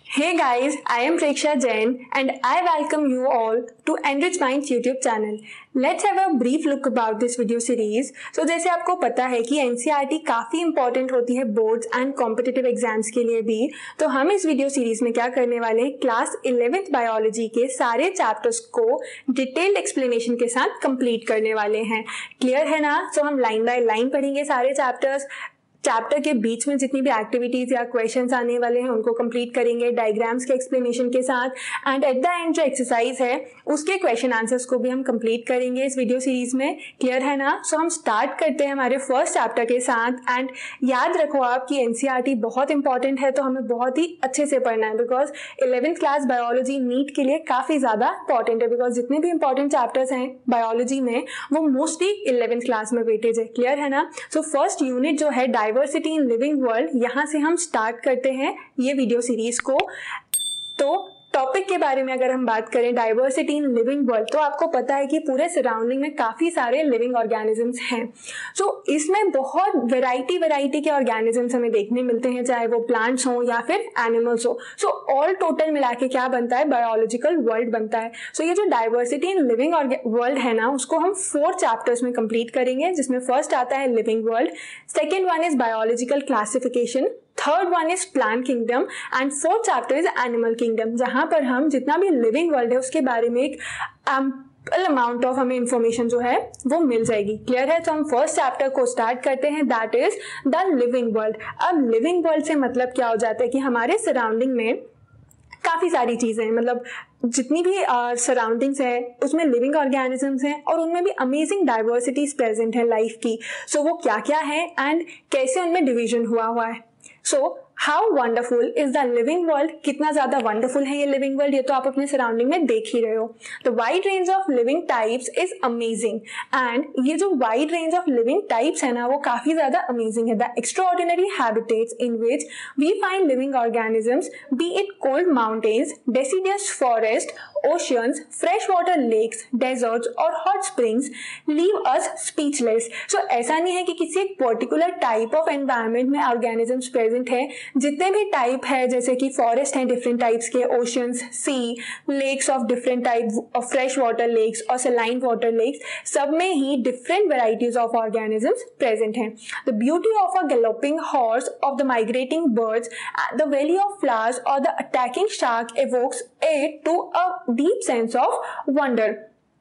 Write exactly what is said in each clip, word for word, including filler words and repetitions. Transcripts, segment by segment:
Hey guys, I am Preksha Jain and I welcome you all to Enrich Minds YouTube channel. Let's have a brief look about this video series. So जैसे आपको पता है कि N C E R T काफ़ी important होती है boards and competitive exams के लिए भी, तो हम इस वीडियो सीरीज में क्या करने वाले हैं, क्लास इलेवेंथ बायोलॉजी के सारे चैप्टर्स को डिटेल्ड एक्सप्लेनेशन के साथ कंप्लीट करने वाले हैं. क्लियर है ना? सो so, हम लाइन बाय लाइन पढ़ेंगे सारे चैप्टर्स. चैप्टर के बीच में जितनी भी एक्टिविटीज या क्वेश्चंस आने वाले हैं उनको कंप्लीट करेंगे डायग्राम्स के एक्सप्लेनेशन के साथ. एंड एट द एंड जो एक्सरसाइज है उसके क्वेश्चन आंसर्स को भी हम कंप्लीट करेंगे इस वीडियो सीरीज में. क्लियर है ना? सो so, हम स्टार्ट करते हैं हमारे फर्स्ट चैप्टर के साथ. एंड याद रखो आप कि एनसीईआरटी बहुत इंपॉर्टेंट है, तो हमें बहुत ही अच्छे से पढ़ना है because eleventh class biology NEET के लिए काफ़ी ज़्यादा इंपॉर्टेंट है. बिकॉज जितने भी इंपॉर्टेंट चैप्टर्स हैं बायोलॉजी में वो मोस्टली इलेवेंथ क्लास में वेटेज है. क्लियर है ना? सो फर्स्ट यूनिट जो है डाइवर्सिटी इन लिविंग वर्ल्ड, यहाँ से हम स्टार्ट करते हैं ये वीडियो सीरीज को. तो टॉपिक के बारे में अगर हम बात करें डाइवर्सिटी इन लिविंग वर्ल्ड, तो आपको पता है कि पूरे सराउंडिंग में काफ़ी सारे लिविंग ऑर्गेनिजम्स हैं. सो so, इसमें बहुत वैरायटी वैरायटी के ऑर्गेनिजम्स हमें देखने मिलते हैं, चाहे वो प्लांट्स हो या फिर एनिमल्स हो. सो ऑल टोटल मिला के क्या बनता है, बायोलॉजिकल वर्ल्ड बनता है. सो so, ये जो डाइवर्सिटी इन लिविंग वर्ल्ड है ना, उसको हम फोर चैप्टर्स में कंप्लीट करेंगे, जिसमें फर्स्ट आता है living world, second one is biological classification, third one is plant kingdom and fourth chapter is animal kingdom, जहां पर हम जितना भी लिविंग वर्ल्ड है उसके बारे में एक एम्पल अमाउंट ऑफ हमें इंफॉर्मेशन जो है वो मिल जाएगी. क्लियर है? तो हम फर्स्ट चैप्टर को स्टार्ट करते हैं, that is the living world. अब लिविंग वर्ल्ड से मतलब क्या हो जाता है कि हमारे सराउंडिंग में काफ़ी सारी चीज़ें हैं, मतलब जितनी भी सराउंडिंग्स uh, है उसमें लिविंग ऑर्गेनिजम्स हैं और उनमें भी अमेजिंग डाइवर्सिटीज प्रेजेंट है लाइफ की. सो so, वो क्या क्या है एंड कैसे उनमें डिवीजन हुआ हुआ है. So how wonderful is the living world, कितना ज़्यादा वंडरफुल है ये लिविंग वर्ल्ड, ये तो आप अपने सराउंडिंग में देख ही रहे हो. The wide range of living types is amazing and ये जो wide range of living types है ना वो काफ़ी ज़्यादा अमेजिंग है. The extraordinary habitats in which we find living organisms, be it cold mountains, deciduous forest, oceans, fresh water lakes, deserts और hot springs, leave us speechless. So ऐसा नहीं है कि किसी एक पर्टिकुलर टाइप ऑफ एनवायरनमेंट में organisms present है. जितने भी टाइप है, जैसे कि फॉरेस्ट हैं डिफरेंट टाइप्स के, oceans, sea, lakes of different type of fresh water lakes और सलाइन वाटर लेक्स, सब में ही different varieties of organisms present हैं. The beauty of a galloping horse, of the migrating birds, the valley of flowers और the attacking shark evokes it to a deep sense of wonder.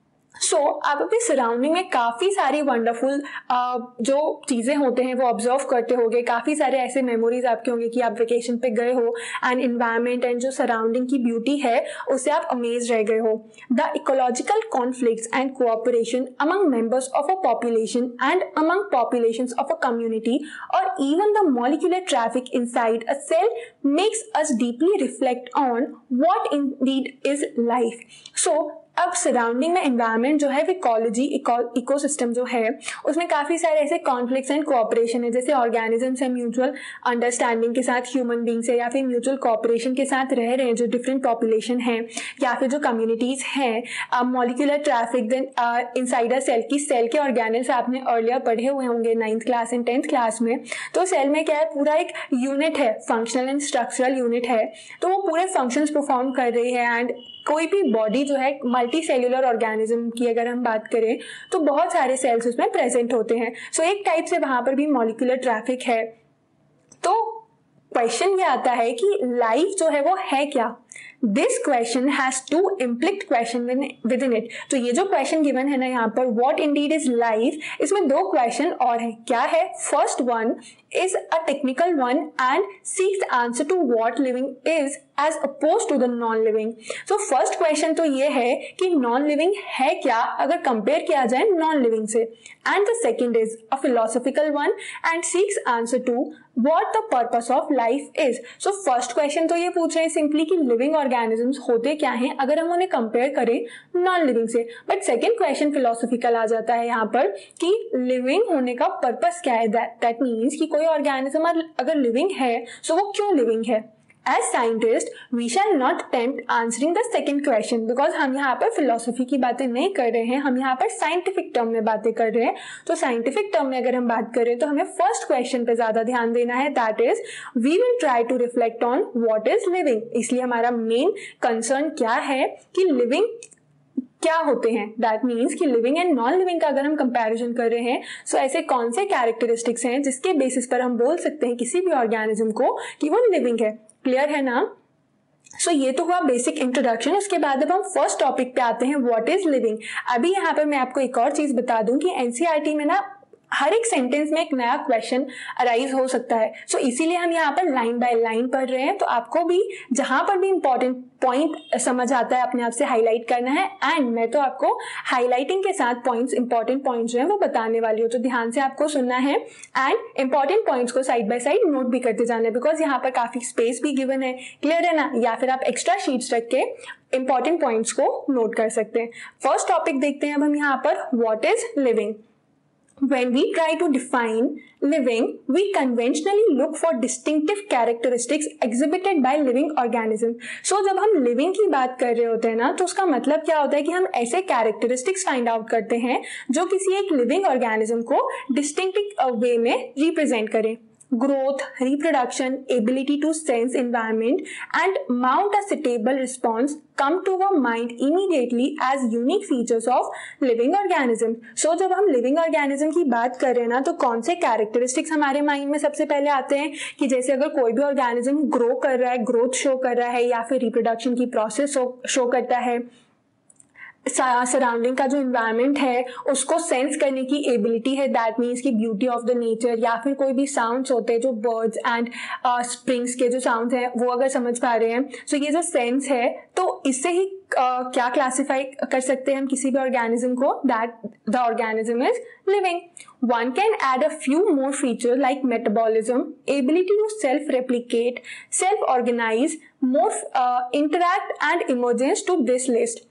So so, आप अपने surrounding में काफ़ी सारी wonderful uh, जो चीज़ें होते हैं वो ऑब्जर्व करते होंगे. काफ़ी सारे ऐसे मेमोरीज आपके होंगे कि आप वेकेशन पे गए हो एंड इन्वायरमेंट एंड जो सराउंडिंग की ब्यूटी है उससे आप अमेज रह गए हो. The ecological conflicts and cooperation among members of a population and among populations of a community और even the molecular traffic inside a cell makes us deeply reflect on what indeed is life. So अब surrounding में environment जो है ecology ecosystem जो है उसमें काफ़ी सारे ऐसे कॉन्फ्लिक्ट्स एंड कोऑपरेशन है, जैसे ऑर्गेनिजम्स है म्यूचुअल अंडरस्टैंडिंग के साथ ह्यूमन बींग से, या फिर म्यूचुअल कोऑपरेशन के साथ रह रहे हैं जो डिफरेंट पॉपुलेशन है, या फिर जो कम्युनिटीज़ हैं. Molecular traffic then inside a cell की सेल के ऑर्गेनल्स आपने अर्लियर पढ़े हुए होंगे ninth class and tenth class में. तो सेल में क्या है, पूरा एक यूनिट है, फंक्शनल एंड स्ट्रक्चरल यूनिट है, तो वो पूरे फंक्शंस परफॉर्म कर रही है. एंड कोई भी बॉडी जो है मल्टी सेल्यूलर ऑर्गेनिज्म की अगर हम बात करें तो बहुत सारे सेल्स उसमें प्रेजेंट होते हैं. सो so, एक टाइप से वहाँ पर भी मॉलिक्यूलर ट्रैफिक है. तो क्वेश्चन ये आता है कि लाइफ जो है वो है क्या. This question has two implicit question within it. तो ये जो क्वेश्चन गिवन है ना यहाँ पर, व्हाट इंडीड इज लाइफ, इसमें दो क्वेश्चन और है. क्या है? First one is a technical one and seeks answer to what living is as opposed to the non-living. So first question तो ये है कि non-living है क्या अगर कंपेयर किया जाए non-living से. And the second is a philosophical one and seeks answer to what the purpose of life is. So first question तो ये पूछ रहे हैं सिंपली कि living organisms होते क्या हैं अगर हम उन्हें कंपेयर करें non-living से. बट सेकेंड क्वेश्चन फिलोसॉफिकल आ जाता है यहाँ पर कि लिविंग होने का पर्पस क्या है. दैट मीन्स कि कोई ऑर्गेनिज्म अगर लिविंग है सो वो क्यों लिविंग है. As scientists, we shall not attempt answering the second question because हम यहाँ पर फिलोसफी की बातें नहीं कर रहे हैं, हम यहाँ पर साइंटिफिक टर्म में बातें कर रहे हैं। तो साइंटिफिक टर्म में अगर हम बात करें तो हमें फर्स्ट क्वेश्चन पे ज्यादा ध्यान देना है, that is we will try to reflect on what is living. इसलिए हमारा मेन कंसर्न क्या है कि लिविंग क्या होते हैं, दैट मीन्स कि लिविंग एंड नॉन लिविंग का अगर हम कंपैरिजन कर रहे हैं सो so ऐसे कौन से कैरेक्टरिस्टिक्स हैं जिसके बेसिस पर हम बोल सकते हैं किसी भी ऑर्गेनिज्म को कि वो लिविंग है। क्लियर है ना? सो so, ये तो हुआ बेसिक इंट्रोडक्शन। उसके बाद अब हम फर्स्ट टॉपिक पे आते हैं, व्हाट इज लिविंग। अभी यहाँ पर मैं आपको एक और चीज बता दूं कि एनसीईआरटी में ना हर एक सेंटेंस में एक नया क्वेश्चन अराइज हो सकता है। सो so, इसीलिए हम यहाँ पर लाइन बाय लाइन पढ़ रहे हैं। तो आपको भी जहां पर भी इंपॉर्टेंट पॉइंट समझ आता है अपने आप से हाईलाइट करना है, एंड मैं तो आपको हाईलाइटिंग के साथ पॉइंट्स इंपॉर्टेंट पॉइंट्स जो है वो बताने वाली हूँ। तो ध्यान से आपको सुनना है एंड इंपॉर्टेंट पॉइंट्स को साइड बाय साइड नोट भी करते जाना है बिकॉज यहाँ पर काफी स्पेस भी गिवन है। क्लियर है ना? या फिर आप एक्स्ट्रा शीट्स रख के इंपॉर्टेंट पॉइंट्स को नोट कर सकते हैं। फर्स्ट टॉपिक देखते हैं अब हम यहाँ पर, what is living. When we try to define living, we conventionally look for distinctive characteristics exhibited by living organisms. So जब हम living की बात कर रहे होते हैं ना तो उसका मतलब क्या होता है कि हम ऐसे characteristics find out करते हैं जो किसी एक living organism को distinctive way में represent करें। Growth, reproduction, ability to sense environment and mount a suitable response come to our mind immediately as unique features of living organism. So जब हम living organism की बात कर रहे हैं ना तो कौन से characteristics हमारे माइंड में सबसे पहले आते हैं कि जैसे अगर कोई भी organism grow कर रहा है, growth show कर रहा है या फिर reproduction की process show करता है, सराउंडिंग का जो इन्वायरमेंट है उसको सेंस करने की एबिलिटी है, दैट मीन्स की ब्यूटी ऑफ द नेचर, या फिर कोई भी साउंड्स होते हैं जो बर्ड्स एंड स्प्रिंग्स के जो साउंड्स हैं वो अगर समझ पा रहे हैं सो so ये जो सेंस है तो इससे ही uh, क्या क्लासिफाई कर सकते हैं हम किसी भी ऑर्गेनिज्म को, that the organism is living. One can add a few more features like metabolism, ability to self-replicate, self-organize, more uh, interact and emergence to this list.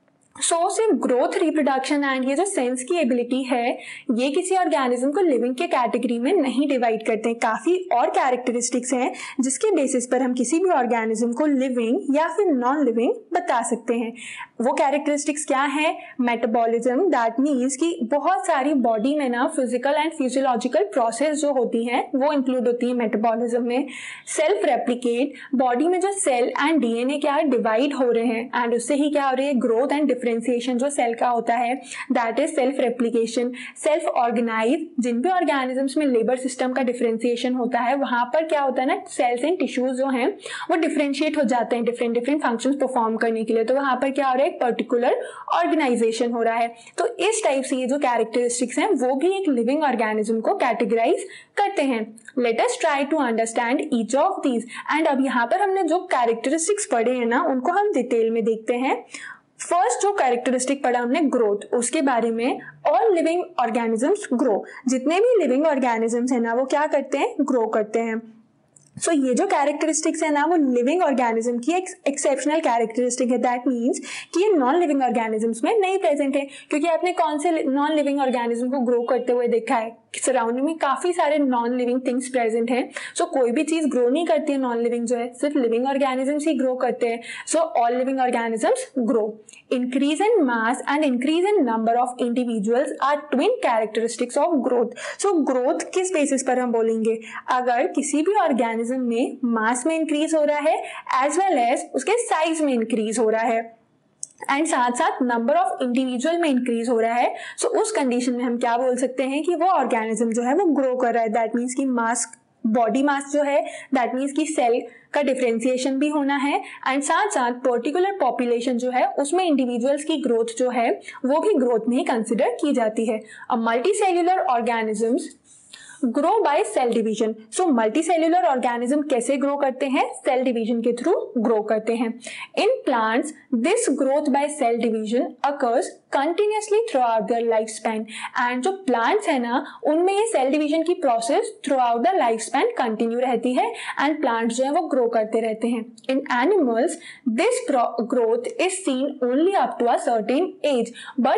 So so, सिर्फ growth, reproduction and ये जो sense की ability है ये किसी organism को living के category में नहीं डिवाइड करते हैं. काफी और कैरेक्टरिस्टिक्स हैं जिसके बेसिस पर हम किसी भी ऑर्गेनिज्म को लिविंग या फिर नॉन लिविंग बता सकते हैं. वो कैरेक्टरिस्टिक्स क्या है? मेटाबॉलिज्म, दैट मीन्स कि बहुत सारी बॉडी में ना फिजिकल एंड फिजियोलॉजिकल प्रोसेस जो होती हैं वो इंक्लूड होती है मेटाबॉलिज्म में. सेल्फ रेप्लिकेट, बॉडी में जो सेल एंड डीएनए क्या है डिवाइड हो रहे हैं एंड उससे ही क्या हो रही है ग्रोथ एंड डिफरेंशिएशन जो सेल का होता है, that is self replication. Self organise, जिन भी ऑर्गेनिजम्स में लेबर सिस्टम का डिफरेंशिएशन होता है वहां पर क्या होता है ना सेल्स एंड टिश्यूज जो हैं वो डिफरेंशिएट हो जाते हैं डिफरेंट डिफरेंट फंक्शंस परफॉर्म करने के लिए. तो वहां पर क्या हो रहा है एक पर्टिकुलर ऑर्गेनाइजेशन हो रहा है. तो इस टाइप से ये जो कैरेक्टरिस्टिक्स हैं वो भी एक लिविंग ऑर्गेनिज्म को कैटेगराइज करते हैं. Let us try to understand each of these. And अब यहाँ पर हमने जो कैरेक्टरिस्टिक्स पढ़े हैं ना उनको हम डिटेल में देखते हैं. फर्स्ट जो कैरेक्टरिस्टिक पढ़ा हमने ग्रोथ, उसके बारे में ऑल लिविंग ऑर्गेनिजम्स ग्रो. जितने भी लिविंग ऑर्गेनिजम्स हैं ना वो क्या करते हैं? ग्रो करते हैं. सो so, ये जो कैरेक्टरिस्टिक्स है ना वो लिविंग ऑर्गेनिज्म की एक एक्सेप्शनल कैरेक्टरिस्टिक है. दैट मीन्स कि ये नॉन लिविंग ऑर्गेनिजम्स में नहीं प्रेजेंट है. क्योंकि आपने कौन से नॉन लिविंग ऑर्गेनिज्म को ग्रो करते हुए देखा है? सराउंडिंग में काफी सारे नॉन लिविंग थिंग्स प्रेजेंट हैं. सो कोई भी चीज ग्रो नहीं करती है नॉन लिविंग जो है, सिर्फ लिविंग ऑर्गेनिजम्स ही ग्रो करते हैं. So all living organisms grow. Increase in mass and increase in number of individuals are twin characteristics of growth. So growth किस बेसिस पर हम बोलेंगे? अगर किसी भी ऑर्गेनिज्म में मास में इंक्रीज हो रहा है एज वेल एज उसके साइज में इंक्रीज हो रहा है एंड साथ साथ नंबर ऑफ इंडिविजुअल में इंक्रीज हो रहा है, सो so उस कंडीशन में हम क्या बोल सकते हैं कि वो ऑर्गेनिज्म जो है वो ग्रो कर रहा है. दैट मीन्स कि मास, बॉडी मास जो है, दैट मीन्स कि सेल का डिफरेंशिएशन भी होना है एंड साथ साथ पर्टिकुलर पॉपुलेशन जो है उसमें इंडिविजुअल्स की ग्रोथ जो है वो भी ग्रोथ में ही कंसिडर की जाती है. A multicellular organisms grow by cell division. So multicellular organism कैसे ग्रो करते हैं? सेल डिवीजन के थ्रू ग्रो करते हैं. In plants this growth by cell division occurs continuously throughout their life span. And जो प्लांट्स है ना उनमें ये सेल डिवीजन की process throughout the life span continue रहती है एंड प्लांट्स जो है वो ग्रो करते रहते हैं. In animals this growth is seen only up to a certain age, but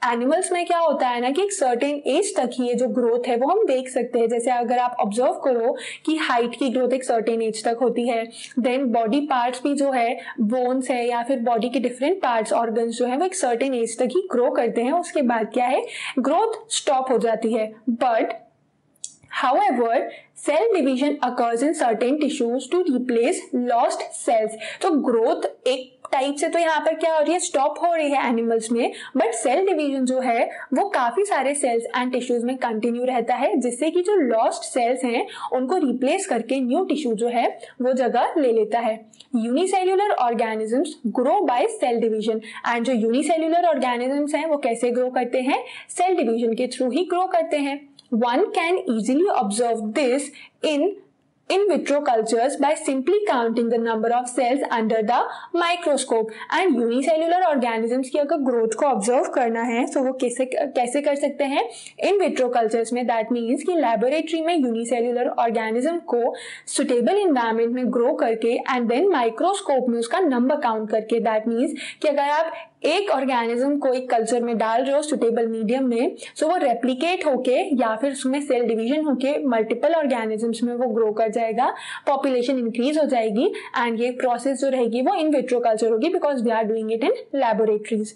animals में क्या होता है ना कि एक सर्टेन एज तक ही ये जो ग्रोथ है वो हम देख सकते हैं। जैसे अगर आप ऑब्जर्व करो कि हाइट की ग्रोथ एक सर्टेन एज तक होती है, देन बॉडी पार्ट्स भी जो है, बोन्स है या फिर बॉडी के डिफरेंट पार्ट्स, ऑर्गन्स जो है वो एक सर्टेन एज तक ही ग्रो करते हैं, उसके बाद क्या है, ग्रोथ स्टॉप हो जाती है। But However, cell division occurs in certain tissues to replace lost cells. तो ग्रोथ एक टाइप से तो यहाँ पर क्या हो रही है, स्टॉप हो रही है एनिमल्स में, बट सेल डिवीजन जो है वो काफी सारे सेल्स एंड टिश्यूज में कंटिन्यू रहता है, जिससे कि जो लॉस्ट सेल्स हैं उनको रिप्लेस करके न्यू टिश्यू जो है वो जगह ले लेता है। Unicellular organisms grow by cell division, and जो यूनिसेल्युलर ऑर्गेनिजम्स हैं वो कैसे ग्रो करते हैं, सेल डिवीजन के थ्रू ही ग्रो करते हैं। One can easily observe this in in vitro cultures by simply counting the number of cells under the microscope. And unicellular organisms की अगर growth को observe करना है तो वो कैसे कैसे कर सकते हैं, in vitro cultures में, that means कि laboratory में unicellular organism को suitable environment में grow करके and then microscope में उसका number count करके, that means कि अगर आप एक ऑर्गेनिज्म को एक कल्चर में डाल रहे हो सुटेबल मीडियम में, सो वो रेप्लिकेट होके या फिर उसमें सेल डिवीजन होके मल्टीपल ऑर्गेनिजम्स में वो ग्रो कर जाएगा, पॉपुलेशन इंक्रीज हो जाएगी, एंड ये प्रोसेस जो रहेगी वो इन विट्रो कल्चर होगी, because we are doing it in laboratories.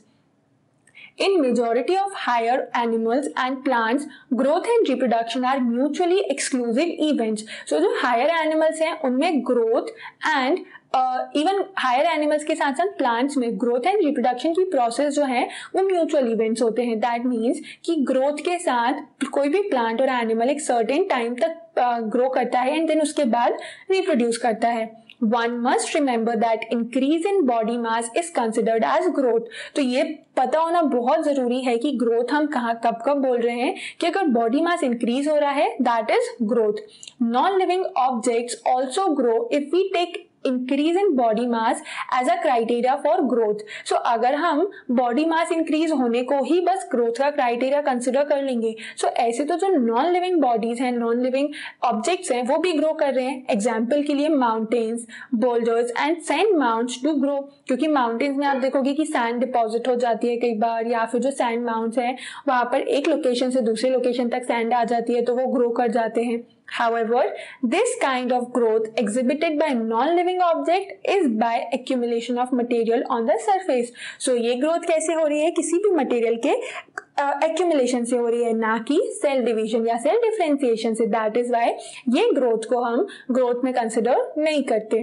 In majority of higher animals and plants, growth and reproduction are mutually exclusive events. So जो higher animals हैं उनमें growth and even higher animals के साथ साथ plants में growth and reproduction की process जो है वो म्यूचुअल इवेंट्स होते हैं। दैट मीन्स कि ग्रोथ के साथ कोई भी प्लांट और एनिमल एक सर्टेन टाइम तक ग्रो uh, करता है एंड देन उसके बाद रिप्रोड्यूस करता है। One must remember that increase in body mass is considered as growth. तो ये पता होना बहुत जरूरी है कि ग्रोथ हम कहाँ कब कब बोल रहे हैं, कि अगर बॉडी मास इंक्रीज हो रहा है that is growth. Non living objects also grow if we take increase in body mass as a criteria for growth. So अगर हम बॉडी मास इंक्रीज होने को ही बस ग्रोथ का क्राइटेरिया कंसिडर कर लेंगे, सो so ऐसे तो जो नॉन लिविंग बॉडीज हैं, नॉन लिविंग ऑब्जेक्ट्स हैं, वो भी ग्रो कर रहे हैं। एग्जाम्पल के लिए mountains, boulders and sand mounds do grow, क्योंकि माउंटेन्स में आप देखोगे कि सैंड डिपॉजिट हो जाती है कई बार, या फिर जो सैंड माउंट्स हैं वहां पर एक लोकेशन से दूसरे लोकेशन तक सैंड आ जाती है तो वो ग्रो कर जाते हैं। However, this kind of growth exhibited by non-living object is by accumulation of material on the surface. So ये growth कैसे हो रही है, किसी भी material के accumulation से हो रही है, ना कि cell division या cell differentiation से। That is why ये growth को हम growth में consider नहीं करते।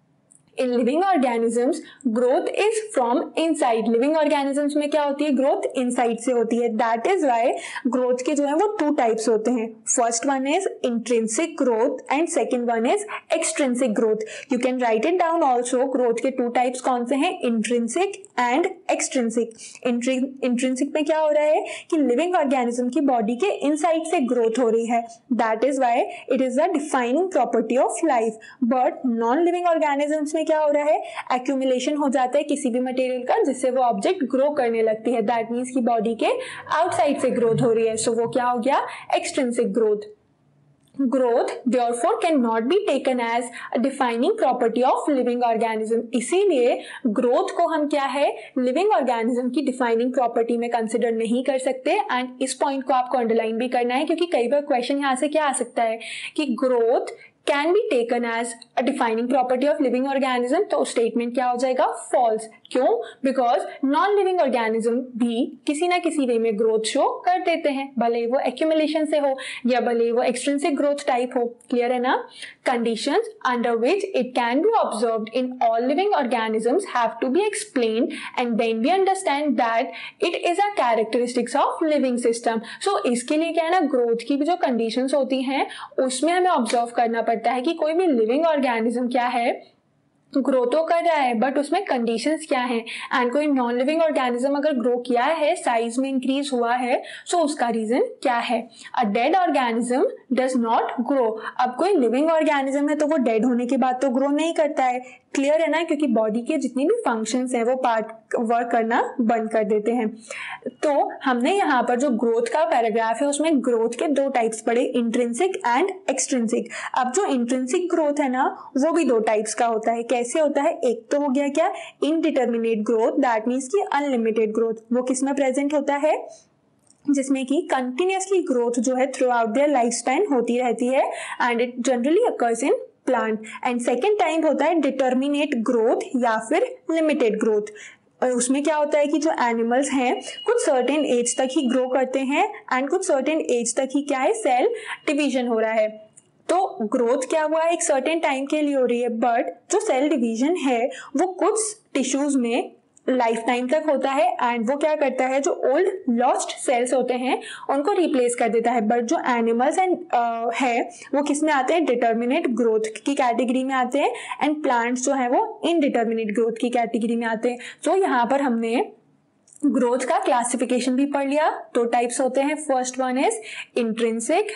In living organisms, growth is from inside. Living organisms में क्या होती है, growth inside से होती है। That is why growth के जो है वो two types होते हैं। First one is intrinsic growth and second one is extrinsic growth. You can write it down also. Growth के two types कौन से हैं, intrinsic and extrinsic. Intrinsic में क्या हो रहा है कि living organism की body के inside से growth हो रही है। That is why it is a defining property of life. But non-living organisms में क्या हो रहा है, एक्यूमुलेशन हो जाता है किसी भी मटेरियल का जिससे वो ऑब्जेक्ट ग्रो करने लगती है। दैट मीन्स की बॉडी के आउटसाइड से ग्रोथ हो रही है, सो so वो क्या हो गया, extrinsic growth. Growth therefore cannot be taken as a defining property of living organism. इसीलिए growth को हम क्या है, living organism की defining property में consider नहीं कर सकते। एंड इस point को आपको underline भी करना है, क्योंकि कई बार question यहाँ से क्या आ सकता है कि growth can be taken as a defining property of living organism, तो स्टेटमेंट क्या हो जाएगा, false। क्यों, बिकॉज नॉन लिविंग ऑर्गेनिज्म भी किसी ना किसी वे में ग्रोथ शो कर देते हैं, भले वो एक्यूमुलेशन से हो या भले वो एक्सट्रिंसिक ग्रोथ टाइप हो। क्लियर है ना। Conditions under which it can be observed in all living organisms have to be explained and then we understand that it is a characteristics of living system. So इसके लिए क्या है ना, growth की भी जो कंडीशंस होती हैं उसमें हमें ऑब्जर्व करना पड़ता है कि कोई भी लिविंग ऑर्गेनिज्म क्या है, ग्रो तो कर रहा है बट उसमें कंडीशंस क्या हैं। एंड कोई नॉन लिविंग ऑर्गेनिज्म अगर ग्रो किया है, साइज में इंक्रीज हुआ है, सो so उसका रीजन क्या है। A dead organism does not grow. अब कोई लिविंग ऑर्गेनिज्म है तो वो डेड होने के बाद तो ग्रो नहीं करता है, क्लियर है ना, क्योंकि बॉडी के जितने भी फंक्शंस हैं वो पार्ट वर्क करना बंद कर देते हैं। तो हमने यहाँ पर जो ग्रोथ का पैराग्राफ है उसमें ग्रोथ के दो टाइप्स पढ़े, इंट्रिंसिक एंड एक्सट्रिंसिक। अब जो इंट्रिंसिक ग्रोथ है ना वो भी दो टाइप्स का होता है। कैसे होता है, एक तो हो गया क्या, इनडिटर्मिनेट ग्रोथ, दैट मीन्स की अनलिमिटेड ग्रोथ। वो किसमें प्रेजेंट होता है, जिसमें कि कंटिन्यूसली ग्रोथ जो है throughout their life span होती रहती है and it generally occurs in plant. And second type होता है डिटर्मिनेट ग्रोथ या फिर लिमिटेड ग्रोथ। उसमें क्या होता है कि जो एनिमल्स हैं कुछ सर्टेन एज तक ही ग्रो करते हैं एंड कुछ सर्टेन एज तक ही क्या है, सेल डिवीजन हो रहा है। तो ग्रोथ क्या हुआ है, एक सर्टेन टाइम के लिए हो रही है, बट जो सेल डिवीजन है वो कुछ टिश्यूज में लाइफ टाइम तक होता है एंड वो क्या करता है, जो ओल्ड लॉस्ट सेल्स होते हैं उनको रिप्लेस कर देता है। बट जो एनिमल्स एंड है वो किस में आते हैं, डिटर्मिनेट ग्रोथ की कैटेगरी में आते हैं एंड प्लांट्स जो है वो इनडिटर्मिनेट ग्रोथ की कैटेगरी में आते हैं। तो so, यहाँ पर हमने ग्रोथ का क्लासिफिकेशन भी पढ़ लिया। दो टाइप्स होते हैं, first one is intrinsic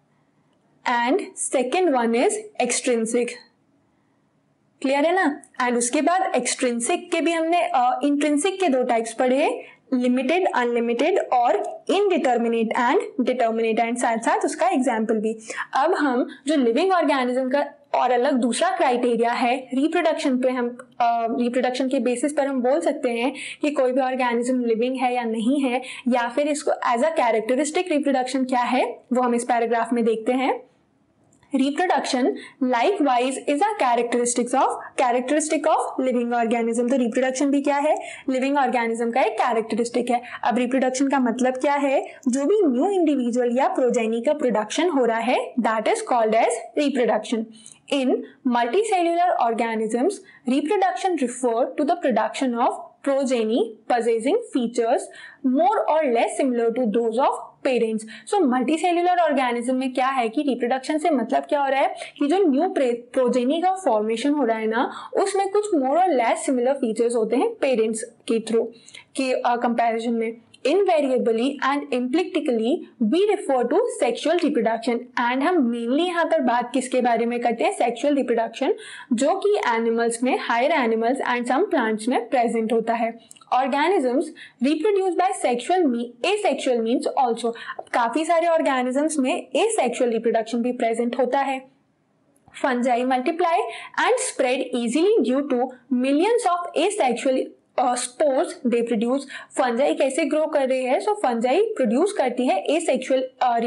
and second one is extrinsic. Clear है ना। एंड उसके बाद एक्सट्रिंसिक के भी हमने इंट्रिंसिक uh, के दो टाइप्स पढ़े, लिमिटेड अनलिमिटेड और इनडिटर्मिनेट एंड डिटर्मिनेट, एंड साथ साथ उसका एग्जाम्पल भी। अब हम जो लिविंग ऑर्गेनिज्म का और अलग दूसरा क्राइटेरिया है रिप्रोडक्शन पे, हम रिप्रोडक्शन uh, के बेसिस पर हम बोल सकते हैं कि कोई भी ऑर्गेनिज्म लिविंग है या नहीं है, या फिर इसको एज अ कैरेक्टरिस्टिक रिप्रोडक्शन क्या है वो हम इस पैराग्राफ में देखते हैं। Reproduction likewise is a characteristics of characteristic of living organism। तो reproduction भी क्या है, living organism का एक characteristic है। अब reproduction का मतलब क्या है, जो भी new individual या progeny का production हो रहा है that is called as reproduction। In multicellular organisms, reproduction refer to the production of progeny possessing features more or less similar to those of parents. So multicellular organism में क्या है कि reproduction से मतलब क्या हो रहा है कि जो न्यू प्रोजेनी का फॉर्मेशन हो रहा है ना उसमें कुछ मोर और लेस सिमिलर फीचर्स होते हैं पेरेंट्स के थ्रू के कंपैरिजन में। Invariably and implicitly we refer to sexual reproduction, and हम मेनली यहाँ पर बात किसके बारे में करते हैं, सेक्सुअल रिप्रोडक्शन, जो कि एनिमल्स में, higher animals and some plants में प्रेजेंट होता है। Organisms reproduce by sexual me asexual means also। काफी सारे organisms में asexual reproduction भी present होता है। Fungi multiply and spread easily due to millions of asexual spores they produce. Fungi कैसे ग्रो कर रही है, सो फंजाई प्रोड्यूस करती है एसेक्सुअल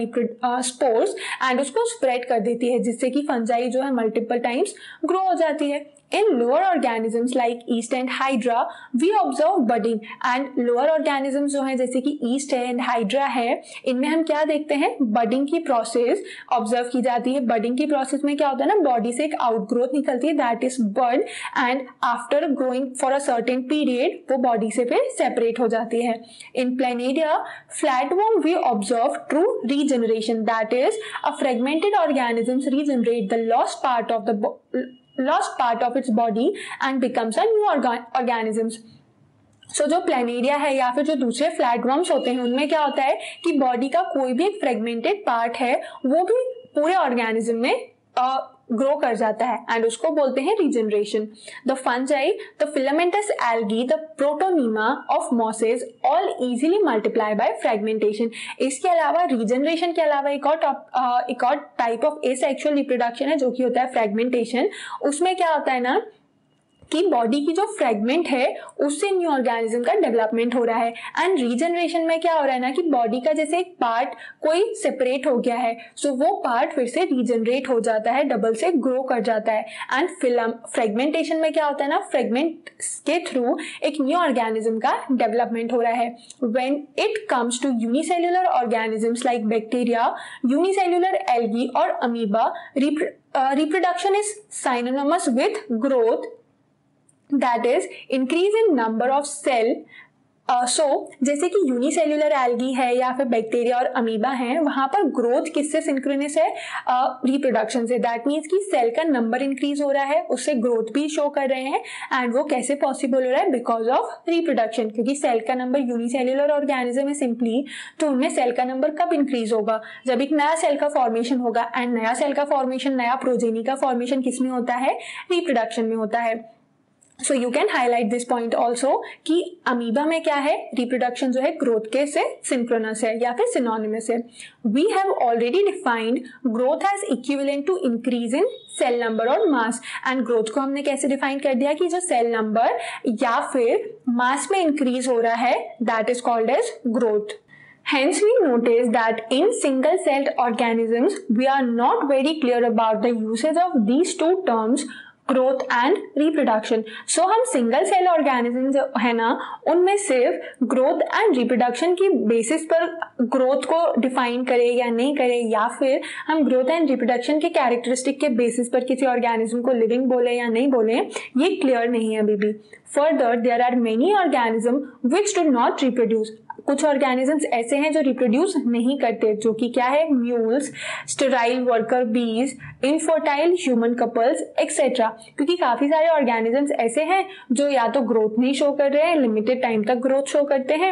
स्पोर्स एंड उसको स्प्रेड कर देती है, जिससे कि फंजाई जो है मल्टीपल टाइम्स ग्रो हो जाती है। In lower organisms like yeast and hydra, we observe budding। and lower organisms जो हैं जैसे कि yeast है and hydra है, इनमें हम क्या देखते हैं, budding की प्रोसेस ऑब्जर्व की जाती है। budding की प्रोसेस में क्या होता है ना, बॉडी से एक आउटग्रोथ निकलती है, that is bud, and after growing for a certain period वो बॉडी से फिर सेपरेट हो जाती है। In planaria flatworm we observe true regeneration, that is a fragmented organisms regenerate the lost part of the lost part of its body and becomes a new organ organisms। So so, जो planaria है या फिर जो दूसरे flatworms होते हैं उनमें क्या होता है कि बॉडी का कोई भी एक फ्रेगमेंटेड पार्ट है वो भी पूरे ऑर्गेनिज्म में ग्रो uh, कर जाता है एंड उसको बोलते हैं regeneration. The fungi, the filamentous algae, the protonema of mosses all easily multiply by fragmentation. इसके अलावा रीजनरेशन के अलावा एक और uh, एक और टाइप ऑफ एसेक्सुअल रिप्रोडक्शन है जो कि होता है फ्रेगमेंटेशन। उसमें क्या होता है ना कि बॉडी की जो फ्रेगमेंट है उससे न्यू ऑर्गेनिज्म का डेवलपमेंट हो रहा है। एंड रीजनरेशन में क्या हो रहा है ना कि बॉडी का जैसे एक पार्ट कोई सेपरेट हो गया है, सो वो पार्ट फिर से रीजनरेट हो जाता है, डबल से ग्रो कर जाता है। एंड फिलम फ्रेगमेंटेशन में क्या होता है ना, फ्रेगमेंट के थ्रू एक न्यू ऑर्गेनिज्म का डेवलपमेंट हो रहा है। When it comes to unicellular organisms like bacteria, unicellular algae और amoeba, reproduction is synonymous with growth, that is increase in number of cell। So uh, so, जैसे कि unicellular algae है या फिर बैक्टीरिया और अमीबा हैं, वहां पर ग्रोथ किससे सिंक्रोनस है, रिप्रोडक्शन uh, से। दैट मीन्स कि सेल का नंबर इंक्रीज हो रहा है, उससे ग्रोथ भी शो कर रहे हैं, एंड वो कैसे पॉसिबल हो रहा है, बिकॉज ऑफ रिप्रोडक्शन। क्योंकि सेल का नंबर, यूनिसेल्युलर ऑर्गेनिज्म है सिंपली, तो उनमें सेल का नंबर कब इंक्रीज होगा, जब एक नया सेल का फॉर्मेशन होगा। एंड नया सेल का फॉर्मेशन, नया प्रोजेनी का फॉर्मेशन किस में होता है, रिप्रोडक्शन में होता है। So you can highlight this point also कि अमीबा में क्या है, रिप्रोडक्शन जो है ग्रोथ के से सिंक्रोनस है या फिर सिनोनिमस है. We have already defined growth as equivalent to increase in cell number और मास. एंड ग्रोथ को हमने कैसे डिफाइन कर दिया कि जो सेल नंबर या फिर मास में इंक्रीज हो रहा है, that is called as growth. Hence, we notice that in single-celled organisms, we are not very clear about the usage of these two terms, growth and reproduction. So हम single cell organism जो है ना, उनमें सिर्फ growth and reproduction की basis पर growth को define करें या नहीं करें, या फिर हम ग्रोथ एंड रिप्रोडक्शन के कैरेक्टरिस्टिक के बेसिस पर किसी ऑर्गेनिज्म को लिविंग बोले या नहीं बोले, ये क्लियर नहीं है अभी भी. Further there are many organism which do not reproduce. कुछ ऑर्गेनिजम्स ऐसे हैं जो रिप्रोड्यूस नहीं करते, जो कि क्या है, mules, sterile worker bees, infertile human couples etcetera. क्योंकि काफी सारे ऑर्गेनिजम्स ऐसे हैं जो या तो ग्रोथ नहीं शो कर रहे हैं, लिमिटेड टाइम तक ग्रोथ शो करते हैं,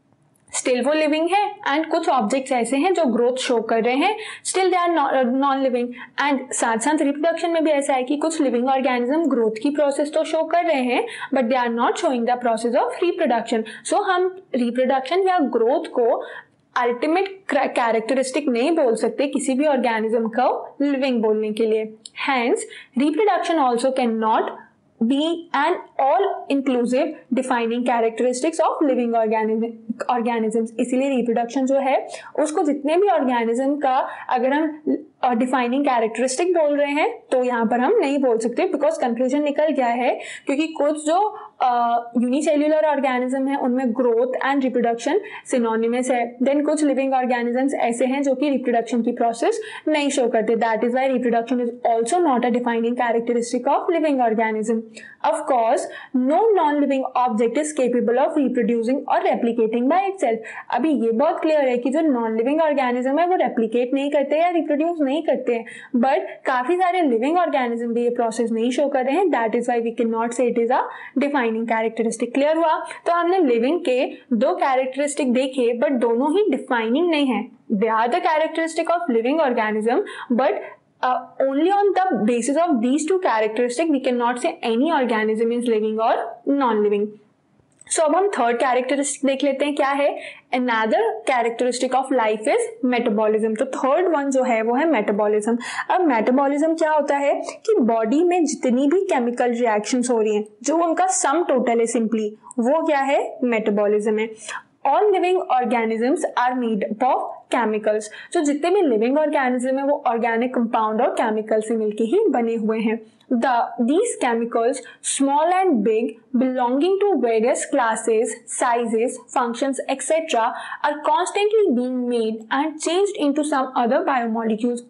स्टिल वो लिविंग है, एंड कुछ ऑब्जेक्ट्स ऐसे हैं जो ग्रोथ शो कर रहे हैं, still they are non living. And साथ साथ रिप्रोडक्शन में भी ऐसा है कि कुछ लिविंग ऑर्गेनिज्म ग्रोथ की प्रोसेस तो शो कर रहे हैं, but they are not showing the process of reproduction. So हम रिप्रोडक्शन या ग्रोथ को अल्टीमेट कैरेक्टरिस्टिक नहीं बोल सकते किसी भी ऑर्गेनिज्म को लिविंग बोलने के लिए. Hence reproduction also can not be an all-inclusive defining characteristics of living organism organisms. इसीलिए रिप्रोडक्शन जो है उसको जितने भी ऑर्गेनिज्म का अगर हम डिफाइनिंग कैरेक्टरिस्टिक बोल रहे हैं तो यहाँ पर हम नहीं बोल सकते, बिकॉज कंक्लूजन निकल गया है. क्योंकि कुछ जो यूनिसेल्युलर ऑर्गेनिज्म है उनमें ग्रोथ एंड रिप्रोडक्शन सिनोनिमस है, देन कुछ लिविंग ऑर्गेनिजम्स ऐसे हैं जो कि रिप्रोडक्शन की प्रोसेस नहीं शो करते. That is why reproduction is also not a defining characteristic of living organism. Of course, no non-living object is capable of reproducing or replicating by itself. अभी ये बहुत क्लियर है कि जो non-living organism है वो replicate नहीं करते या reproduce नहीं करते हैं, but काफी सारे living organism भी ये process नहीं show कर रहे हैं. That is why we cannot say it is a defining characteristic. Clear हुआ? तो हमने living के दो characteristic देखे, but दोनों ही defining नहीं है. They are the characteristic of living organism, but Uh, only on the basis of these two characteristics we cannot say any organism is living or non-living. So अब हम third characteristic देख लेते हैं. क्या है? Another characteristic of life is metabolism. तो third one जो है वो है मेटाबॉलिज्म. अब मेटाबॉलिज्म क्या होता है कि बॉडी में जितनी भी केमिकल रिएक्शंस हो रही हैं, जो उनका सम टोटल है सिंपली, वो क्या है? मेटाबॉलिज्म है. All living organisms are made up of chemicals. जो जितने भी living organism है वो organic compound और chemical से मिलके ही बने हुए हैं. The these chemicals, small and big, belonging to various classes, sizes, functions, et cetera, are constantly being made and changed into some other biomolecules.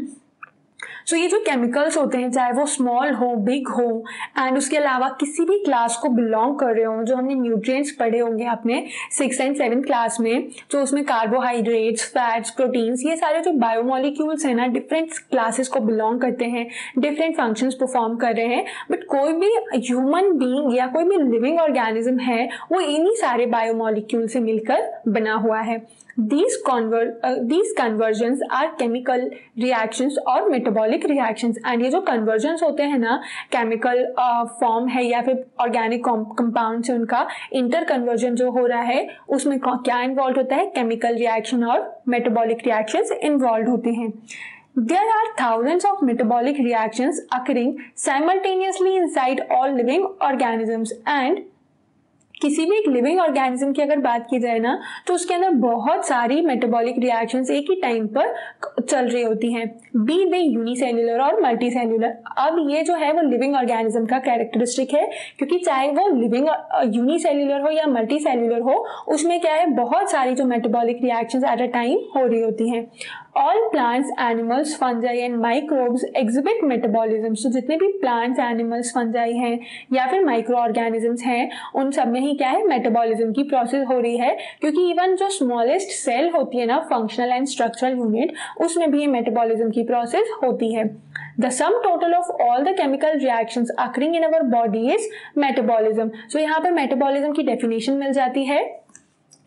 So so, ये जो केमिकल्स होते हैं, चाहे वो स्मॉल हो, बिग हो, एंड उसके अलावा किसी भी क्लास को बिलोंग कर रहे हो, जो हमने न्यूट्रिएंट्स पढ़े होंगे अपने सिक्स एंड सेवन क्लास में, जो उसमें कार्बोहाइड्रेट्स, फैट्स, प्रोटीन्स, ये सारे जो बायोमोलिक्यूल्स हैं ना, डिफरेंट क्लासेस को बिलोंग करते हैं, डिफरेंट फंक्शंस परफॉर्म कर रहे हैं. बट कोई भी ह्यूमन बीइंग या कोई भी लिविंग ऑर्गेनिज्म है वो इन्हीं सारे बायोमोलिक्यूल से मिलकर बना हुआ है. These conver uh, these conversions are chemical reactions और metabolic reactions. and ये जो conversions होते हैं ना, chemical फॉर्म uh, है या फिर organic compound से उनका inter conversion जो हो रहा है, उसमें क्या involved होता है? chemical reaction और metabolic reactions involved होते हैं. There are thousands of metabolic reactions occurring simultaneously inside all living organisms, and किसी भी एक लिविंग ऑर्गेनिज्म की अगर बात की जाए ना, तो उसके अंदर बहुत सारी मेटाबॉलिक रिएक्शंस एक ही टाइम पर चल रही होती हैं, बी दे यूनिसेल्युलर और मल्टी सेल्युलर. अब ये जो है वो लिविंग ऑर्गेनिज्म का कैरेक्टरिस्टिक है, क्योंकि चाहे वो लिविंग यूनिसेल्युलर हो या मल्टी सेल्युलर हो, उसमें क्या है, बहुत सारी जो metabolic reactions at a time हो रही होती हैं. All plants, animals, fungi and microbes exhibit metabolism. So जितने भी plants, animals, fungi हैं या फिर माइक्रो ऑर्गेनिजम्स हैं, उन सब में ही क्या है? मेटाबॉलिज्म की प्रोसेस हो रही है. क्योंकि इवन जो स्मॉलेस्ट सेल होती है ना, फंक्शनल एंड स्ट्रक्चरल यूनिट, उसमें भी ये मेटाबॉलिज्म की प्रोसेस होती है. The sum total of all the chemical reactions occurring in our body is metabolism. So यहाँ पर मेटाबॉलिज्म की डेफिनेशन मिल जाती है.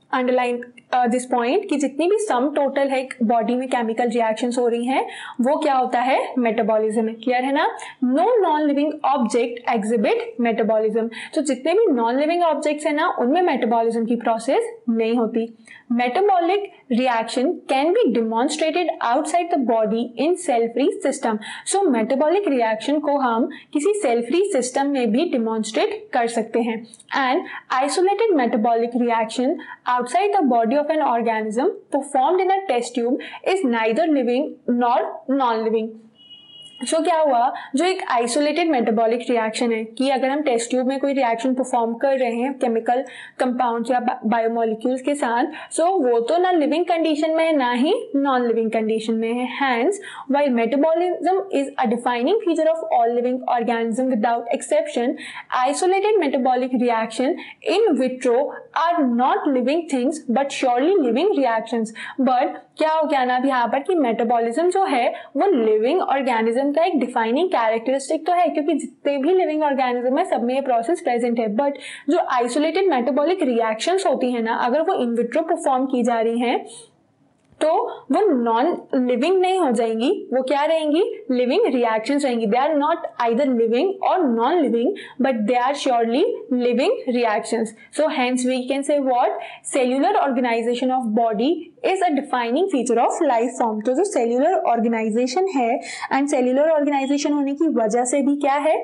अंडरलाइन दिस पॉइंट कि जितनी भी सम टोटल है बॉडी में केमिकल रिएक्शंस हो रही हैं वो क्या होता है, मेटाबॉलिज्म है। क्लियर है ना? No non living object exhibit metabolism. तो जितने भी नॉन लिविंग ऑब्जेक्ट्स है ना उनमें मेटाबॉलिज्म की प्रोसेस नहीं होती। Metabolic reaction can be demonstrated outside the body in cell free system. So metabolic reaction को हम किसी सेल फ्री सिस्टम में भी डिमॉन्स्ट्रेट कर सकते हैं। And isolated metabolic reaction outside the body of an organism performed in a test tube is neither living nor non-living. So so, क्या हुआ, जो एक आइसोलेटेड मेटाबॉलिक रिएक्शन है कि अगर हम टेस्ट ट्यूब में कोई रिएक्शन परफॉर्म कर रहे हैं केमिकल कंपाउंड्स या बायोमोलिक्यूल्स के साथ, सो so, वो तो ना लिविंग कंडीशन में है ना ही नॉन लिविंग कंडीशन में है। Hence while metabolism is a defining feature of all living organism without exception, isolated metabolic reaction in vitro are not living things but surely living reactions. But क्या हो गया ना अब यहाँ पर कि मेटाबॉलिज्म जो है वो लिविंग ऑर्गेनिज्म का एक डिफाइनिंग कैरेक्टरिस्टिक तो है, क्योंकि जितने भी लिविंग ऑर्गेनिज्म है सब में ये प्रोसेस प्रेजेंट है। बट जो आइसोलेटेड मेटाबॉलिक रिएक्शंस होती है ना, अगर वो इन विट्रो परफॉर्म की जा रही हैं तो वो नॉन लिविंग नहीं हो जाएंगी, वो क्या रहेंगी, लिविंग रिएक्शंस रहेंगी। They are not either living और non living but they are surely living reactions. So hence we can say what, cellular organisation of body is a defining feature of life form. तो जो cellular organisation है and cellular organisation होने की वजह से भी क्या है,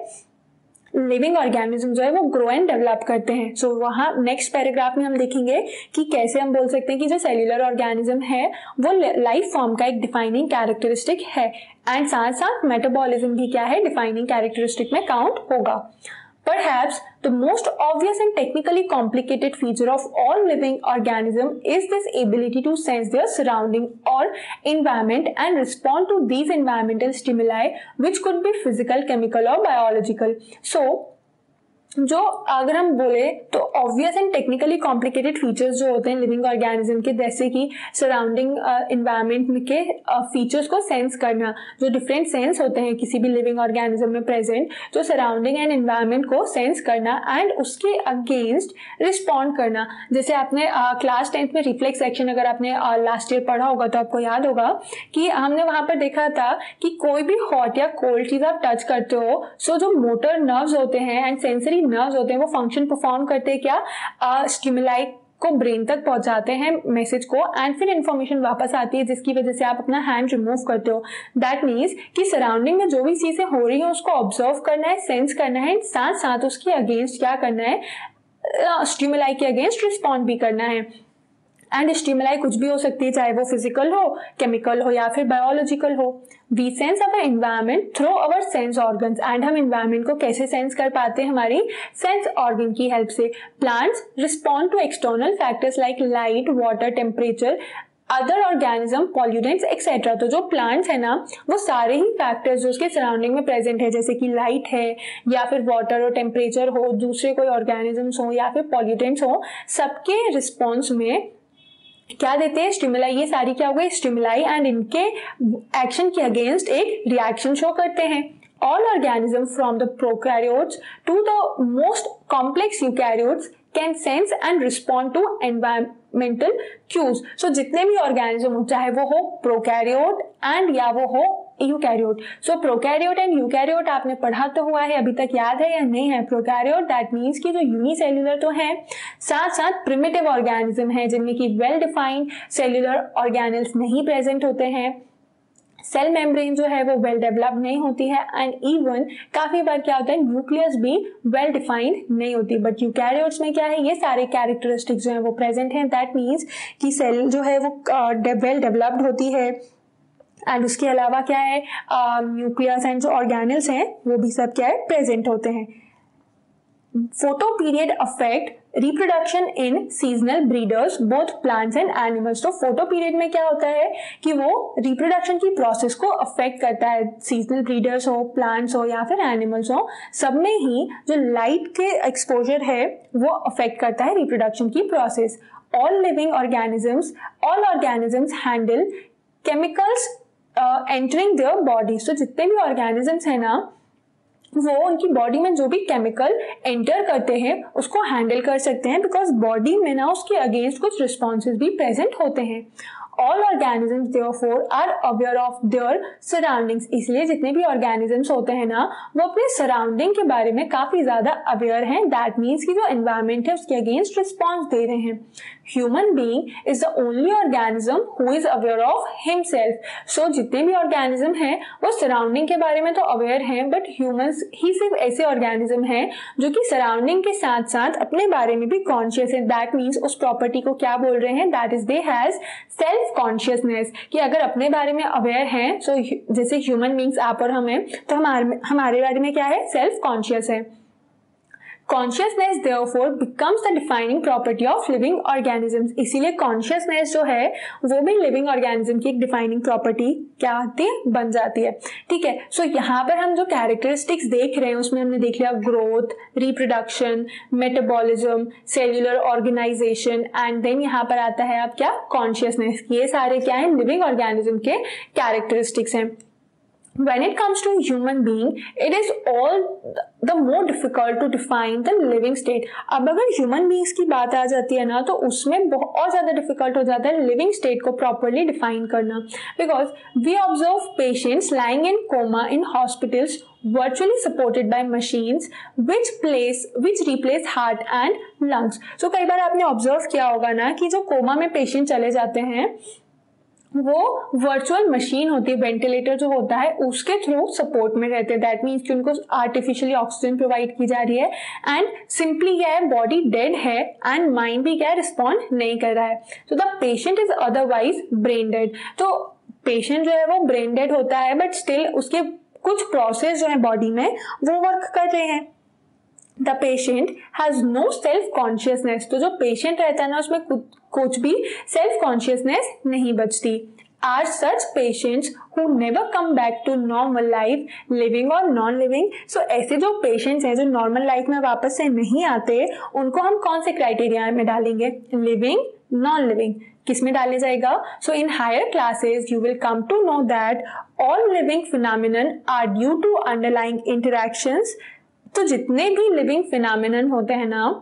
लिविंग ऑर्गेनिज्म जो है वो ग्रो एंड डेवलप करते हैं। सो so, वहाँ नेक्स्ट पैराग्राफ में हम देखेंगे कि कैसे हम बोल सकते हैं कि जो सेल्यूलर ऑर्गेनिज्म है वो लाइफ फॉर्म का एक डिफाइनिंग कैरेक्टरिस्टिक है। एंड साथ साथ मेटाबॉलिज्म भी क्या है, डिफाइनिंग कैरेक्टरिस्टिक में काउंट होगा। Perhaps the most obvious and technically complicated feature of all living organism is this ability to sense their surrounding or environment and respond to these environmental stimuli, which could be physical, chemical or biological. So जो अगर हम बोले तो obvious and technically complicated features जो होते हैं living organism के, जैसे कि सराउंडिंग इन्वायरमेंट uh, के फीचर्स uh, को सेंस करना, जो डिफरेंट सेंस होते हैं किसी भी लिविंग ऑर्गेनिज्म में प्रेजेंट, जो सराउंडिंग एंड इन्वायरमेंट को सेंस करना एंड उसके अगेंस्ट रिस्पॉन्ड करना। जैसे आपने क्लास टेंथ में रिफ्लेक्स सेक्शन अगर आपने लास्ट uh, ईयर पढ़ा होगा तो आपको याद होगा कि हमने वहां पर देखा था कि कोई भी हॉट या कोल्ड चीज आप टच करते हो, सो जो मोटर नर्व्स होते हैं एंड सेंसरी नर्व्स होते हैं वो फंक्शन परफॉर्म करते हैं क्या, स्टिमुलाई को ब्रेन तक पहुंचाते हैं मैसेज को एंड फिर इंफॉर्मेशन वापस आती है जिसकी वजह से आप अपना हैंड रिमूव करते हो। दैट मीन्स कि सराउंडिंग में जो भी चीजें हो रही है उसको ऑब्जर्व करना है, सेंस करना है, साथ साथ उसके अगेंस्ट क्या करना है, स्टिमुलाई के अगेंस्ट रिस्पॉन्ड भी करना है। एंड स्टिमुलाई कुछ भी हो सकती है, चाहे वो फिजिकल हो, केमिकल हो या फिर बायोलॉजिकल हो। We sense our environment through our sense organs. And हम एनवायरमेंट को कैसे सेंस कर पाते हैं, हमारी सेंस ऑर्गन की हेल्प से। Plants respond to external factors like light, water, temperature, other organism, pollutants etcetera. तो जो प्लांट्स है ना वो सारे ही फैक्टर्स जो उसके सराउंडिंग में प्रेजेंट है, जैसे कि लाइट है या फिर वाटर और टेम्परेचर हो, दूसरे कोई ऑर्गेनिजम्स हो या फिर पॉल्यूटेंट्स हो, सबके रिस्पॉन्स में क्या देते हैं, स्टिमुलाई। ये सारी क्या हो गई, स्टिमुलाई, एंड इनके एक्शन के अगेंस्ट एक रिएक्शन शो करते हैं। All organisms from the prokaryotes to the most complex eukaryotes can sense and respond to environmental cues. So जितने भी organism हो, चाहे वो हो प्रोकैरियोट एंड या वो हो eukaryote. So prokaryote and eukaryote आपने पढ़ा तो हुआ है, अभी तक याद है या नहीं है? प्रोकैरियोट दैट मीन्स कि जो यूनिसेल्युलर तो है, साथ साथ प्रिमिटिव ऑर्गेनिज्म है जिनमें कि वेल डिफाइंड सेल्युलर ऑर्गेनेल्स नहीं प्रेजेंट होते हैं, सेल मेम्ब्रेन जो है वो वेल डेवलप नहीं होती है, एंड इवन काफी बार क्या होता है न्यूक्लियस भी वेल डिफाइंड नहीं होती। बट यूकैरियोट्स में क्या है, ये सारे कैरेक्टरिस्टिक्स जो है वो प्रेजेंट हैं। दैट मीन्स कि सेल जो है वो वेल डेवलप्ड होती है, एंड उसके अलावा क्या है, न्यूक्लियस एंड जो ऑर्गेनेल्स हैं वो भी सब क्या है, प्रेजेंट होते हैं। Photoperiod affect reproduction in seasonal breeders both plants and animals. तो फोटो पीरियड में क्या होता है कि वो रिप्रोडक्शन की प्रोसेस को अफेक्ट करता है, सीजनल ब्रीडर्स हो, प्लांट्स हो या फिर एनिमल्स हो, सब में ही जो लाइट के एक्सपोजर है वो अफेक्ट करता है रिप्रोडक्शन की process. All living organisms all organisms handle chemicals entering their body. तो जितने भी ऑर्गेनिजम्स है ना वो उनकी बॉडी में जो भी केमिकल एंटर करते हैं उसको हैंडल कर सकते हैं, बिकॉज बॉडी में ना उसके अगेंस्ट कुछ रिस्पॉन्सेज भी प्रेजेंट होते हैं। All organisms therefore are aware of their surroundings, इसलिए जितने भी organisms होते हैं ना वो अपने surrounding के बारे में काफी ज्यादा aware हैं। That means कि जो environment है उसके against response दे रहे हैं। Human being is the only organism who is aware of himself. So जितने भी organism हैं वो surrounding के बारे में तो aware हैं, but humans ही सिर्फ ऐसे organism हैं जो कि surrounding के साथ साथ अपने बारे में भी conscious है। That means उस property को क्या बोल रहे हैं? That is they has self consciousness, कि अगर अपने बारे में अवेयर हैं, सो जैसे ह्यूमन बींग्स आप और हमें, तो हमारे हमारे बारे में क्या है? सेल्फ कॉन्शियस है। Consciousness therefore becomes the defining property of living organisms, इसीलिए कॉन्शियसनेस जो है वो भी लिविंग ऑर्गेनिज्म की एक डिफाइनिंग प्रॉपर्टी क्या आती है? बन जाती है। ठीक है, सो so, यहाँ पर हम जो कैरेक्टरिस्टिक्स देख रहे हैं उसमें हमने देख लिया growth, reproduction, metabolism, cellular organisation, and then यहाँ पर आता है आप क्या? कॉन्शियसनेस। ये सारे क्या है? लिविंग ऑर्गेनिज्म के कैरेक्टरिस्टिक्स हैं। When it comes to human being, it is all the more difficult to define the living state. अब अगर human beings की बात आ जाती है ना तो उसमें बहुत ज़्यादा difficult हो जाता है living state को properly define करना, because we observe patients lying in coma in hospitals virtually supported by machines which place which replace heart and lungs. So कई बार आपने observe किया होगा ना कि जो कोमा में पेशेंट चले जाते हैं वो वर्चुअल मशीन होती है, वेंटिलेटर जो होता है उसके थ्रू सपोर्ट में रहते हैं। दैट मीन्स कि उनको आर्टिफिशियली ऑक्सीजन प्रोवाइड की जा रही है, एंड सिंपली क्या है? बॉडी डेड है एंड माइंड भी क्या है? रिस्पॉन्ड नहीं कर रहा है। So the patient is otherwise brain dead. तो पेशेंट जो है वो ब्रेन डेड होता है, बट स्टिल उसके कुछ प्रोसेस जो है बॉडी में वो वर्क कर रहे हैं। The patient has no self consciousness, तो जो पेशेंट रहता है ना उसमें कुछ भी सेल्फ कॉन्शियसनेस नहीं बचती। Are such patients who never come back to normal life, living और नॉन लिविंग। सो ऐसे जो पेशेंट्स हैं जो नॉर्मल लाइफ में वापस से नहीं आते, उनको हम कौन से क्राइटेरिया में डालेंगे? Living, non living. किस में डाले जाएगा? So in higher classes you will come to know that all living phenomenon are due to underlying interactions. तो जितने भी लिविंग फिनोमिनन होते हैं ना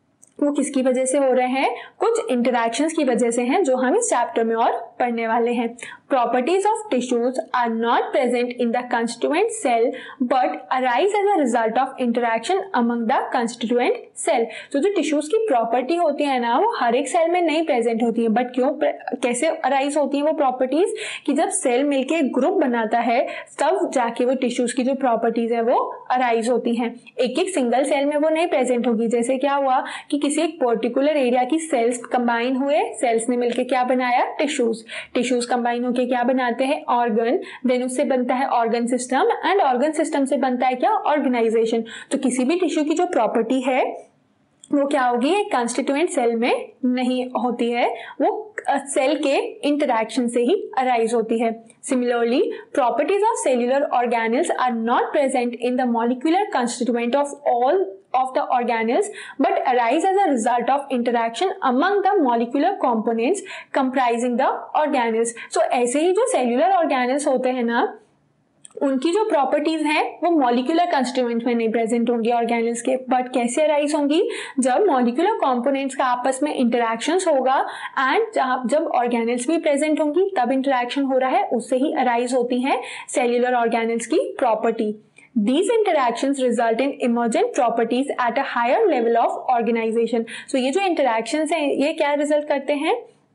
वो किसकी वजह से हो रहे हैं? कुछ इंटरैक्शंस की वजह से हैं, जो हम इस चैप्टर में और पढ़ने वाले हैं। Properties of tissues are not present in the constituent cell but arise as a result of interaction among the constituent cell. तो जो टिश्यूज की प्रॉपर्टी होती है ना वो हर एक सेल में नहीं प्रेजेंट होती है, बट क्यों कैसे अराइज होती है वो प्रॉपर्टीज? कि जब सेल मिलके एक ग्रुप बनाता है तब जाके वो टिश्यूज की जो प्रॉपर्टीज है वो अराइज होती हैं। एक एक सिंगल सेल में वो नहीं प्रेजेंट होगी। जैसे क्या हुआ कि किसी एक पर्टिकुलर एरिया की सेल्स कंबाइन हुए, सेल्स ने मिलके क्या बनाया? टिश्यूज। टिश्यूज कंबाइन होके क्या बनाते हैं? ऑर्गन। देन उससे बनता है organ system, and organ system से बनता है क्या? ऑर्गेनाइजेशन। तो किसी भी टिश्यू की जो प्रॉपर्टी है वो क्या होगी? एक कंस्टिट्यूएंट सेल में नहीं होती है, वो सेल के इंटरैक्शन से ही अराइज होती है। Similarly properties of cellular organelles are not present in the molecular constituent of all of the organelles but arise as a result of interaction among the molecular components comprising the organelles. So ऐसे ही जो cellular organelles होते हैं ना उनकी जो properties हैं वो molecular constituent में नहीं प्रेजेंट होंगी ऑर्गेनल्स के, बट कैसे अराइज होंगी? जब मॉलिक्यूलर कंपोनेंट्स का आपस में इंटरैक्शंस होगा, एंड जब ऑर्गेनल्स भी प्रेजेंट होंगी तब इंटरैक्शन हो रहा है, उससे ही अराइज होती हैं सेल्यूलर ऑर्गेनल्स की property. These interactions result in emergent properties at a higher level of organization. So ये जो interactions हैं ये क्या result करते हैं?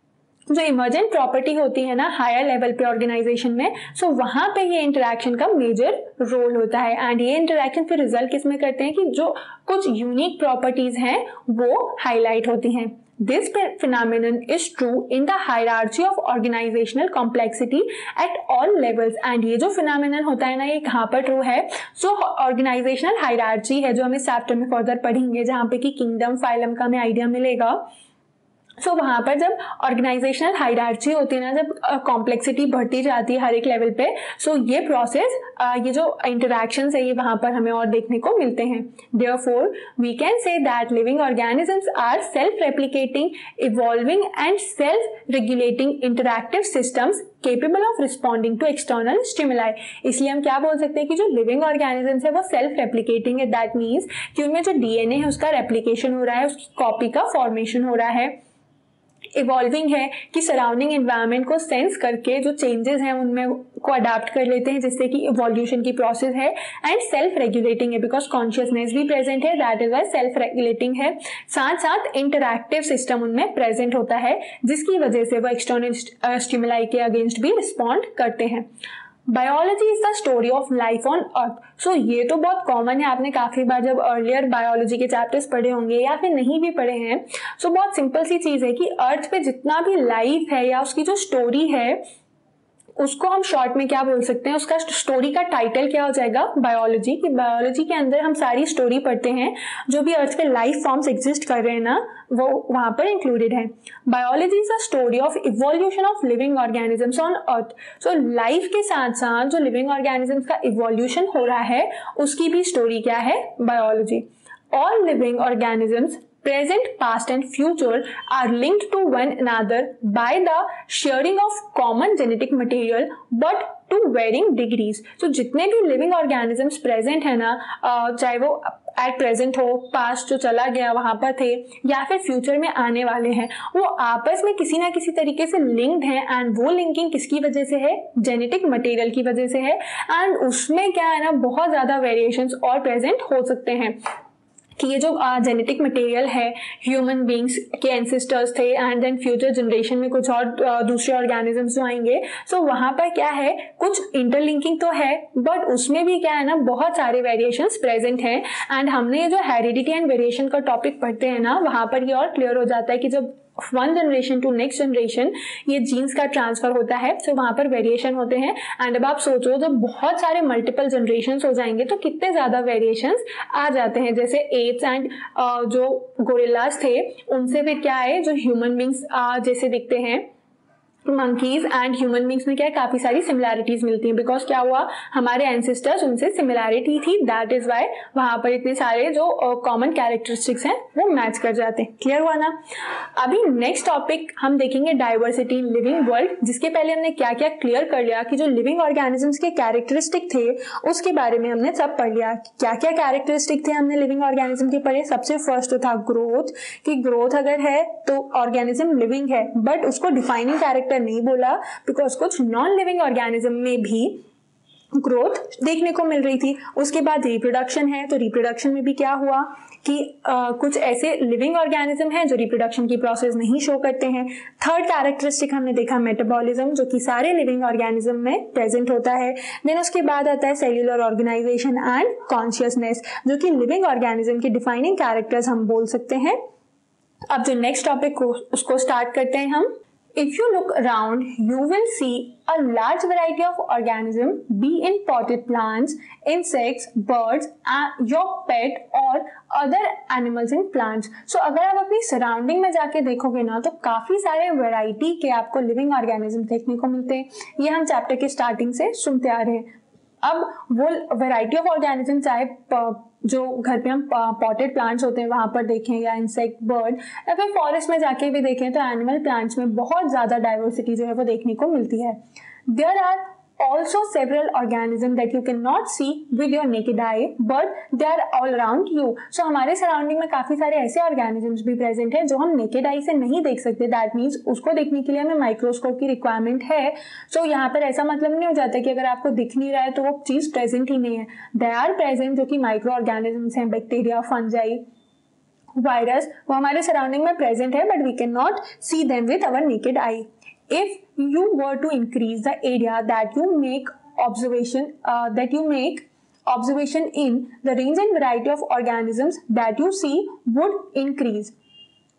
जो इमर्जेंट प्रॉपर्टी होती है ना हायर लेवल पे ऑर्गेनाइजेशन में, सो so वहां पे ये इंटरैक्शन का मेजर रोल होता है, एंड ये इंटरैक्शन फिर रिजल्ट किस में करते हैं कि जो कुछ यूनिक प्रॉपर्टीज हैं वो हाईलाइट होती हैं। This phenomenon is true in the hierarchy of organizational complexity at all levels. And ये जो phenomenon होता है ना ये कहाँ पर true है? जो organizational hierarchy है जो हम इस chapter में further पढ़ेंगे, जहाँ पे कि kingdom, phylum का हमें idea मिलेगा, सो so, वहाँ पर जब ऑर्गेनाइजेशनल हायरार्ची होती है ना, जब कॉम्प्लेक्सिटी uh, बढ़ती जाती है हर एक लेवल पे, सो so, ये प्रोसेस uh, ये जो इंटरैक्शंस है ये वहाँ पर हमें और देखने को मिलते हैं. Therefore we can say that living organisms are self replicating, evolving and self regulating interactive systems capable of responding to external stimuli. इसलिए हम क्या बोल सकते हैं कि जो लिविंग ऑर्गेनिजम्स है वो सेल्फ रेप्लिकेटिंग है. दैट मीन्स कि उनमें जो डीएनए है उसका रेप्लिकेशन हो रहा है, उसकी कॉपी का फॉर्मेशन हो रहा है. इवॉल्विंग है कि सराउंडिंग एनवायरनमेंट को सेंस करके जो चेंजेस हैं उनमें को अडाप्ट कर लेते हैं, जिससे कि इवोल्यूशन की प्रोसेस है. एंड सेल्फ रेगुलेटिंग है बिकॉज कॉन्शियसनेस भी प्रेजेंट है, that is why self regulating है. साथ साथ इंटरैक्टिव सिस्टम उनमें प्रेजेंट होता है जिसकी वजह से वो एक्सटर्नल स्टिमुलाई के अगेंस्ट भी रिस्पॉन्ड करते हैं. Biology is the story of life on earth. So ये तो बहुत कॉमन है, आपने काफी बार जब अर्लियर बायोलॉजी के चैप्टर्स पढ़े होंगे या फिर नहीं भी पढ़े हैं. सो so, बहुत सिंपल सी चीज है कि अर्थ पे जितना भी लाइफ है या उसकी जो स्टोरी है उसको हम शॉर्ट में क्या बोल सकते हैं, उसका स्टोरी का टाइटल क्या हो जाएगा, बायोलॉजी. कि बायोलॉजी के अंदर हम सारी स्टोरी पढ़ते हैं, जो भी अर्थ पे लाइफ फॉर्म्स एग्जिस्ट कर रहे हैं ना वो वहां पर इंक्लूडेड है. Biology is a story of evolution of living organisms on earth. So life के साथ साथ जो लिविंग ऑर्गेनिजम्स का इवोल्यूशन हो रहा है उसकी भी स्टोरी क्या है, biology. All living organisms present, past and future are linked to one another by the sharing of common genetic material but to varying degrees. So जितने भी living organisms present है ना, चाहे वो at present हो, past जो चला गया वहाँ पर थे या फिर future में आने वाले हैं, वो आपस में किसी ना किसी तरीके से linked हैं. and वो linking किसकी वजह से है, genetic material की वजह से है. and उसमें क्या है ना, बहुत ज़्यादा variations और present हो सकते हैं कि ये जो जेनेटिक uh, मटेरियल है ह्यूमन बींग्स के एंसेस्टर्स थे एंड देन फ्यूचर जनरेशन में कुछ और uh, दूसरे ऑर्गेनिजम्स जो आएंगे. सो so, वहाँ पर क्या है, कुछ इंटरलिंकिंग तो है बट उसमें भी क्या है ना, बहुत सारे वेरिएशंस प्रेजेंट हैं. एंड हमने ये जो हेरिडिटी एंड वेरिएशन का टॉपिक पढ़ते हैं ना, वहाँ पर ये और क्लियर हो जाता है कि जब one generation to next generation ये जीन्स का ट्रांसफर होता है, तो वहां पर वेरिएशन होते हैं. एंड अब आप सोचो जब बहुत सारे मल्टीपल जनरेशंस हो जाएंगे तो कितने ज्यादा वेरिएशंस आ जाते हैं. जैसे एप्स एंड जो गोरिल्लास थे उनसे फिर क्या है, जो ह्यूमन बींग्स जैसे दिखते हैं, मंकीज एंड ह्यूमन बींग्स में क्या है, काफी सारी सिमिलैरिटीज मिलती हैं. बिकॉज क्या हुआ, हमारे एंसेस्टर्स उनसे सिमिलैरिटी थी, दैट इज वाई वहां पर इतने सारे जो कॉमन uh, कैरेक्टरिस्टिक्स हैं वो मैच कर जाते हैं. क्लियर हुआ ना. अभी नेक्स्ट टॉपिक हम देखेंगे डाइवर्सिटी इन लिविंग वर्ल्ड. जिसके पहले हमने क्या क्या क्लियर कर लिया कि जो लिविंग ऑर्गेनिजम्स के कैरेक्टरिस्टिक थे उसके बारे में हमने सब पढ़ लिया. क्या क्या कैरेक्टरिस्टिक थे हमने लिविंग ऑर्गेनिज्म के पढ़े. सबसे फर्स्ट तो था ग्रोथ, कि ग्रोथ अगर है तो ऑर्गेनिज्म लिविंग है, बट उसको डिफाइनिंग कैरेक्टर नहीं बोला बिकॉज कुछ नॉन लिविंग ऑर्गेनिज्म में भी ग्रोथ देखने को मिल रही थी. उसके बाद रिप्रोडक्शन है, तो रिप्रोडक्शन में भी क्या हुआ कि आ, कुछ ऐसे लिविंग ऑर्गेनिज्म हैं जो रिप्रोडक्शन की प्रोसेस नहीं शो करते हैं. थर्ड कैरेक्टरिस्टिक हमने देखा मेटाबॉलिज्म, जो कि सारे लिविंग ऑर्गेनिज्म में प्रेजेंट होता है. देन उसके बाद आता है सेल्यूलर ऑर्गेनाइजेशन एंड कॉन्शियसनेस, जो कि लिविंग ऑर्गेनिज्म के डिफाइनिंग कैरेक्टर्स हम बोल सकते हैं. अब जो नेक्स्ट टॉपिक उसको स्टार्ट करते हैं हम. If you look around, you will see a large variety of organisms, be in potted plants, insects, birds, and your pet or other animals and plants. So अगर आप अपनी सराउंडिंग में जाके देखोगे ना तो काफी सारे वैरायटी के आपको लिविंग ऑर्गेनिज्म देखने को मिलते हैं. ये हम चैप्टर के स्टार्टिंग से सुनते आ रहे हैं. अब वो वैरायटी ऑफ ऑर्गेनिज्म चाहे जो घर पे हम पॉटेड प्लांट्स होते हैं वहां पर देखें या इंसेक्ट, बर्ड या फिर फॉरेस्ट में जाके भी देखें, तो एनिमल प्लांट्स में बहुत ज्यादा डाइवर्सिटी जो है वो देखने को मिलती है. There are also several organisms that you cannot see with your naked eye but they are all around you. So हमारे सराउंडिंग में काफी सारे ऐसे organisms भी प्रेजेंट हैं जो हम naked eye से नहीं देख सकते. That means उसको देखने के लिए हमें माइक्रोस्कोप की रिक्वायरमेंट है. so यहाँ पर ऐसा मतलब नहीं हो जाता कि अगर आपको दिख नहीं रहा है तो वो चीज प्रेजेंट ही नहीं है. they are present, जो कि माइक्रो ऑर्गेनिजम्स हैं, बैक्टीरिया, फंजाई, वायरस, वो हमारे सराउंडिंग में प्रेजेंट है but we can not see them with our naked eye. If you were to increase the area that you make observation uh, that you make observation in, the range and variety of organisms that you see would increase.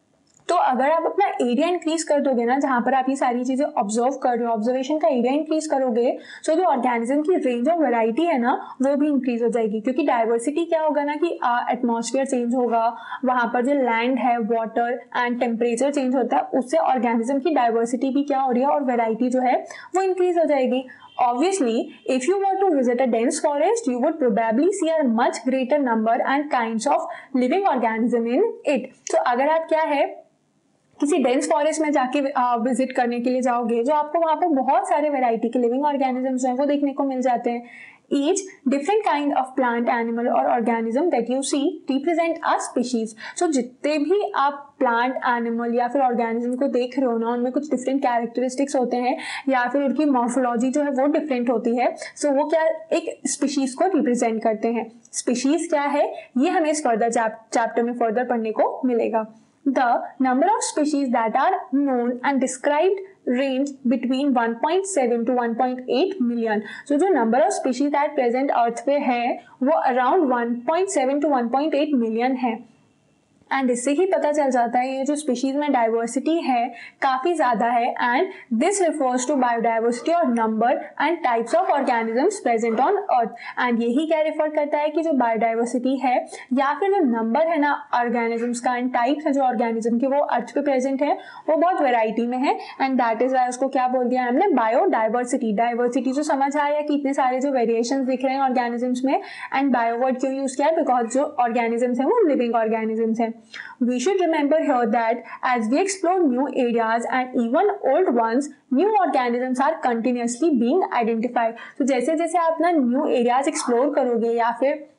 तो अगर आप अपना area increase कर दोगे ना, जहाँ पर आप ये सारी चीजें ऑब्जर्व कर रहे हो, ऑब्जर्वेशन का एरिया इंक्रीज करोगे, सो जो ऑर्गेनिज्म की रेंज ऑफ वैरायटी है ना वो भी इंक्रीज हो जाएगी। क्योंकि डाइवर्सिटी क्या होगा ना कि एटमॉस्फेयर चेंज होगा, वहां पर जो लैंड है, वाटर एंड टेम्परेचर चेंज होता है, उससे ऑर्गेनिज्म की डाइवर्सिटी भी क्या हो रही है और वैरायटी जो है वो इंक्रीज हो जाएगी। Obviously, if you were to visit a dense forest, you would probably see a much greater number and kinds of living organism in it. So अगर आप क्या है किसी डेंस फॉरेस्ट में जाके विजिट करने के लिए जाओगे, जो आपको वहां पर बहुत सारे वैरायटी के लिविंग ऑर्गेनिजम्स हैं वो देखने को मिल जाते हैं। Each different kind of plant, animal और organism that you see represent a species. So जितने भी आप प्लांट, एनिमल या फिर ऑर्गेनिज्म को देख रहे हो ना, उनमें कुछ डिफरेंट कैरेक्टरिस्टिक्स होते हैं या फिर उनकी मॉर्फोलॉजी जो है वो डिफरेंट होती है। सो so, वो क्या एक स्पीशीज को रिप्रेजेंट करते हैं। स्पीशीज क्या है ये हमें इस फर्दर चैप्टर में फर्दर पढ़ने को मिलेगा। The number of species that are known and described range between one point seven to one point eight million. So जो number of species at present अर्थ पे है वो around one point seven to one point eight million है। And इससे ही पता चल जाता है ये जो स्पीशीज में डाइवर्सिटी है काफी ज्यादा है, and this refers to biodiversity or number and types of organisms present on earth. And यही क्या रिफर करता है कि जो बायोडाइवर्सिटी है या फिर जो नंबर है ना ऑर्गेनिजम्स का एंड टाइप्स है जो ऑर्गेनिज्म के वो अर्थ पे प्रेजेंट है वो बहुत वेराइटी में है, एंड दैट इज वाई उसको क्या बोल दिया हमने बायोडाइवर्सिटी। डाइवर्सिटी जो समझ आया कि इतने सारे जो वेरिएशन दिख रहे हैं ऑर्गेनिजम्स में, एंड बायो वर्ड क्यों यूज किया बिकॉज जो ऑर्गेनिजम्स है वो लिविंग ऑर्गेनिजम्स है। We should remember here that as we explore new areas and even old ones, new organisms are continuously being identified. तो जैसे जैसे आप ना न्यू एरियाज एक्सप्लोर करोगे या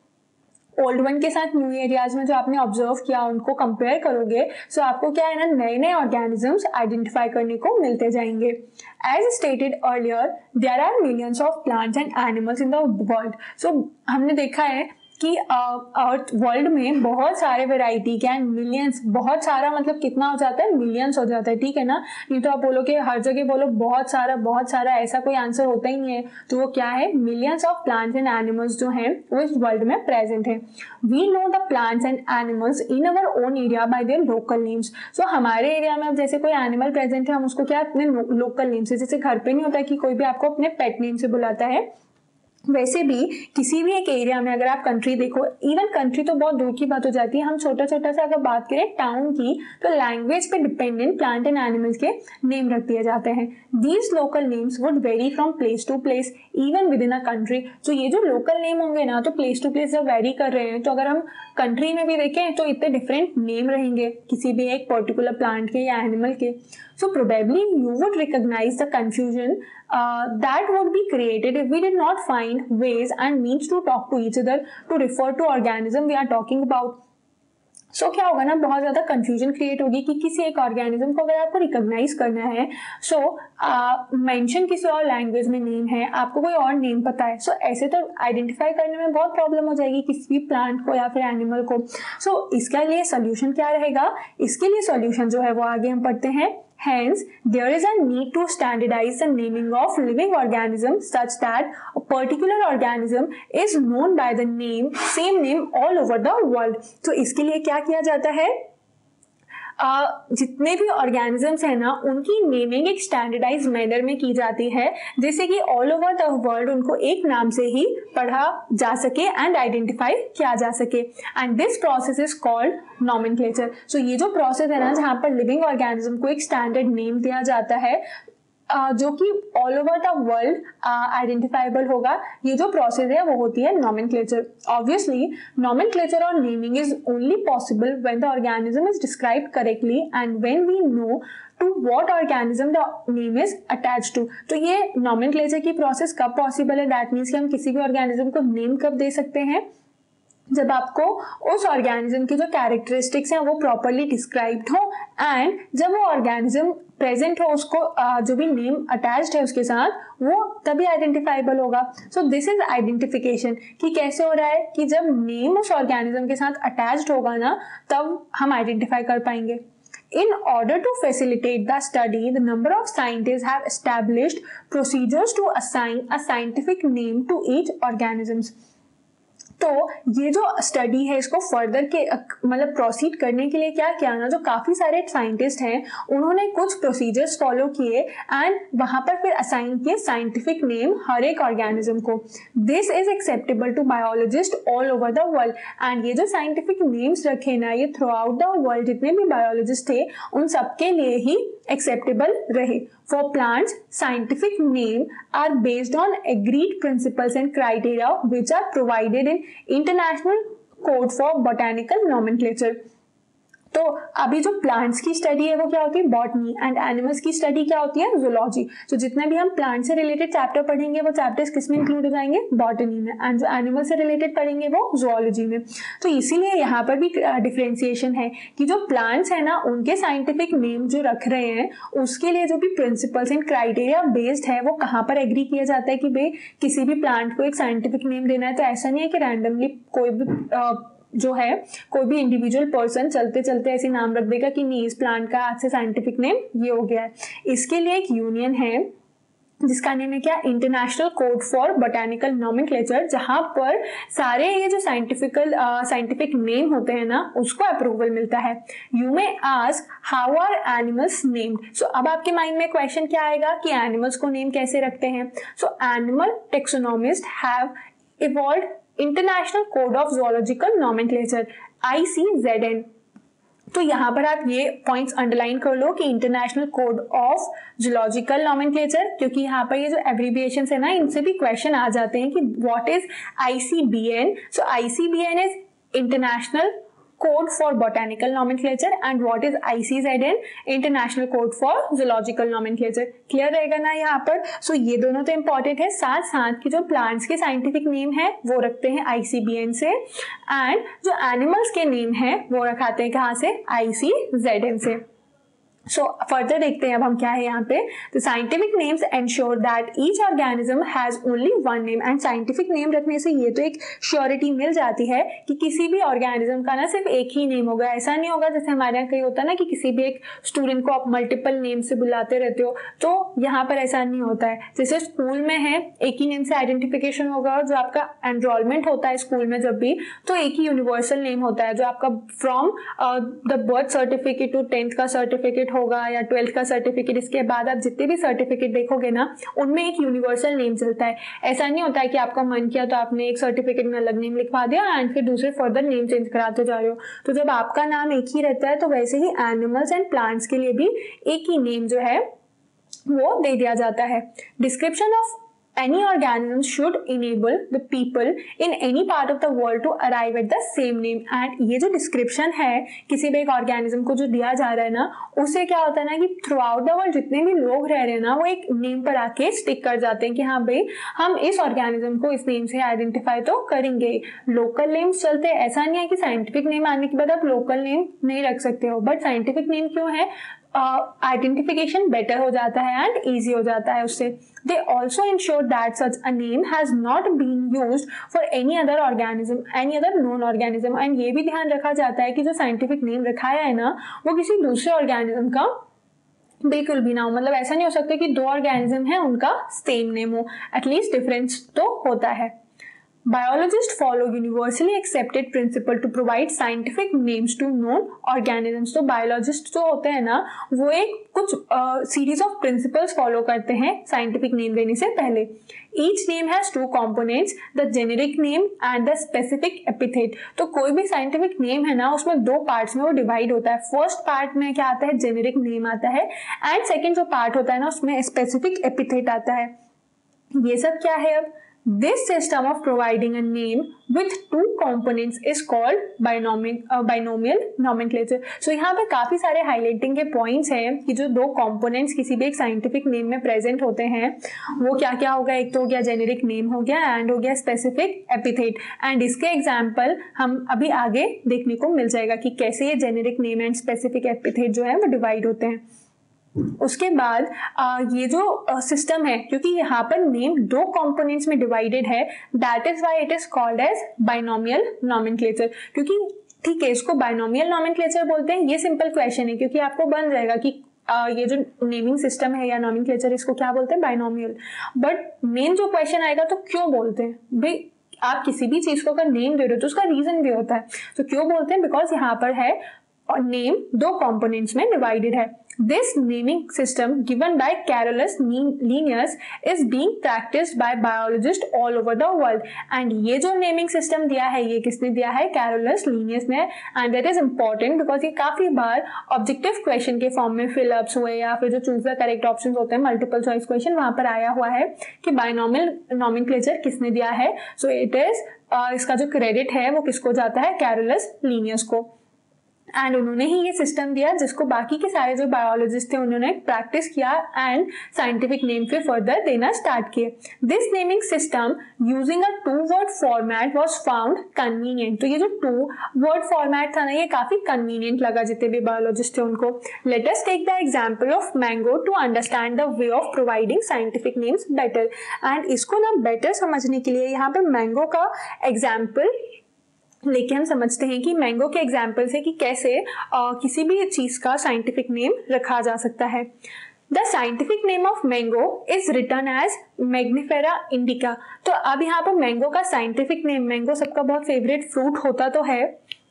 फिर ओल्ड वन के साथ न्यू एरियाज में जो आपने ऑब्जर्व किया उनको कंपेयर करोगे, सो आपको क्या है ना नए नए ऑर्गेनिजम्स आइडेंटिफाई करने को मिलते जाएंगे। As stated earlier there are millions of plants and animals in the world. So हमने देखा है कि अर्थ वर्ल्ड में बहुत सारे वैरायटी के एंड मिलियंस, बहुत सारा मतलब कितना हो जाता है मिलियंस हो जाता है, ठीक है ना। नहीं तो आप बोलो कि हर जगह बोलो बहुत सारा बहुत सारा, ऐसा कोई आंसर होता ही नहीं है। तो वो क्या है millions of plants and animals जो हैं वो इस वर्ल्ड में प्रेजेंट है। We know the plants and animals in our own area by their local names. So हमारे एरिया में अब जैसे कोई एनिमल प्रेजेंट है हम उसको क्या अपने लोकल नेम से, जैसे घर पे नहीं होता कि कोई भी आपको अपने पेट नेम से बुलाता है, वैसे भी किसी भी एक एरिया में अगर आप कंट्री देखो, इवन कंट्री तो बहुत दूर की बात हो जाती है, हम छोटा छोटा सा अगर बात करें टाउन की, तो लैंग्वेज पे डिपेंडेंट प्लांट एंड एनिमल्स के नेम रख दिए जाते हैं। These local names would vary from place to place even within a country. तो ये जो लोकल नेम होंगे ना तो प्लेस टू प्लेस जब वेरी कर रहे हैं, तो अगर हम कंट्री में भी देखें तो इतने डिफरेंट नेम रहेंगे किसी भी एक पर्टिकुलर प्लांट के या एनिमल के। So probably you would recognize the confusion uh, that would be created if we did not find ways and means to talk to each other to refer to organism we are talking about. So so, क्या होगा ना बहुत ज्यादा confusion create होगी कि किसी एक organism को अगर आपको रिकॉग्नाइज करना है, सो मेंशन किसी और लैंग्वेज में नेम है, आपको कोई और नेम पता है, सो so, ऐसे तो आइडेंटिफाई करने में बहुत प्रॉब्लम हो जाएगी किसी भी प्लांट को या फिर एनिमल को। सो so, इसके लिए सोल्यूशन क्या रहेगा, इसके लिए सोल्यूशन जो है वो आगे हम पढ़ते हैं। Hence, there is a need to standardize the naming of living organisms such that a particular organism is known by the name, same name all over the world. तो इसके लिए क्या किया जाता है, Uh, जितने भी ऑर्गेनिजम्स हैं ना उनकी नेमिंग एक स्टैंडर्डाइज मैनर में की जाती है, जैसे कि ऑल ओवर द वर्ल्ड उनको एक नाम से ही पढ़ा जा सके एंड आइडेंटिफाई किया जा सके, and this process is called nomenclature. So ये जो प्रोसेस है ना जहाँ पर लिविंग ऑर्गेनिज्म को एक स्टैंडर्ड नेम दिया जाता है Uh, जो कि all over the world identifiable होगा, ये जो प्रोसेस है वो होती है nomenclature. Obviously nomenclature or naming is only possible when the organism is described correctly and when we know to what organism the name is attached to. तो ये nomenclature की प्रोसेस कब पॉसिबल है, दैट मीन्स कि हम किसी भी organism को नेम कब दे सकते हैं, जब आपको उस ऑर्गेनिज्म की जो कैरेक्टरिस्टिक्स हैं वो प्रॉपरली डिस्क्राइब्ड हो, एंड जब वो ऑर्गेनिज्म प्रेजेंट हो उसको जो भी नेम अटैच्ड है उसके साथ वो तभी आइडेंटिफाइबल होगा। सो दिस इज आइडेंटिफिकेशन, कि कैसे हो रहा है कि जब नेम उस ऑर्गेनिज्म के साथ अटैच्ड होगा ना तब हम आइडेंटिफाई कर पाएंगे। In order to facilitate the study, the number of scientists have established procedures to assign a scientific name to each organism. तो ये जो स्टडी है इसको फर्दर के मतलब प्रोसीड करने के लिए क्या किया ना, जो काफ़ी सारे साइंटिस्ट हैं उन्होंने कुछ प्रोसीजर्स फॉलो किए एंड वहाँ पर फिर असाइन किए साइंटिफिक नेम हर एक ऑर्गेनिज्म को. This is acceptable to biologist all over the world. And ये जो साइंटिफिक नेम्स रखे ना, ये थ्रू आउट द वर्ल्ड जितने भी बायोलॉजिस्ट थे उन सबके लिए ही एक्सेप्टेबल रहे. For plants, scientific names are based on agreed principles and criteria which are provided in International Code for Botanical Nomenclature. तो अभी जो प्लांट्स की स्टडी है वो क्या होती है, बॉटनी, एंड एनिमल्स की स्टडी क्या होती है, जूलॉजी. तो जितने भी हम प्लांट से रिलेटेड चैप्टर पढ़ेंगे वो चैप्टर्स किस में इंक्लूड हो जाएंगे, बॉटनी में, एंड जो एनिमल से रिलेटेड पढ़ेंगे वो जूलॉजी में. तो इसीलिए यहाँ पर भी डिफरेंशिएशन है कि जो प्लांट्स है ना उनके साइंटिफिक नेम जो रख रहे हैं उसके लिए जो भी प्रिंसिपल्स एंड क्राइटेरिया बेस्ड है वो कहाँ पर एग्री किया जाता है कि भाई किसी भी प्लांट को एक साइंटिफिक नेम देना है. तो ऐसा नहीं है कि रैंडमली कोई भी आ, जो है कोई भी इंडिविजुअल पर्सन चलते चलते ऐसे नाम रख देगा कि नहीं इस प्लांट का आज से साइंटिफिक नेम ये हो गया है. इसके लिए एक यूनियन है जिसका नेम है क्या, international code for botanical nomenclature, जहां पर सारे ये जो साइंटिफिकल साइंटिफिक नेम होते हैं ना उसको अप्रूवल मिलता है. You may ask how are animals named. So अब आपके माइंड में क्वेश्चन क्या आएगा कि एनिमल्स को नेम कैसे रखते हैं. So animal taxonomist have evolved international code of zoological nomenclature I C Z N. तो यहाँ पर आप ये पॉइंट्स अंडरलाइन कर लो कि international code of zoological nomenclature, क्योंकि यहाँ पर ये जो एब्रीविएशंस है ना इनसे भी क्वेश्चन आ जाते हैं कि what is I C B N. So I C B N is international Code for Botanical Nomenclature and what is I C Z N, International Code for Zoological Nomenclature. Clear रहेगा ना यहाँ पर. सो so, ये दोनों तो important है. साथ साथ की जो प्लांट्स के साइंटिफिक नेम है वो रखते हैं I C B N से, एंड जो एनिमल्स के नेम है वो रखाते हैं कहाँ से, I C Z N से. सो so, फर्दर देखते हैं अब हम क्या है यहाँ पे. तो scientific names ensure that each organism has only one name. And scientific name रखने से ये तो एक श्योरिटी मिल जाती है कि किसी भी ऑर्गेनिज्म का ना सिर्फ एक ही नेम होगा. ऐसा नहीं होगा जैसे हमारे यहाँ कहीं होता है ना कि किसी भी एक स्टूडेंट को आप मल्टीपल नेम से बुलाते रहते हो, तो यहाँ पर ऐसा नहीं होता है. जैसे स्कूल में है एक ही नेम से आइडेंटिफिकेशन होगा, और जो आपका एनरोलमेंट होता है स्कूल में जब भी, तो एक ही यूनिवर्सल नेम होता है जो आपका from the birth certificate to tenth का सर्टिफिकेट होगा या ट्वेल्थ का सर्टिफिकेट, इसके बाद आप जितने भी सर्टिफिकेट देखोगे ना उनमें एक यूनिवर्सल नेम चलता है. ऐसा नहीं होता है कि आपका मन किया तो आपने एक सर्टिफिकेट में अलग नेम लिखवा दिया एंड फिर दूसरे फर्दर नेम चेंज कराते जा रहे हो. तो जब आपका नाम एक ही रहता है तो वैसे ही एनिमल्स एंड प्लांट्स के लिए भी एक ही नेम जो है वो दे दिया जाता है. Description of any organism should enable the people in any part of the world to arrive at the same name. and ये जो description है किसी भी एक organism को जो दिया जा रहा है ना, उससे क्या होता है ना कि थ्रू आउट द वर्ल्ड जितने भी लोग रह रहे हैं ना वो एक नेम पर आके स्टिक कर जाते हैं कि हाँ भाई हम इस ऑर्गेनिज्म को इस नेम से आइडेंटिफाई तो करेंगे. लोकल नेम्स चलते हैं. ऐसा नहीं है कि साइंटिफिक नेम आने के बाद आप लोकल नेम नहीं रख सकते हो, बट साइंटिफिक नेम क्यों है, आइडेंटिफिकेशन uh, बेटर हो जाता है एंड ईजी हो जाता है उससे. They also ensure that such a name has not been used for any other organism any other non organism. And ये भी ध्यान रखा जाता है कि जो साइंटिफिक नेम रखाया है ना वो किसी दूसरे ऑर्गेनिज्म का बिल्कुल भी ना हो. मतलब ऐसा नहीं हो सकता कि दो ऑर्गेनिज्म है उनका सेम नेम हो, एटलीस्ट डिफरेंस तो होता है. Biologists follow universally accepted principle to provide scientific names to known organisms. तो biologists जो होते हैं ना वो एक कुछ सीरीज ऑफ प्रिंसिपल्स फॉलो करते हैं साइंटिफिक नेम देने से पहले. Each name has two components, the generic name and the specific epithet. तो कोई भी साइंटिफिक नेम है ना उसमें दो पार्ट्स में वो डिवाइड होता है. फर्स्ट पार्ट में क्या आता है, जेनेरिक नेम आता है, एंड सेकेंड जो पार्ट होता है ना उसमें स्पेसिफिक एपिथेट आता है. ये सब क्या है अब, this system of providing a name with two components is called binomial uh, binomial nomenclature. So यहाँ पे काफी सारे हाईलाइटिंग के पॉइंट्स हैं कि जो दो कंपोनेंट्स किसी भी एक साइंटिफिक नेम में प्रेजेंट होते हैं वो क्या क्या होगा. एक तो हो गया जेनेरिक नेम हो गया एंड हो गया स्पेसिफिक एपिथेट. एंड इसके एग्जांपल हम अभी आगे देखने को मिल जाएगा कि कैसे ये generic name and specific epithet जो है वो डिवाइड होते हैं. उसके बाद आ, ये जो सिस्टम है क्योंकि यहाँ पर नेम दो कंपोनेंट्स में डिवाइडेड है, that is why it is called as binomial nomenclature. क्योंकि ठीक है इसको बाइनोमियल नोमेनक्लेचर बोलते हैं. ये सिंपल क्वेश्चन है क्योंकि आपको बन जाएगा कि आ, ये जो नेमिंग सिस्टम है या नोमेनक्लेचर इसको क्या बोलते हैं, बाइनोमियल. बट मेन जो क्वेश्चन आएगा तो क्यों बोलते हैं भाई, आप किसी भी चीज को अगर नेम दे रहे हो तो उसका रीजन भी होता है। तो क्यों बोलते हैं? बिकॉज यहाँ पर है और नेम दो कंपोनेंट्स में डिवाइडेड है। This naming system given by Carolus Linnaeus is being practiced by biologists all over the world. And ये जो naming system दिया है ये किसने दिया है? Carolus Linnaeus ने। And that is important because ये काफी बार objective question के फॉर्म में फिलअप्स हुए या फिर जो चूज द करेक्ट ऑप्शन होते हैं मल्टीपल चॉइस क्वेश्चन वहां पर आया हुआ है कि बाइनोमियल नॉमेनक्लेचर किसने दिया है। सो इट इज इसका जो क्रेडिट है वो किसको जाता है? कैरोलस लीनियस को। एंड उन्होंने ही ये सिस्टम दिया जिसको बाकी के सारे जो बायोलॉजिस्ट थे उन्होंने प्रैक्टिस किया एंड साइंटिफिक नेम फिर फर्दर देना स्टार्ट किए। This naming system using a two word format was found convenient. तो ये जो टू वर्ड फॉर्मेट था ना ये काफी कन्वीनियंट लगा जितने भी बायोलॉजिस्ट थे उनको। Let us take the example of mango to understand the way of providing scientific names better. And इसको ना बेटर समझने के लिए यहाँ पे मैंगो का एग्जाम्पल लेके हम समझते हैं कि मैंगो के एग्जाम्पल से कि कैसे आ, किसी भी चीज का साइंटिफिक नेम रखा जा सकता है। The scientific name of mango is written as Mangifera indica. तो अब यहाँ पर मैंगो का साइंटिफिक नेम, मैंगो सबका बहुत फेवरेट फ्रूट होता तो है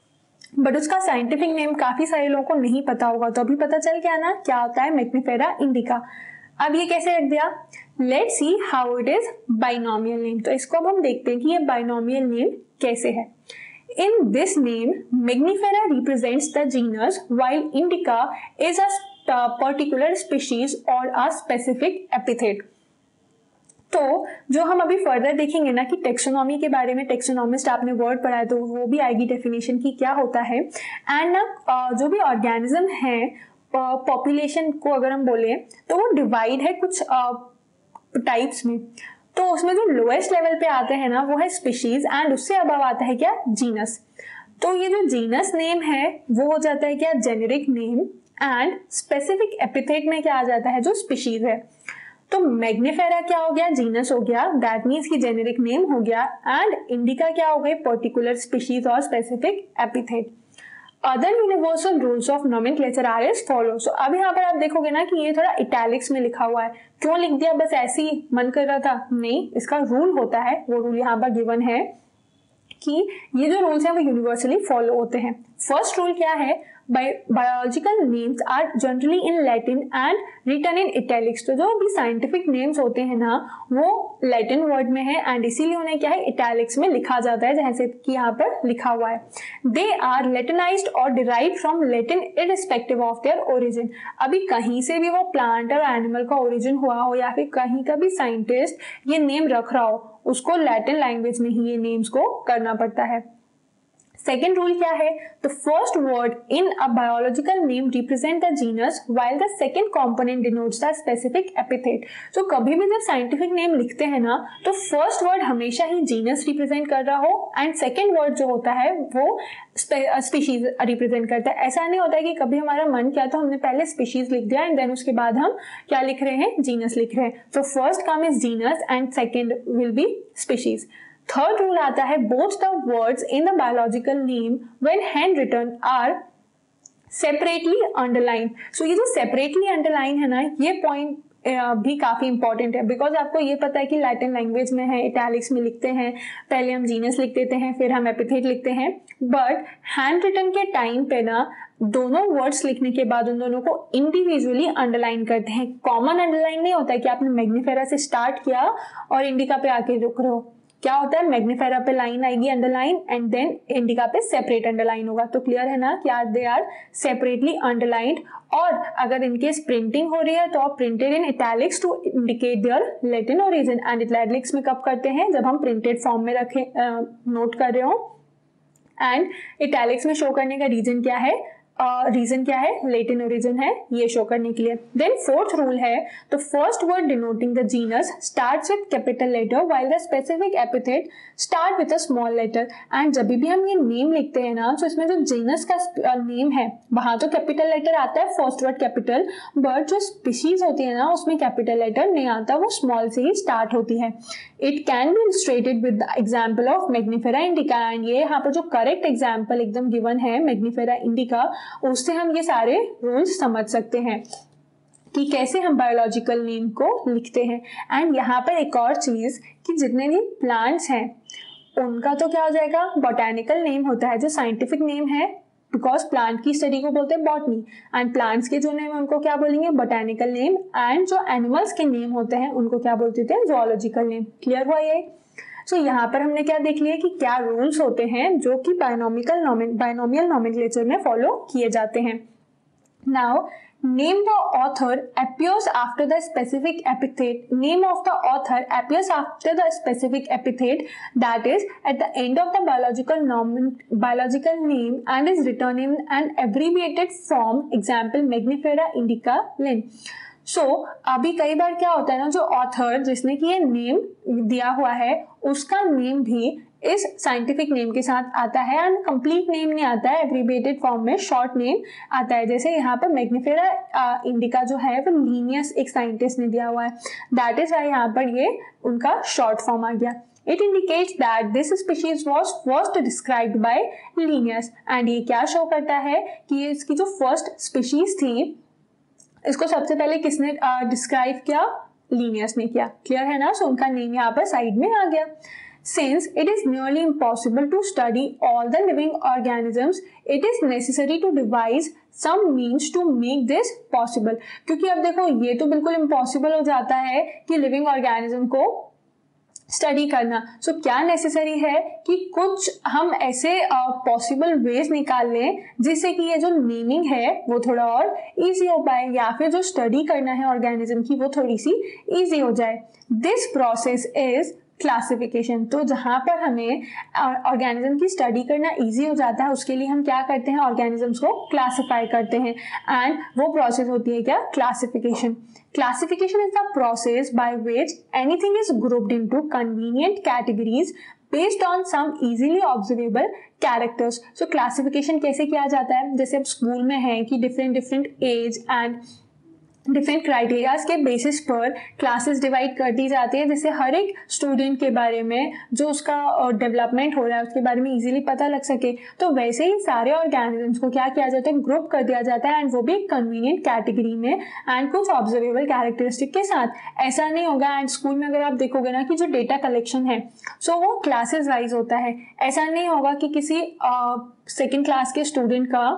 बट उसका साइंटिफिक नेम काफी सारे लोगों को नहीं पता होगा। तो अभी पता चल गया ना क्या होता है मैग्निफेरा इंडिका। अब ये कैसे रख दिया? Let's see how it is binomial name. तो इसको अब हम देखते हैं कि ये बाइनोमियल नेम कैसे है। In this name, Magnifera represents the genus, while Indica is a particular species or a specific epithet. तो जो हम अभी फर्दर देखेंगे ना कि टेक्सोनॉमी के बारे में, टेक्सोनॉमिस्ट आपने वर्ड पढ़ा है तो वो भी आएगी डेफिनेशन की क्या होता है। एंड ना जो भी ऑर्गेनिज्म है पॉपुलेशन को अगर हम बोले तो वो डिवाइड है कुछ टाइप्स में। तो उसमें जो लोएस्ट लेवल पे आते हैं ना वो है स्पीशीज एंड उससे अबव आता है क्या? जीनस। तो ये जो जीनस नेम है वो हो जाता है क्या? Generic name. And specific epithet में क्या आ जाता है? जो स्पीशीज है। तो मैग्निफेरा क्या हो गया? जीनस हो गया, दैट मीन्स की जेनेरिक नेम हो गया। एंड इंडिका क्या हो गई? Particular species or specific epithet. Other universal rules of nomenclature are as follow. So अब यहाँ पर आप देखोगे ना कि ये थोड़ा इटैलिक्स में लिखा हुआ है। क्यों लिख दिया? बस ऐसे ही मन कर रहा था? नहीं, इसका रूल होता है। वो रूल यहाँ पर गिवन है कि ये जो रूल्स हैं वो यूनिवर्सली फॉलो होते हैं। फर्स्ट रूल क्या है? Biological names are generally in Latin and written in italics. तो जो भी साइंटिफिक नेम्स होते हैं ना वो लैटिन वर्ड में है एंड इसीलिए उन्हें क्या है? इटैलिक्स में लिखा जाता है जैसे कि यहाँ पर लिखा हुआ है। दे are latinised or derived from Latin irrespective of their origin. अभी कहीं से भी वो प्लांट और एनिमल का ओरिजिन हुआ हो या फिर कहीं का भी साइंटिस्ट ये नेम रख रहा हो उसको लैटिन लैंग्वेज में ही ये नेम्स को करना पड़ता है। सेकेंड रूल क्या है? The first word in a biological name represent the genus while the second component denotes the specific epithet. तो कभी भी जब साइंटिफिक नेम लिखते हैं ना तो फर्स्ट वर्ड हमेशा ही जीनस रिप्रेजेंट कर रहा हो एंड सेकेंड वर्ड जो होता है वो स्पीशीज रिप्रेजेंट करता है। ऐसा नहीं होता है कि कभी हमारा मन किया तो हमने पहले स्पीशीज लिख दिया एंड देन उसके बाद हम क्या लिख रहे हैं? जीनस लिख रहे हैं। तो first come is genus and second will be species. Third rule आता है both the words in the biological name when hand written are separately underline. So ये जो सेपरेटली अंडरलाइन है ना ये पॉइंट भी काफी इंपॉर्टेंट है बिकॉज आपको ये पता है कि लैटिन लैंग्वेज में है, इटैलिक्स में लिखते हैं, पहले हम जीनस लिख देते हैं फिर हम एपिथेट लिखते हैं। बट हैंड रिटन के टाइम पे ना दोनों वर्ड्स लिखने के बाद उन दोनों को इंडिविजुअली अंडरलाइन करते हैं। कॉमन अंडरलाइन नहीं होता है कि आपने मैग्निफेरा से स्टार्ट किया और इंडिका पे आके रुक रहे हो। क्या होता है? मैग्निफेरा पे लाइन आएगी अंडरलाइन एंड देन इंडिका पे सेपरेट अंडरलाइन होगा। तो क्लियर है ना कि are they are separately underlined. और अगर इनकेस प्रिंटिंग हो रही है तो आप printed in italics to indicate their Latin origin. And italics में कब करते हैं? जब हम प्रिंटेड फॉर्म में रखे नोट कर रहे हो। एंड इटैलिक्स में शो करने का रीजन क्या है? रीजन uh, क्या है? लैटिन ओरिजिन है ये शो करने के लिए। देन फोर्थ रूल है the first word denoting the genus starts with capital letter while the specific epithet start with a small letter. And जब भी हम ये नेम लिखते हैं ना तो इसमें जो जीनस का नेम है वहां तो कैपिटल लेटर आता है फर्स्ट वर्ड कैपिटल, बट जो स्पीशीज होती है ना उसमें कैपिटल लेटर नहीं आता, वो स्मॉल से ही स्टार्ट होती है। It can be illustrated with the example of Mangifera indica. And ये यहाँ पर जो करेक्ट एग्जाम्पल एकदम गिवन है मैग्निफेरा इंडिका उससे हम ये सारे रूल्स समझ सकते हैं कि कैसे हम बायोलॉजिकल नेम को लिखते हैं। एंड यहाँ पर एक और चीज कि जितने भी प्लांट्स हैं उनका तो क्या हो जाएगा, बॉटेनिकल नेम होता है, जो साइंटिफिक नेम है, बिकॉज प्लांट की स्टडी को बोलते हैं बॉटनी, एंड प्लांट्स के जो नेम है उनको क्या बोलेंगे, बॉटेनिकल नेम, एंड जो एनिमल्स के नेम होते हैं उनको क्या बोलते थे, जूलॉजिकल नेम। क्लियर हुआ ये? सो so, यहाँ पर हमने क्या देख लिया कि क्या रूल्स होते हैं जो कि बायनोमिकल बायनोमियल नोमेनक्लेचर में फॉलो किए जाते हैं। Now name the author appears after the specific epithet. Name of the author appears after the specific epithet, that is at the end of the biological nomen biological name, and is written in an abbreviated form. Example Magnifera indica Linn. So so, अभी कई बार क्या होता है ना, जो author जिसने कि ये नेम दिया हुआ है उसका नेम भी इस साइंटिफिक नेम के साथ आता है, एंड कंप्लीट नेम नहीं आता है, एब्रिविएटेड फॉर्म में शॉर्ट नेम आता है। जैसे यहाँ पर मैग्निफेरा इंडिका जो है वो लीनियस एक साइंटिस्ट ने दिया हुआ है, दैट इज वाई यहाँ पर ये उनका शॉर्ट फॉर्म आ गया। It indicates that this species was first described by Linnaeus, and ये क्या शो करता है कि ये इसकी जो फर्स्ट स्पीशीज थी इसको सबसे पहले किसने डिस्क्राइब किया, लीनियस ने किया। क्लियर है ना? सो so, उनका नेम यहाँ पर साइड में आ गया। Since it is nearly impossible to study all the living organisms, it is necessary to devise some means to make this possible. क्योंकि अब देखो ये तो बिल्कुल इम्पॉसिबल हो जाता है कि लिविंग ऑर्गेनिज्म को स्टडी करना। सो so, क्या नेसेसरी है कि कुछ हम ऐसे पॉसिबल uh, वेज निकाल लें जिससे कि ये जो नेमिंग है वो थोड़ा और इजी हो पाए, या फिर जो स्टडी करना है ऑर्गेनिज्म की वो थोड़ी सी इजी हो जाए। This process is classification. तो जहाँ पर हमें ऑर्गेनिज्म की स्टडी करना इजी हो जाता है उसके लिए हम क्या करते हैं, ऑर्गेनिजम्स को क्लासिफाई करते हैं, एंड वो प्रोसेस होती है क्या, classification. Classification is the process by which anything is grouped into convenient categories based on some easily observable characters. So classification कैसे किया जाता है, जैसे अब स्कूल में है कि different different age and different criterias के बेसिस पर क्लासेस डिवाइड कर दी जाती है, जिससे हर एक स्टूडेंट के बारे में जो उसका डेवलपमेंट हो रहा है उसके बारे में इजीली पता लग सके। तो वैसे ही सारे ऑर्गेनिजम्स को क्या किया जाता है, ग्रुप कर दिया जाता है, एंड वो भी एक कन्वीनियंट कैटेगरी में एंड कुछ ऑब्जर्वेबल कैरेक्टरिस्टिक के साथ। ऐसा नहीं होगा, एंड स्कूल में अगर आप देखोगे ना कि जो डेटा कलेक्शन है सो so वो क्लासेस वाइज होता है। ऐसा नहीं होगा कि किसी सेकेंड uh, क्लास के स्टूडेंट का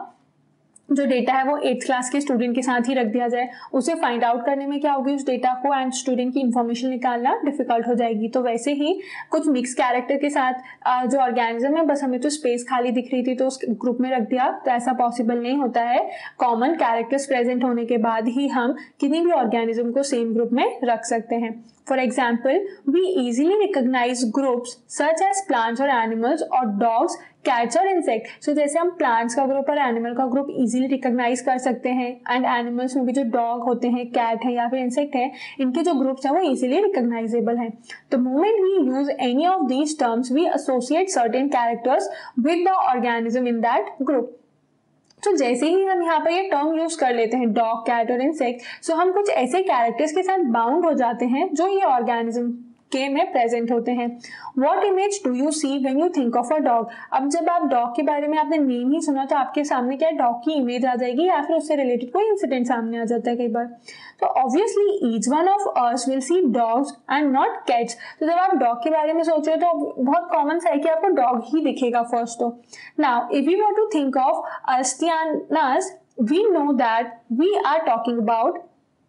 जो डेटा है वो एट्थ क्लास के स्टूडेंट के साथ ही रख दिया जाए, उसे फाइंड आउट करने में क्या होगी, उस डेटा को एंड स्टूडेंट की इन्फॉर्मेशन निकालना डिफिकल्ट हो जाएगी। तो वैसे ही कुछ मिक्स कैरेक्टर के साथ जो ऑर्गेनिज्म है, बस हमें तो स्पेस खाली दिख रही थी तो उस ग्रुप में रख दिया, तो ऐसा पॉसिबल नहीं होता है। कॉमन कैरेक्टर्स प्रेजेंट होने के बाद ही हम किसी भी ऑर्गेनिज्म को सेम ग्रुप में रख सकते हैं। For example, we easily recognize groups such as plants or animals or dogs, cats or insect. So जैसे हम plants का ग्रुप और animal का ग्रुप easily recognize कर सकते हैं, and animals में भी जो dog होते हैं, cat है या फिर insect है, इनके जो groups हैं वो easily recognizable हैं। The moment we use any of these terms, we associate certain characters with the organism in that group. तो so, जैसे ही हम यहाँ पर ये टर्म यूज कर लेते हैं डॉग, कैट और इंसेक्ट, सो हम कुछ ऐसे कैरेक्टर्स के साथ बाउंड हो जाते हैं जो ये ऑर्गेनिज्म के में प्रेजेंट होते हैं। What image do you see when you think of a dog? अब जब आप डॉग के बारे में आपने नेम ही सुना तो आपके सामने क्या डॉग की इमेज आ जाएगी या फिर उससे रिलेटेड कोई इंसिडेंट सामने आ जाता है कई बार। तो obviously each one of us will see dogs and not cats. तो जब आप डॉग के बारे में सोच रहे हो तो बहुत कॉमन सा है कि आपको डॉग ही दिखेगा फर्स्ट। तो now if you want to think of अस्टियानास, we know that we are talking about.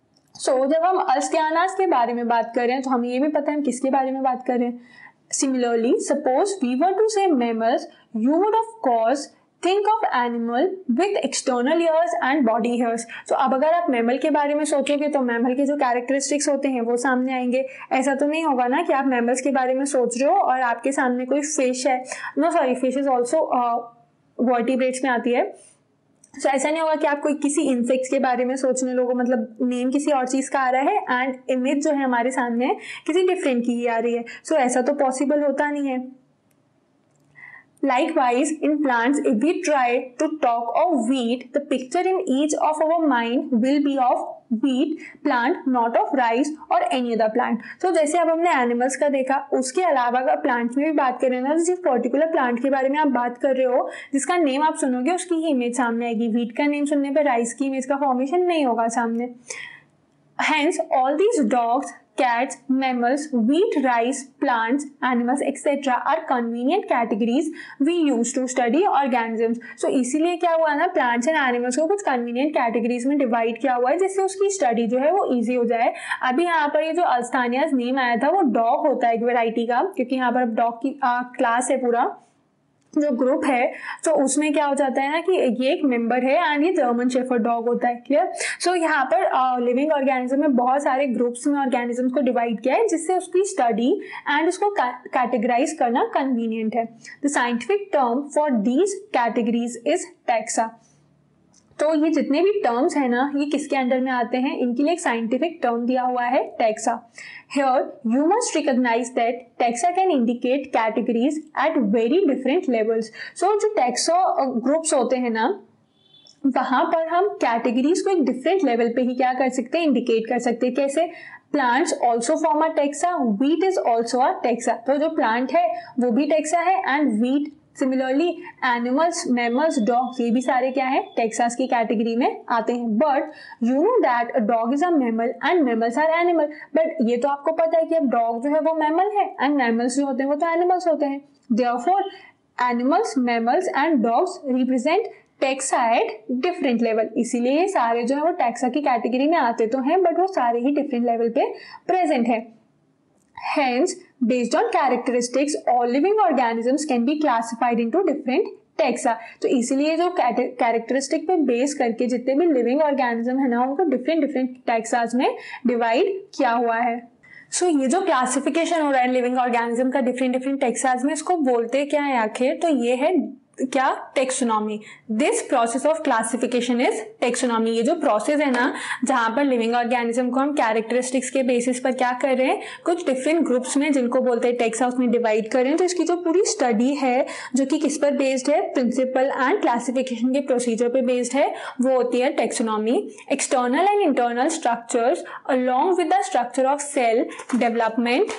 So so, जब हम अस्टियानास के बारे में बात कर रहे हैं तो हमें ये भी पता है हम किसके बारे में बात कर रहे हैं। Similarly suppose we were to say mammals, you would of course think of animal with external ears and body hairs. तो अब अगर आप मैमल के बारे में सोचोगे तो मैमल के जो कैरेक्टरिस्टिक्स होते हैं वो सामने आएंगे। ऐसा तो नहीं होगा ना कि आप मैमल्स के बारे में सोच रहे हो और आपके सामने कोई फिश है, no sorry fish is also vertebrates में आती है। तो so, ऐसा नहीं होगा कि आप कोई किसी इंसेक्ट्स के बारे में सोचने लोगो, मतलब नेम किसी और चीज का आ रहा है एंड इमेज जो है हमारे सामने किसी डिफरेंट की ही आ रही है। सो so, ऐसा तो पॉसिबल होता नहीं है। Likewise, in plants, if we try to talk of wheat, the picture in each of our mind will be of wheat plant, not of rice or any other plant. So जैसे अब हमने animals का देखा, उसके अलावा अगर plants में भी बात करें ना, जिस पर्टिकुलर प्लांट के बारे में आप बात कर रहे हो, जिसका नेम आप सुनोगे उसकी ही इमेज सामने आएगी। व्हीट का नेम सुनने पर राइस की इमेज का फॉर्मेशन नहीं होगा सामने। Hence, all these dogs, cats, mammals, wheat, rice, plants, animals, et cetera are convenient categories we use to study organisms. So इसीलिए क्या हुआ ना, plants and animals को कुछ convenient categories में divide किया हुआ है जिससे उसकी study जो है वो easy हो जाए. अभी यहाँ पर ये जो अल्स्तानियाज नेम आया था वो डॉग होता है एक वेराइटी का, क्योंकि यहाँ पर डॉग की क्लास है पूरा जो ग्रुप है, तो उसमें क्या हो जाता है ना कि ये एक मेंबर है एंड ये जर्मन शेफर्ड डॉग होता है. क्लियर. सो so, यहाँ पर लिविंग uh, ऑर्गेनिज्म में बहुत सारे ग्रुप्स में ऑर्गेनिज्म को डिवाइड किया है जिससे उसकी स्टडी एंड उसको कैटेगराइज करना कन्वीनियंट है. The scientific term for these categories is taxa. तो ये जितने भी टर्म्स हैं ना ये किसके अंडर में आते हैं, इनके लिए एक साइंटिफिक टर्म दिया हुआ है taxa. Here you must recognize that taxa can indicate categories at very different levels. So जो taxa groups होते हैं ना वहां पर हम कैटेगरीज को एक डिफरेंट लेवल पे ही क्या कर सकते हैं, इंडिकेट कर सकते हैं. कैसे? Plants also form a taxa, wheat is also a taxa. तो जो प्लांट है वो भी टेक्सा है and wheat. Similarly animals, mammals, dogs ये भी सारे क्या है, टेक्सास की कैटेगरी में आते हैं. But you know that a dog is a mammal and mammals are animal. But ये तो आपको पता है कि अब डॉग जो है वो मैमल है एंड मैमल्स जो होते हैं वो तो एनिमल्स होते हैं. Therefore animals, mammals and dogs represent taxa at different level. इसीलिए ये सारे जो है वो टेक्सा की कैटेगरी में आते तो हैं बट वो सारे ही डिफरेंट लेवल पे प्रेजेंट है. Hence, based on characteristics, all living organisms can be classified into different taxa. तो इसीलिए जो कैरेक्टरिस्टिक पे बेस करके जितने भी लिविंग ऑर्गेनिज्म है ना उनको डिफरेंट डिफरेंट टैक्सास में डिवाइड किया हुआ है. सो so, ये जो क्लासिफिकेशन हो रहा है लिविंग ऑर्गेनिज्म का डिफरेंट डिफरेंट टैक्सास में, इसको बोलते क्या है आखिर, तो ये है क्या, taxonomy. This process of classification is taxonomy. ये जो प्रोसेस है ना जहां पर लिविंग ऑर्गेनिज्म को हम कैरेक्टरिस्टिक्स के बेसिस पर क्या कर रहे हैं, कुछ डिफरेंट ग्रुप्स में जिनको बोलते हैं टेक्सा उसमें डिवाइड कर रहे हैं. तो इसकी जो पूरी स्टडी है जो कि किस पर बेस्ड है, प्रिंसिपल एंड क्लासिफिकेशन के प्रोसीजर पे बेस्ड है, वो होती है taxonomy. External and internal structures along with the structure of cell development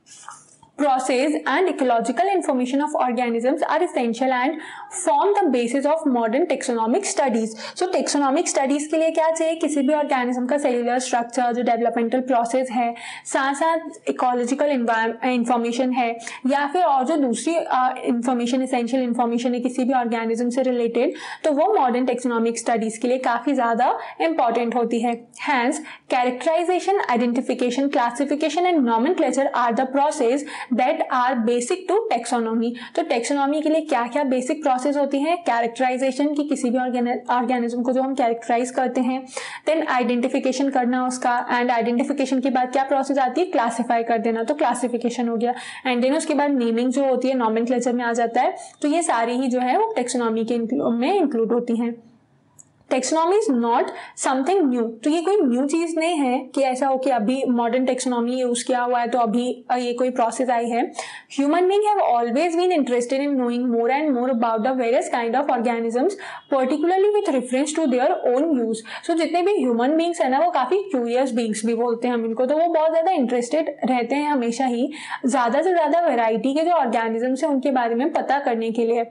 process and ecological information of organisms are essential and form the basis of modern taxonomic studies. So taxonomic studies के लिए क्या चाहिए, किसी भी organism का cellular structure जो developmental process है, साथ साथ ecological information है या फिर और जो दूसरी information essential information है किसी भी organism से related, तो वो modern taxonomic studies के लिए काफी ज़्यादा important होती है. Hence, characterization, identification, classification and nomenclature are the process that are basic to taxonomy. तो taxonomy के लिए क्या क्या basic process होती है, characterization की किसी भी organism को जो हम characterize करते हैं, then identification करना उसका, and identification के बाद क्या process आती है, classify कर देना, तो classification हो गया, and then उसके बाद naming जो होती है nomenclature में आ जाता है. तो ये सारी ही जो है वो taxonomy के में include होती हैं. Taxonomy is not something new. तो ये कोई न्यू चीज नहीं है कि ऐसा हो कि अभी मॉडर्न टेक्सोनॉमी यूज किया हुआ है तो अभी ये कोई प्रोसेस आई है. Human being have always been interested in knowing more and more about the various kind of organisms particularly with reference to their own use. So जितने भी ह्यूमन बींग्स है ना वो काफी क्यूरियस बींग्स भी बोलते हैं हम इनको, तो वो बहुत ज्यादा इंटरेस्टेड रहते हैं हमेशा ही ज्यादा से ज्यादा वेराइटी के जो ऑर्गेनिजम्स है उनके बारे में पता करने के लिए,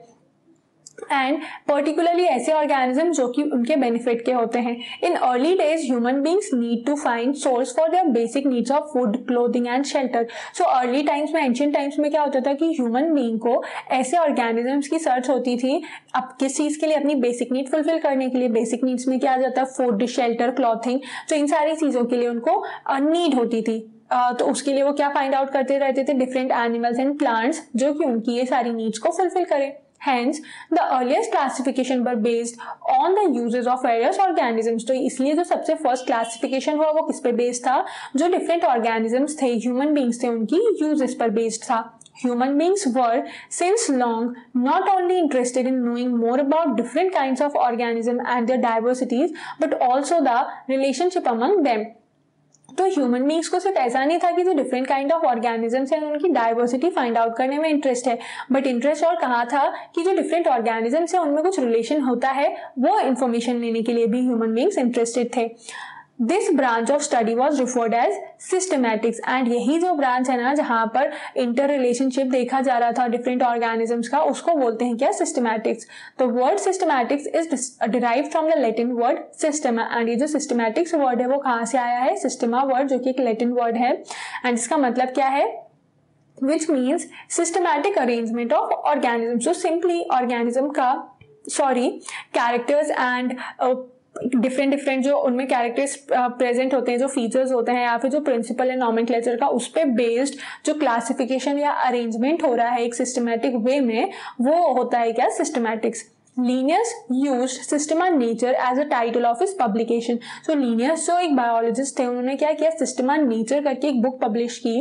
एंड पर्टिकुलरली ऐसे ऑर्गेनिज्म जो कि उनके बेनिफिट के होते हैं. In early days human beings need to find source for their basic needs of food, clothing and shelter. So early times में, एंशिएंट टाइम्स में क्या होता था कि ह्यूमन बींग को ऐसे ऑर्गेनिजम्स की सर्च होती थी अब किस चीज के लिए, अपनी बेसिक नीड फुलफिल करने के लिए. बेसिक नीड्स में क्या आ जाता है, फूड, शेल्टर, क्लॉथिंग. तो इन सारी चीजों के लिए उनको नीड होती थी. Uh, तो उसके लिए वो क्या फाइंड आउट करते रहते थे, डिफरेंट एनिमल्स एंड प्लांट्स जो कि उनकी ये सारी नीड्स को फुलफिल करें. Hence, the earliest classification were based on the uses of various organisms. तो इसलिए जो सबसे फर्स्ट क्लासिफिकेशन हुआ वो किस पे बेस्ड था, जो डिफरेंट ऑर्गेनिजम्स थे, ह्यूमन बींग्स थे, उनकी यूजेस पर बेस्ड था. Human beings were since long not only interested in knowing more about different kinds of organisms and their diversities, but also the relationship among them. तो human beings को सिर्फ ऐसा नहीं था कि जो डिफरेंट काइंड ऑफ ऑर्गेनिजम्स हैं उनकी डाइवर्सिटी फाइंड आउट करने में इंटरेस्ट है, बट इंटरेस्ट और कहाँ था कि जो डिफरेंट ऑर्गेनिजम्स हैं उनमें कुछ रिलेशन होता है, वो इन्फॉर्मेशन लेने के लिए भी ह्यूमन बींग्स इंटरेस्टेड थे. This branch of study was referred as systematics, and यही जो ब्रांच है ना जहां पर इंटर रिलेशनशिप देखा जा रहा था डिफरेंट ऑर्गेनिजम्स का, उसको बोलते हैं क्या, सिस्टमैटिक्स। तो word systematics is derived from the Latin word system, and ये जो सिस्टमैटिक्स वर्ड है वो कहाँ से आया है, सिस्टमा वर्ड, जो कि एक लैटिन वर्ड है, एंड इसका मतलब क्या है, which means systematic arrangement of organisms. So simply organism का sorry characters and uh, different different जो उनमें कैरेक्टर्स प्रेजेंट होते हैं, जो फीचर्स होते हैं या फिर जो प्रिंसिपल है नॉमेनक्लेचर का, उस पर बेस्ड जो क्लासिफिकेशन या अरेंजमेंट हो रहा है एक सिस्टमैटिक वे में, वो होता है क्या, systematics. Linnaeus used Systema Nature as a title of his publication. So Linnaeus जो एक बायोलॉजिस्ट थे, उन्होंने क्या किया, Systema Nature करके एक बुक पब्लिश की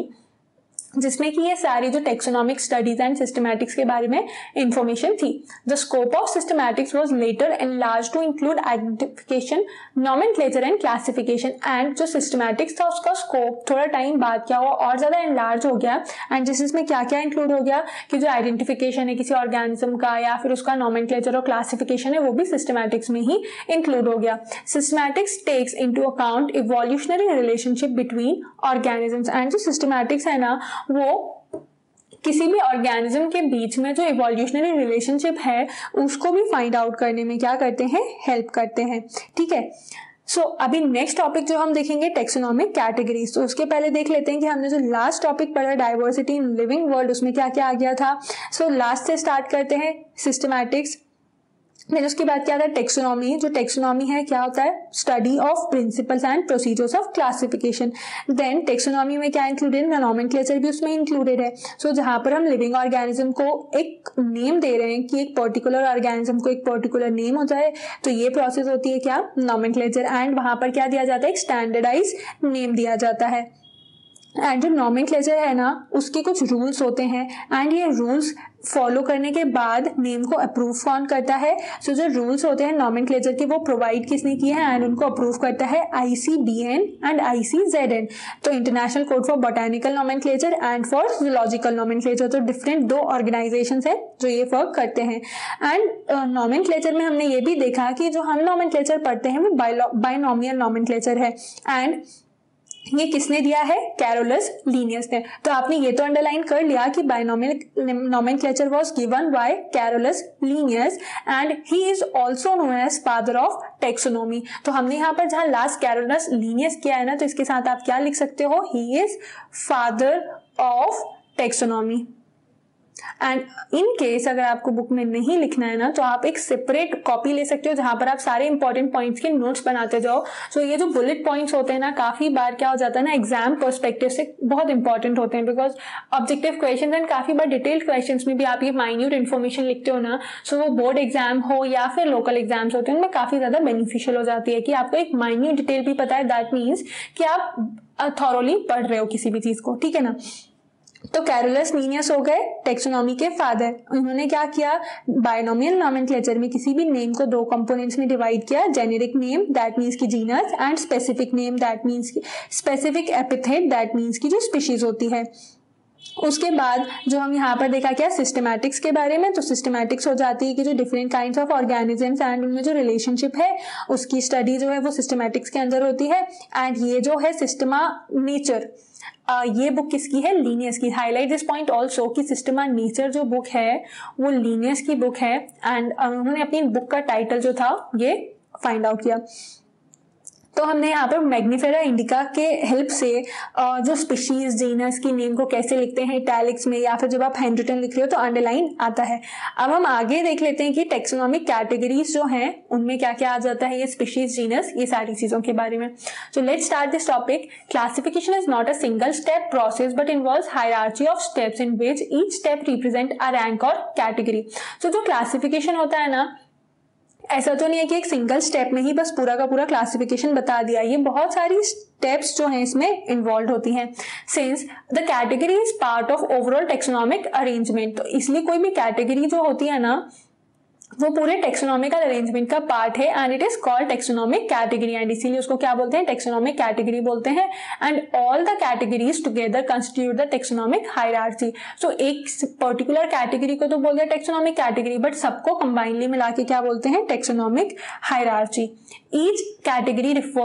जिसमें कि ये सारी जो टेक्सोनॉमिक स्टडीज एंड सिस्टमैटिक्स के बारे में इंफॉर्मेशन थी। The scope of systematics was later enlarged to include identification, nomenclature and classification, and जो सिस्टमैटिक्स था उसका स्कोप थोड़ा टाइम बाद क्या हुआ, और ज्यादा एनलार्ज हो गया, एंड जिस इसमें क्या क्या इंक्लूड हो गया कि जो आइडेंटिफिकेशन है किसी ऑर्गेनिज्म का या फिर उसका नॉमेनक्लेचर और क्लासिफिकेशन है वो भी सिस्टमैटिक्स में ही इंक्लूड हो गया। Systematics takes into account evolutionary relationship between organisms, and जो सिस्टमैटिक्स है ना वो किसी भी ऑर्गेनिज्म के बीच में जो इवोल्यूशनरी रिलेशनशिप है उसको भी फाइंड आउट करने में क्या करते हैं, हेल्प करते हैं। ठीक है, सो so, अभी नेक्स्ट टॉपिक जो हम देखेंगे टेक्सोनॉमिक कैटेगरीज। तो उसके पहले देख लेते हैं कि हमने जो लास्ट टॉपिक पढ़ा डाइवर्सिटी इन लिविंग वर्ल्ड, उसमें क्या क्या आ गया था। सो so, लास्ट से स्टार्ट करते हैं, सिस्टमैटिक्स, फिर उसके बाद क्या था, टेक्सोनॉमी। जो टेक्सोनॉमी है क्या होता है, study of principles and procedures of classification. Then taxonomy में क्या इंक्लूडेड है, नॉमेनक्लेचर भी उसमें इंक्लूडेड है। सो so, जहां पर हम लिविंग ऑर्गेनिज्म को एक नेम दे रहे हैं कि एक पर्टिकुलर ऑर्गेनिज्म को एक पर्टिकुलर नेम हो जाए, तो ये प्रोसेस होती है क्या, नॉमेनक्लेचर, एंड वहां पर क्या दिया जाता है, एक स्टैंडर्डाइज नेम दिया जाता है। एंड जो नॉमेनक्लेचर है ना उसके कुछ रूल्स होते हैं, एंड ये रूल्स फॉलो करने के बाद नेम को अप्रूव कौन करता है। सो so, जो रूल्स होते हैं नॉमेनक्लेचर के वो प्रोवाइड किसने किए हैं, एंड उनको अप्रूव करता है I C B N and I C Z N. तो international code for botanical nomenclature and for zoological nomenclature, तो डिफरेंट दो ऑर्गेनाइजेशंस हैं जो ये वर्क करते हैं। एंड नॉमेनक्लेचर में हमने ये भी देखा कि जो हम नॉमेनक्लेचर पढ़ते हैं वो बाइनोमियल नॉमेनक्लेचर है, एंड ये किसने दिया है, कैरोलस लीनियस ने। तो आपने ये तो अंडरलाइन कर लिया कि binomial nomenclature was given by Carolus Linnaeus and he is also known as father of taxonomy. तो हमने यहाँ पर जहाँ लास्ट कैरोलस लीनियस किया है ना, तो इसके साथ आप क्या लिख सकते हो, he is father of taxonomy. And in case अगर आपको बुक में नहीं लिखना है ना, तो आप एक सेपरेट कॉपी ले सकते हो जहां पर आप सारे इंपॉर्टेंट पॉइंट्स के नोट्स बनाते जाओ। सो so, ये जो बुलेट पॉइंट्स होते हैं ना, काफी बार क्या हो जाता है ना, एग्जाम पर्सपेक्टिव से बहुत इंपॉर्टेंट होते हैं, बिकॉज ऑब्जेक्टिव क्वेश्चन एंड काफी बार डिटेल्ड क्वेश्चन में भी आप ये माइन्यूट इन्फॉर्मेशन लिखते हो ना, सो so वो बोर्ड एग्जाम हो या फिर लोकल एग्जाम्स होते हैं उनमें काफी ज्यादा बेनिफिशियल हो जाती है कि आपको एक माइन्यूट डिटेल भी पता है। दैट मीन्स कि आप थॉरोली पढ़ रहे हो किसी भी चीज को, ठीक है ना। तो कैरोलस लीनियस हो गए टेक्सोनॉमी के फादर। उन्होंने क्या किया, बाइनोमियल नॉमेनक्लेचर में किसी भी नेम को दो कंपोनेंट्स में डिवाइड किया, जेनेरिक नेम दैट मीन्स की genus and specific name that means की स्पेसिफिक एपिथेट दैट मीन्स की जो स्पीशीज होती है। उसके बाद जो हम यहाँ पर देखा क्या, सिस्टमैटिक्स के बारे में। तो सिस्टमैटिक्स हो जाती है कि जो different kinds of organisms and उनमें जो रिलेशनशिप है उसकी स्टडी जो है वो सिस्टमैटिक्स के अंदर होती है। एंड ये जो है सिस्टमा नेचर, Uh, ये बुक किसकी है, लीनियस की। हाईलाइट दिस पॉइंट ऑल्सो कि सिस्टमा नेचर जो बुक है वो लीनियस की बुक है, एंड uh, उन्होंने अपनी बुक का टाइटल जो था ये फाइंड आउट किया। तो हमने यहाँ पर मैग्निफेरा इंडिका के हेल्प से जो स्पीशीज जीनस की नेम को कैसे लिखते हैं इटैलिक्स में, या फिर जब आप हैंडरिटन लिख रहे हो तो अंडरलाइन आता है। अब हम आगे देख लेते हैं कि टेक्सोनॉमिक कैटेगरीज जो हैं उनमें क्या क्या आ जाता है, ये स्पीशीज जीनस ये सारी चीजों के बारे में। So let's start this topic. Classification is not a single step process but involves hierarchy of steps in which each step represent a rank or category. So जो क्लासिफिकेशन होता है ना, ऐसा तो नहीं है कि एक सिंगल स्टेप में ही बस पूरा का पूरा क्लासिफिकेशन बता दिया, ये बहुत सारी स्टेप्स जो हैं इसमें इन्वॉल्व होती हैं। Since the category is part of overall taxonomic arrangement, तो इसलिए कोई भी कैटेगरी जो होती है ना वो पूरे टेक्सोनॉमिकल अरेंजमेंट का पार्ट है, and it is called taxonomic category, and इसीलिए उसको क्या बोलते हैं, टेक्सोनॉमिक कैटेगरी बोलते हैं। And all the categories together constitute the taxonomic hierarchy. So एक पर्टिकुलर कैटेगरी को तो बोलते हैं टेक्सोनॉमिक कैटेगरी, बट सबको कंबाइनली मिला के क्या बोलते हैं, taxonomic hierarchy. Each category referred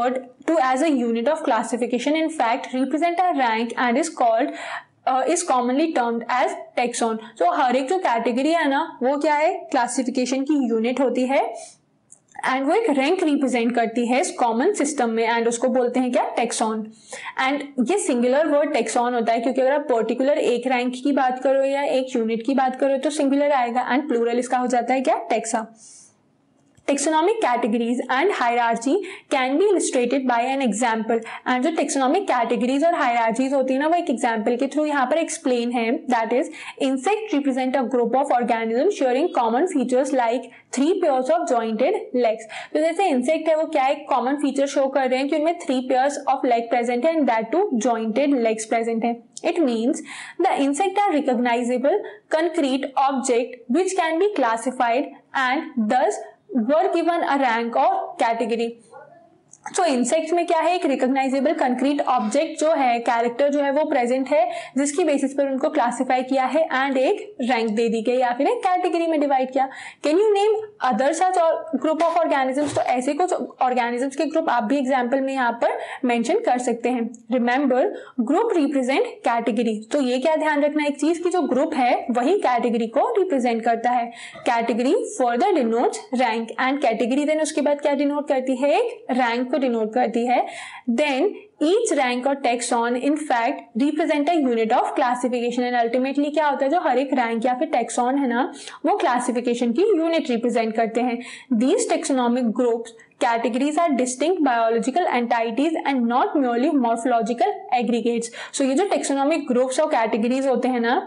to as a unit of classification in fact represent a rank and is called is commonly termed as taxon. तो हर एक जो कैटेगरी है ना वो क्या है, क्लासिफिकेशन की यूनिट होती है एंड वो एक रैंक रिप्रेजेंट करती है इस कॉमन सिस्टम में एंड उसको बोलते हैं क्या, टेक्सॉन। एंड ये सिंगुलर वर्ड टेक्सॉन होता है क्योंकि अगर आप पर्टिकुलर एक रैंक की बात करो या एक यूनिट की बात करो तो सिंगुलर आएगा एंड प्लूरल इसका हो जाता है क्या, taxa. Taxonomic categories and hierarchy can be illustrated by an example and जो taxonomic categories और hierarchies होती है ना वो एक example के थ्रू यहाँ पर explain है। that is insect represent a group of organisms sharing common features like three pairs of jointed legs। तो जैसे insect है वो क्या एक common feature show कर रहे हैं कि उनमें three pairs of leg present है and that too jointed legs present है। It means the insect are recognizable concrete object which can be classified and thus were given a rank or category। So so, insects में क्या है, एक recognisable concrete object जो है, character जो है वो प्रेजेंट है जिसकी बेसिस पर उनको क्लासिफाई किया है एंड एक रैंक दे दी गई या फिर एक कैटेगरी में डिवाइड किया। Can you name other such or group of organisms? तो ऐसे कुछ ऑर्गेनिजम्स के ग्रुप आप भी एग्जाम्पल में यहाँ पर मेंशन कर सकते हैं। Remember group represent category. तो ये क्या ध्यान रखना एक चीज की जो ग्रुप है वही कैटेगरी को रिप्रेजेंट करता है। Category further denotes rank and category then उसके बाद क्या डिनोट करती है, एक रैंक को डिनोट करती है। Then each rank or taxon in fact represent a unit of classification and ultimately क्या होता है, जो हर एक रैंक या फिर टैक्सॉन है ना वो क्लासिफिकेशन की यूनिट रिप्रेजेंट करते हैं। These taxonomic groups categories are distinct biological entities and not merely morphological aggregates। so ये जो taxonomic groups और categories होते हैं ना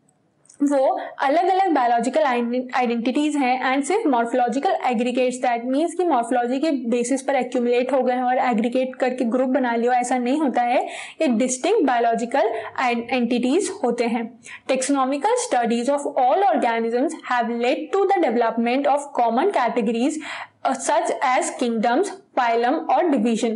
वो अलग अलग बायोलॉजिकल आइडेंटिटीज हैं एंड सिर्फ मॉर्फोलॉजिकल एग्रीगेट्स, दैट मीन्स कि मॉर्फोलॉजी के बेसिस पर एक्यूमुलेट हो गए हैं और एग्रीगेट करके ग्रुप बना लिया, ऐसा नहीं होता है। ये डिस्टिंक्ट बायोलॉजिकल एंटिटीज होते हैं। Taxonomical studies of all organisms have led to the development of common categories such as kingdoms, phylum और डिवीजन।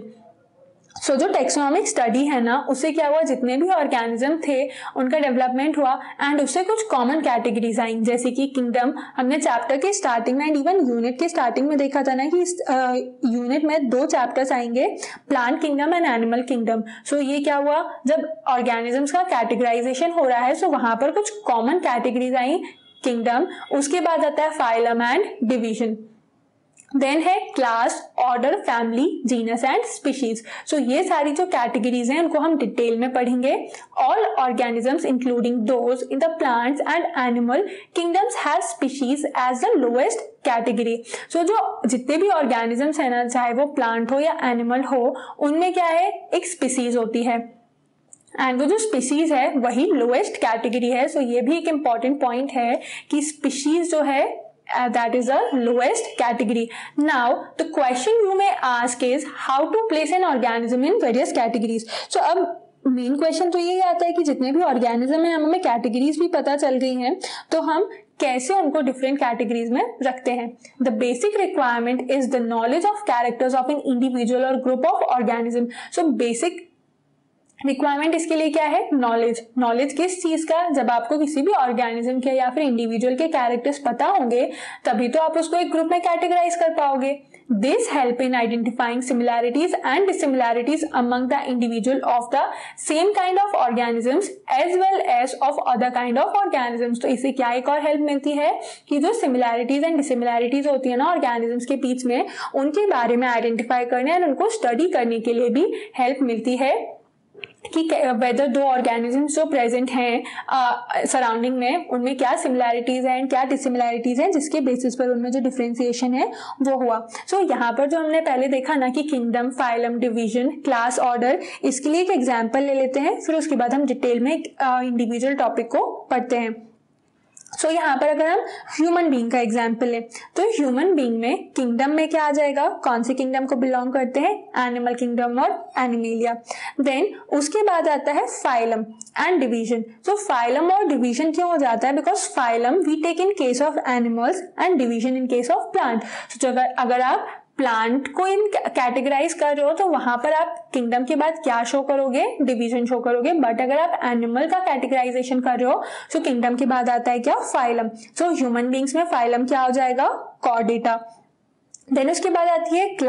सो so, जो टेक्सोनॉमिक स्टडी है ना उससे क्या हुआ, जितने भी ऑर्गेनिज्म थे उनका डेवलपमेंट हुआ एंड उससे कुछ कॉमन कैटेगरीज आई, जैसे कि किंगडम। हमने चैप्टर के स्टार्टिंग में एंड इवन यूनिट के स्टार्टिंग में देखा था ना कि इस यूनिट uh, में दो चैप्टर्स आएंगे, plant kingdom and animal kingdom. So ये क्या हुआ, जब ऑर्गेनिजम्स का कैटेगराइजेशन हो रहा है सो so वहां पर कुछ कॉमन कैटेगरीज आई, किंगडम। उसके बाद आता है फाइलम एंड डिवीजन। देन है class, order, family, genus and species. So ये सारी जो कैटेगरीज हैं उनको हम डिटेल में पढ़ेंगे। All organisms including those in the plants and animal kingdoms have species as the lowest category. So जो जितने भी ऑर्गेनिजम्स है ना, चाहे वो प्लांट हो या एनिमल हो, उनमें क्या है, एक स्पीशीज होती है एंड वो जो स्पीशीज है वही लोएस्ट कैटेगरी है। सो so ये भी एक इंपॉर्टेंट पॉइंट है कि स्पीशीज जो है Uh, that is the lowest category. Now the question you may ask is how to place an organism in various categories. So अब मेन क्वेश्चन तो यही आता है कि जितने भी ऑर्गेनिज्म है हमें कैटेगरीज भी पता चल गई हैं तो हम कैसे उनको डिफरेंट कैटेगरीज में रखते हैं। The basic requirement is the knowledge of characters of an individual or group of organism. So basic requirement इसके लिए क्या है, नॉलेज। नॉलेज किस चीज का, जब आपको किसी भी ऑर्गेनिज्म के या फिर इंडिविजुअल के कैरेक्टर्स पता होंगे तभी तो आप उसको एक ग्रुप में कैटेगराइज कर पाओगे। This help in identifying similarities and dissimilarities among the individual of the same kind of organisms as well as of other kind of organisms. तो इससे क्या एक और हेल्प मिलती है कि जो सिमिलैरिटीज एंड डिसिमिलैरिटीज होती है ना ऑर्गेनिजम्स के बीच में, उनके बारे में आइडेंटिफाई करने और उनको स्टडी करने के लिए भी हेल्प मिलती है कि वेदर दो ऑर्गेनिजम्स जो प्रेजेंट हैं सराउंडिंग में उनमें क्या सिमिलैरिटीज हैं क्या डिसिमिलैरिटीज हैं, जिसके बेसिस पर उनमें जो डिफरेंशिएशन है वो हुआ। सो so, यहाँ पर जो हमने पहले देखा ना कि kingdom, phylum, division, class, order, इसके लिए एक एग्जांपल ले लेते हैं, फिर उसके बाद हम डिटेल में इंडिविजुअल टॉपिक को पढ़ते हैं। सो so, यहाँ पर अगर हम ह्यूमन बीइंग का एग्जाम्पल लें तो ह्यूमन बीइंग में किंगडम में क्या आ जाएगा, कौन से किंगडम को बिलोंग करते हैं, animal kingdom or Animalia. Then उसके बाद आता है phylum and division. So phylum और डिवीजन क्यों हो जाता है, because phylum we take in case of animals and division in case of plant. So अगर अगर आप प्लांट को इन कैटेगराइज कर रहे हो तो वहां पर आप किंगडम के बाद क्या शो करोगे, डिवीजन शो करोगे। बट अगर आप एनिमल का कैटेगराइजेशन कर रहे हो तो किंगडम के बाद आता है क्या, फाइलम। सो ह्यूमन बींग्स में फाइलम क्या हो जाएगा, कॉर्डेटा। देन उसके बाद आती है क्लास।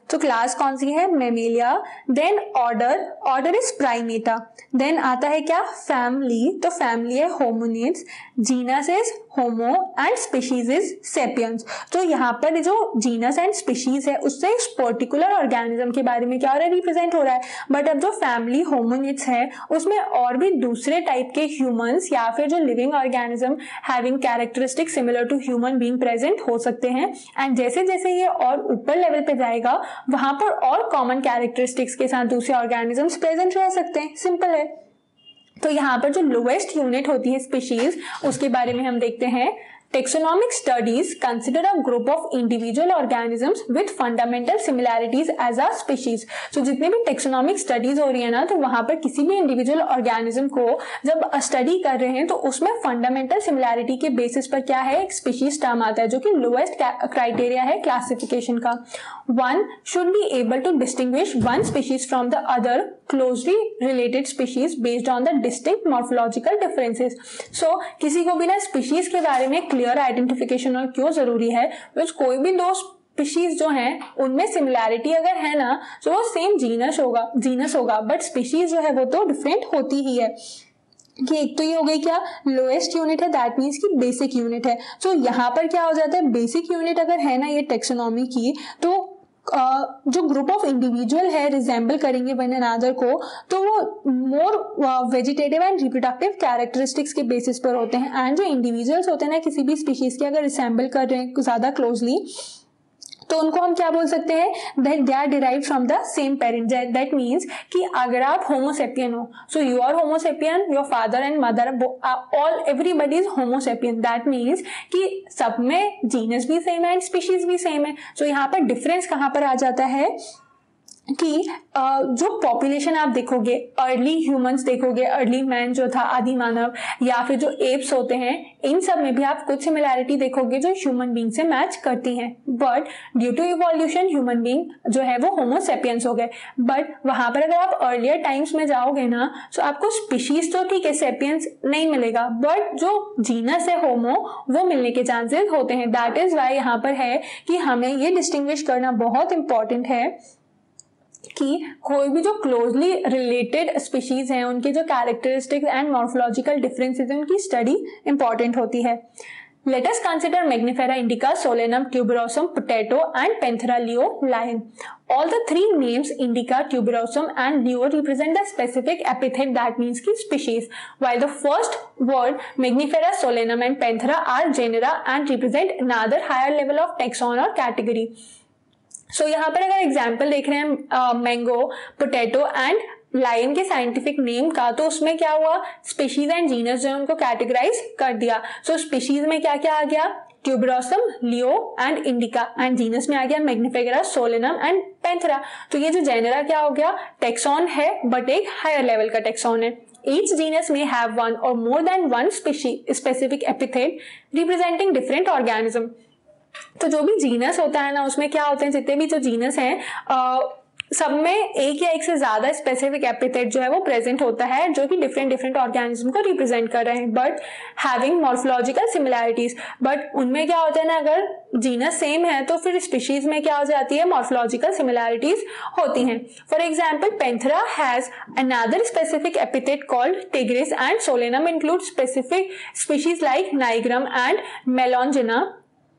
तो क्लास कौन सी है? Mammalia. Then order, order is Primata. Then आता है क्या? फैमिली, तो फैमिली है hominids. Genus is Homo and species is sapiens. तो यहाँ पर जो जीनस एंड स्पीशीज है उससे इस पर्टिकुलर ऑर्गेनिज्म के बारे में क्या हो रहा है? रिप्रेजेंट हो रहा है। बट अब जो फैमिली होमोनिड्स है उसमें और भी दूसरे टाइप के ह्यूमंस या फिर जो living organism having characteristic similar to human being present हो सकते हैं। एंड जैसे जैसे ये और ऊपर लेवल पे जाएगा वहां पर और कॉमन कैरेक्टरिस्टिक्स के साथ दूसरे ऑर्गेनिजम्स प्रेजेंट रह सकते हैं। सिंपल है। तो यहाँ पर जो लोएस्ट यूनिट होती है स्पीशीज, उसके बारे में हम देखते हैं। Taxonomic studies consider a group of individual organisms with fundamental similarities as a species. So जितने भी taxonomic studies हो रही है ना, तो वहां पर किसी भी individual organism को जब स्टडी कर रहे हैं तो उसमें fundamental similarity के बेसिस पर क्या है? एक species टर्म आता है जो कि lowest criteria है क्लासिफिकेशन का। One should be able to distinguish one species from the other closely related species based on the distinct morphological differences. So किसी को भी ना species के बारे में क्लियर आइडेंटिफिकेशन और क्यों जरूरी है? बिकॉज कोई भी दो स्पीशीज जो हैं उनमें सिमिलैरिटी अगर है ना तो वो सेम जीनस होगा जीनस होगा बट स्पीशीज जो है वो तो डिफरेंट होती ही है। कि एक तो ये हो गई क्या? लोएस्ट यूनिट है, दैट मीन्स कि बेसिक यूनिट है। सो so, यहाँ पर क्या हो जाता है? बेसिक यूनिट अगर है ना ये टेक्सोनॉमी की, तो Uh, जो ग्रुप ऑफ इंडिविजुअल है रिजेंबल करेंगे वन अनदर को, तो वो more vegetative and reproductive characteristics के बेसिस पर होते हैं। एंड जो इंडिविजुअल्स होते हैं ना किसी भी स्पीशीज के अगर रिसेंबल कर रहे हैं ज्यादा क्लोजली, तो उनको हम क्या बोल सकते हैं? That they are derived from the same parent. That means कि अगर आप होमोसेपियन हो, so you are Homo sapien, your father and mother all everybody is Homo sapien. That means कि सब में जीनस भी सेम है एंड स्पीशीज भी सेम है। सो so, यहाँ पर डिफरेंस कहाँ पर आ जाता है कि जो पॉपुलेशन आप देखोगे, अर्ली ह्यूमंस देखोगे, अर्ली मैन जो था आदि मानव, या फिर जो एप्स होते हैं, इन सब में भी आप कुछ सिमिलैरिटी देखोगे जो ह्यूमन बीइंग से मैच करती हैं। But due to evolution human being जो है वो होमोसेपियंस हो गए। बट वहां पर अगर आप अर्लियर टाइम्स में जाओगे ना तो आपको स्पीशीज तो ठीक है सेपियंस नहीं मिलेगा, बट जो जीनस है होमो वो मिलने के चांसेस होते हैं। दैट इज वाई यहाँ पर है कि हमें ये डिस्टिंग्विश करना बहुत इंपॉर्टेंट है कि कोई भी जो क्लोजली रिलेटेड स्पीशीज हैं उनके जो कैरेक्टरिस्टिक्स एंड मॉर्फोलॉजिकल डिफरेंसेस हैं उनकी स्टडी इंपॉर्टेंट होती है। Let us consider Magnifera indica, Solanum, tuberosum, potato and Panthera leo, lion. All the three names indica, tuberosum and leo represent the specific epithet that means की species, while the first word Magnifera, Solanum and Panthera are genera and represent another higher level of taxon or category. So so, यहाँ पर अगर example देख रहे हैं mango, potato and lion के scientific name का, तो उसमें क्या हुआ? स्पीशीज एंड जीनस जो है उनको कैटेगराइज कर दिया। सो so, स्पीशीज में क्या क्या आ गया? Tuberosum, leo and indica, and genus में आ गया मैग्निफेरा, सोलेनम एंड पैंथेरा। तो ये जो जेनरा क्या हो गया? टेक्सॉन है बट एक हायर लेवल का टेक्सॉन है। Each genus may have one or more than one species specific epithet representing different organism. तो जो भी जीनस होता है ना उसमें क्या होते हैं? जितने भी जो जीनस हैं आ, सब में एक या एक से ज्यादा स्पेसिफिक एपिथेट जो है वो प्रेजेंट होता है जो कि डिफरेंट डिफरेंट ऑर्गेनिज्म को रिप्रेजेंट कर रहे हैं, but having morphological similarities. But उनमें क्या होता है ना, अगर जीनस सेम है तो फिर स्पीशीज में क्या हो जाती है? मॉर्फोलॉजिकल सिमिलैरिटीज होती हैं। For example Panthera has another specific epithet called tigris and Solanum include specific species like nigrum and melongena.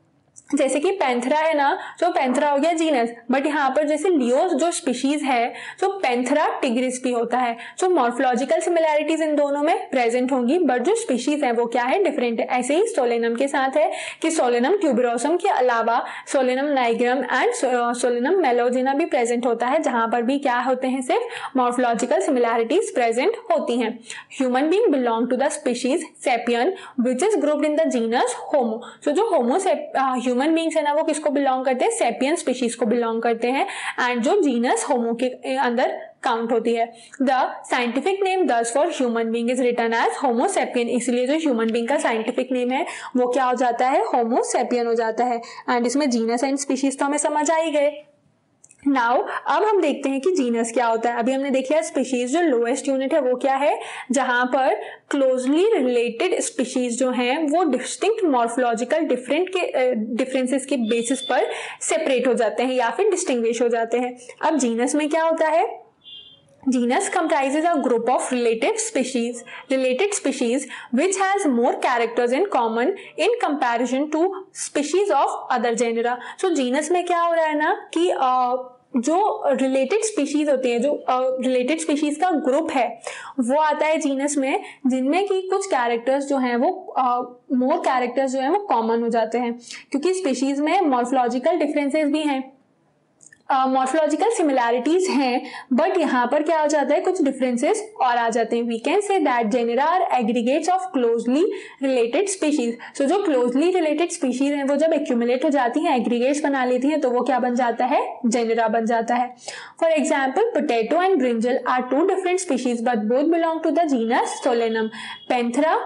जैसे कि पैंथेरा है ना, जो पैंथेरा हो गया जीनस, बट यहाँ पर जैसे लियो जो स्पीशीज है तो पैंथेरा टिग्रिस भी होता है। सो मॉर्फोलॉजिकल सिमिलैरिटीज इन दोनों में प्रेजेंट होंगी, बट जो स्पीशीज है वो क्या है? डिफरेंट है। ऐसे ही सोलेनम के साथ है कि सोलेनम ट्यूबरोसम के अलावा Solanum nigrum and Solanum melongena भी प्रेजेंट होता है, जहां पर भी क्या होते हैं? सिर्फ मॉर्फोलॉजिकल सिमिलैरिटीज प्रेजेंट होती हैं। Human being belong to the species sapien which is grouped in the genus Homo. So जो होमो ह्यूमन बीइंग्स है ना वो किसको बिलोंग करते हैं? सेपियन स्पीशीज को बिलोंग करते हैं, एंड जो जीनस होमो के अंदर काउंट होती है। The scientific name thus for human being is written as Homo sapien. इसलिए जो ह्यूमन बीइंग का साइंटिफिक नेम है वो क्या हो जाता है? होमो सेपियन हो जाता है। एंड इसमें जीनस एंड स्पीशीज तो हमें समझ आ ही गए। नाउ अब हम देखते हैं कि जीनस क्या होता है। अभी हमने देख लिया स्पीशीज जो लोएस्ट यूनिट है वो क्या है, जहां पर क्लोजली रिलेटेड स्पीशीज जो हैं वो डिस्टिंक्ट मॉर्फोलॉजिकल डिफरेंट के डिफरेंसेस के बेसिस पर सेपरेट हो जाते हैं या फिर डिस्टिंग्विश हो जाते हैं। अब जीनस में क्या होता है, genus comprises a group of related species related species which has more characters in common in comparison to species of other genera। so genus में क्या हो रहा है ना कि uh, जो रिलेटेड स्पीशीज होती हैं, जो रिलेटेड uh, स्पीशीज का ग्रुप है वो आता है जीनस में, जिनमें कि कुछ कैरेक्टर्स जो हैं वो मोर uh, कैरेक्टर्स जो हैं वो कॉमन हो जाते हैं, क्योंकि स्पीशीज में मॉर्फोलॉजिकल डिफरेंसेस भी हैं, मॉर्फोलॉजिकल uh, सिमिलैरिटीज हैं, बट यहाँ पर क्या हो जाता है, कुछ डिफरेंसेस और आ जाते हैं। We can say that genera are aggregates of closely related species. So जो क्लोजली रिलेटेड स्पीशीज हैं वो जब एक्यूमुलेट हो जाती हैं, एग्रीगेट्स बना लेती हैं, तो वो क्या बन जाता है, जेनेरा बन जाता है। For example potato and brinjal are two different species but both belong to the genus Solanum. Panthera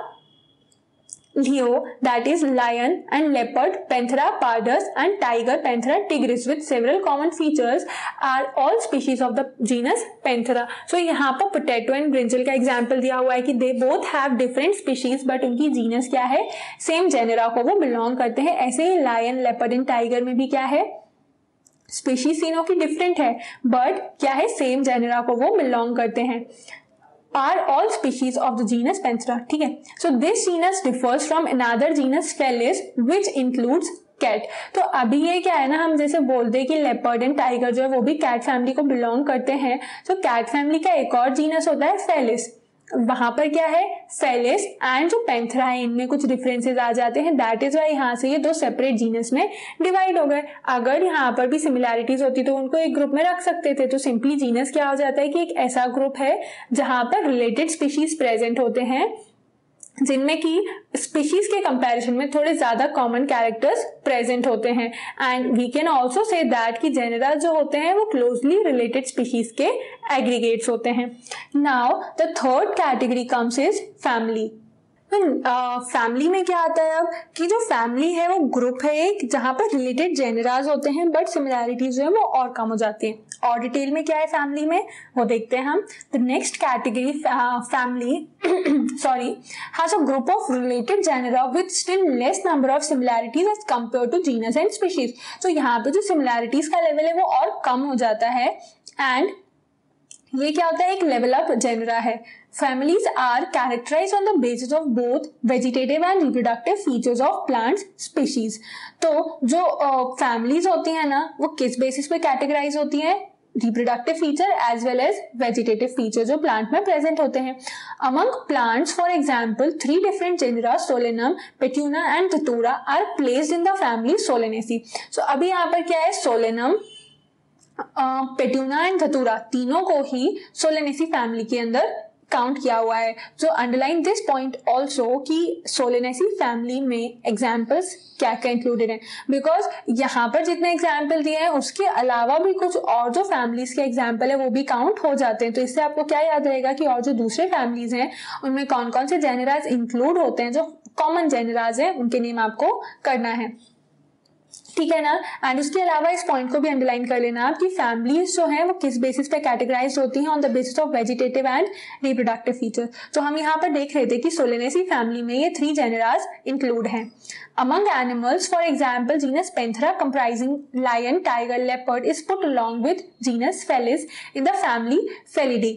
Leo, that is lion, and leopard Panthera pardus and tiger Panthera tigris with several common features are all species of the genus Panthera। so यहाँ पर potato and brinjal का example दिया हुआ है कि they both have different species but उनकी genus क्या है, same genera को वो belong करते हैं। ऐसे ही lion, leopard and tiger में भी क्या है, species तीनों की different है but क्या है, same genera को वो belong करते हैं। are all species of the genus Panthera। ठीक है, so this genus differs from another genus Felis which includes cat। तो अभी ये क्या है ना, हम जैसे बोलते हैं कि लेपर्ड एंड टाइगर जो है वो भी कैट फैमिली को बिलोंग करते हैं, तो कैट फैमिली का एक और जीनस होता है फेलिस। वहां पर क्या है, फेलिस एंड जो पैंथेरा है इनमें कुछ डिफरेंसेस आ जाते हैं, दैट इज वाई यहाँ से ये दो सेपरेट जीनस में डिवाइड हो गए। अगर यहाँ पर भी सिमिलैरिटीज होती तो उनको एक ग्रुप में रख सकते थे। तो सिंपली जीनस क्या हो जाता है कि एक ऐसा ग्रुप है जहां पर रिलेटेड स्पीशीज प्रेजेंट होते हैं जिनमें की स्पीशीज के कंपैरिजन में थोड़े ज्यादा कॉमन कैरेक्टर्स प्रेजेंट होते हैं। And we can also say that कि जेनेरा जो होते हैं वो क्लोजली रिलेटेड स्पीशीज के एग्रीगेट्स होते हैं। Now the third category comes is family. Family uh, में क्या आता है अब कि जो फैमिली है वो ग्रुप है एक जहां पर रिलेटेड जेनेराज होते हैं बट सिमिलैरिटीज जो है वो और कम हो जाती हैं। और डिटेल में क्या है फैमिली में वो देखते हैं हम। The next category family sorry has a group of related genera with still less number of similarities as compare to genus and species. तो यहाँ पे जो सिमिलैरिटीज का लेवल है वो और कम हो जाता है एंड ये क्या होता है, एक लेवल अप जेनेरा है। Families are characterized on the basis of both vegetative and reproductive features of plants species। तो जो फैमिलीज uh, होती हैं ना वो किस बेसिस पे कैटेगराइज होती हैं, reproductive feature as well as vegetative feature जो प्लांट में प्रेजेंट होते हैं। Among plants, for example, three different genera Solanum, Petuna and Datura are placed in the family Solanaceae। so अभी यहाँ पर क्या है, Solanum, पेट्यूना एंड धतूरा तीनों को ही सोलेनेसी फैमिली के अंदर काउंट किया हुआ है। जो अंडरलाइन दिस पॉइंट ऑल्सो कि सोलेनेसी फैमिली में एग्जाम्पल्स क्या क्या इंक्लूडेड हैं, बिकॉज यहाँ पर जितने एग्जाम्पल दिए हैं उसके अलावा भी कुछ और जो फैमिलीज के एग्जाम्पल है वो भी काउंट हो जाते हैं। तो इससे आपको क्या याद रहेगा कि और जो दूसरे फैमिलीज हैं उनमें कौन कौन से जेनेराज इंक्लूड होते हैं, जो कॉमन जेनेराज हैं उनके नेम आपको करना है, ठीक है ना। एंड उसके अलावा इस पॉइंट को भी अंडरलाइन कर लेना आप कि फैमिलीज जो हैं वो किस बेसिस पे कैटेगराइज होती हैं, on the basis of vegetative and reproductive feature. तो हम यहाँ पर देख रहे थे कि सोलेनेसी फैमिली में ये थ्री जेनेराज इंक्लूड हैं। Among animals, for example genus Panthera comprising lion, tiger, leopard is put along with genus Felis in the family Felidae.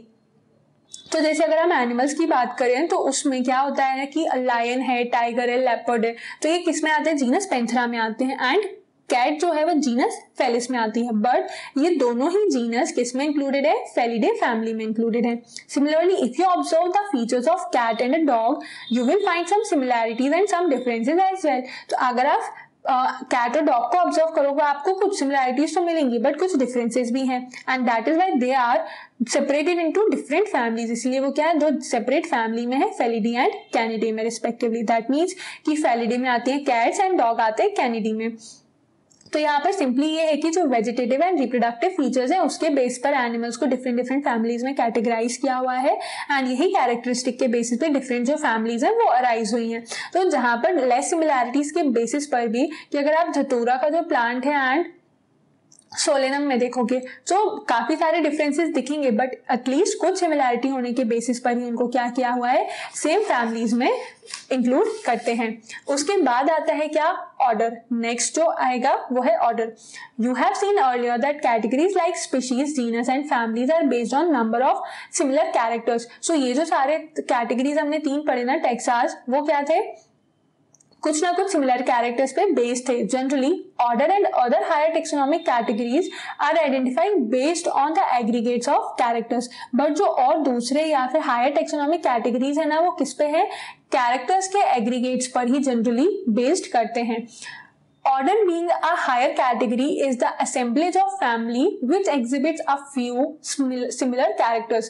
तो जैसे अगर हम एनिमल्स की बात करें तो उसमें क्या होता है ना कि लायन है, टाइगर है, लेपर्ड है, तो ये किस में आते हैं, जीनस पेंथेरा में आते हैं। एंड कैट जो है वो जीनस फेलिस में आती है, बट ये दोनों ही जीनस किस में इंक्लूडेड है, फेलिडे फैमिली में इंक्लूडेड है। Similarly if you observe the features of cat and a dog you will find some similarities and some differences as well. तो अगर आप कैट और डॉग को ऑब्जर्व करोगे आपको कुछ सिमिलैरिटीज तो मिलेंगी बट कुछ डिफरेंसेस भी हैं, and that is why they are separated into different families. इसलिए वो क्या है, दो सेपरेट फैमिली में है, फेलिडी एंड कैनिडी में रिस्पेक्टिवली। दैट मीन्स कि फेलिडी में आते हैं कैट्स एंड डॉग आते हैं कैनिडी में। तो यहाँ पर सिंपली ये है कि जो वेजिटेटिव एंड रिप्रोडक्टिव फीचर्स हैं उसके बेस पर एनिमल्स को डिफरेंट डिफरेंट फैमिलीज में कैटेगराइज किया हुआ है, एंड यही कैरेक्टरिस्टिक के बेसिस पे डिफरेंट जो फैमिलीज हैं वो अराइज हुई हैं। तो जहाँ पर लेस सिमिलैरिटीज के बेसिस पर भी कि अगर आप धतूरा का जो प्लांट है एंड सोलेनम में देखोगे तो काफी सारे डिफरेंसेस दिखेंगे, बट एटलीस्ट कुछ सिमिलैरिटी होने के बेसिस पर ही उनको क्या किया हुआ है, सेम फैमिलीज में इंक्लूड करते हैं। उसके बाद आता है क्या, ऑर्डर। नेक्स्ट जो आएगा वो है order. You have seen earlier that categories like species, genus and families are based on number of similar characters. So ये जो सारे कैटेगरीज हमने तीन पढ़े ना टेक्सास, वो क्या थे, कुछ ना कुछ सिमिलर कैरेक्टर्स पे बेस्ड थे। Generally order and other higher taxonomic categories are identified based on the aggregates of characters. But जो और दूसरे या फिर हायर टेक्सोनॉमिक कैटेगरीज है ना, वो किस पे है, कैरेक्टर्स के एग्रीगेट्स पर ही जनरली बेस्ड करते हैं। Order being a higher category is the assemblage of family which exhibits a few similar characters।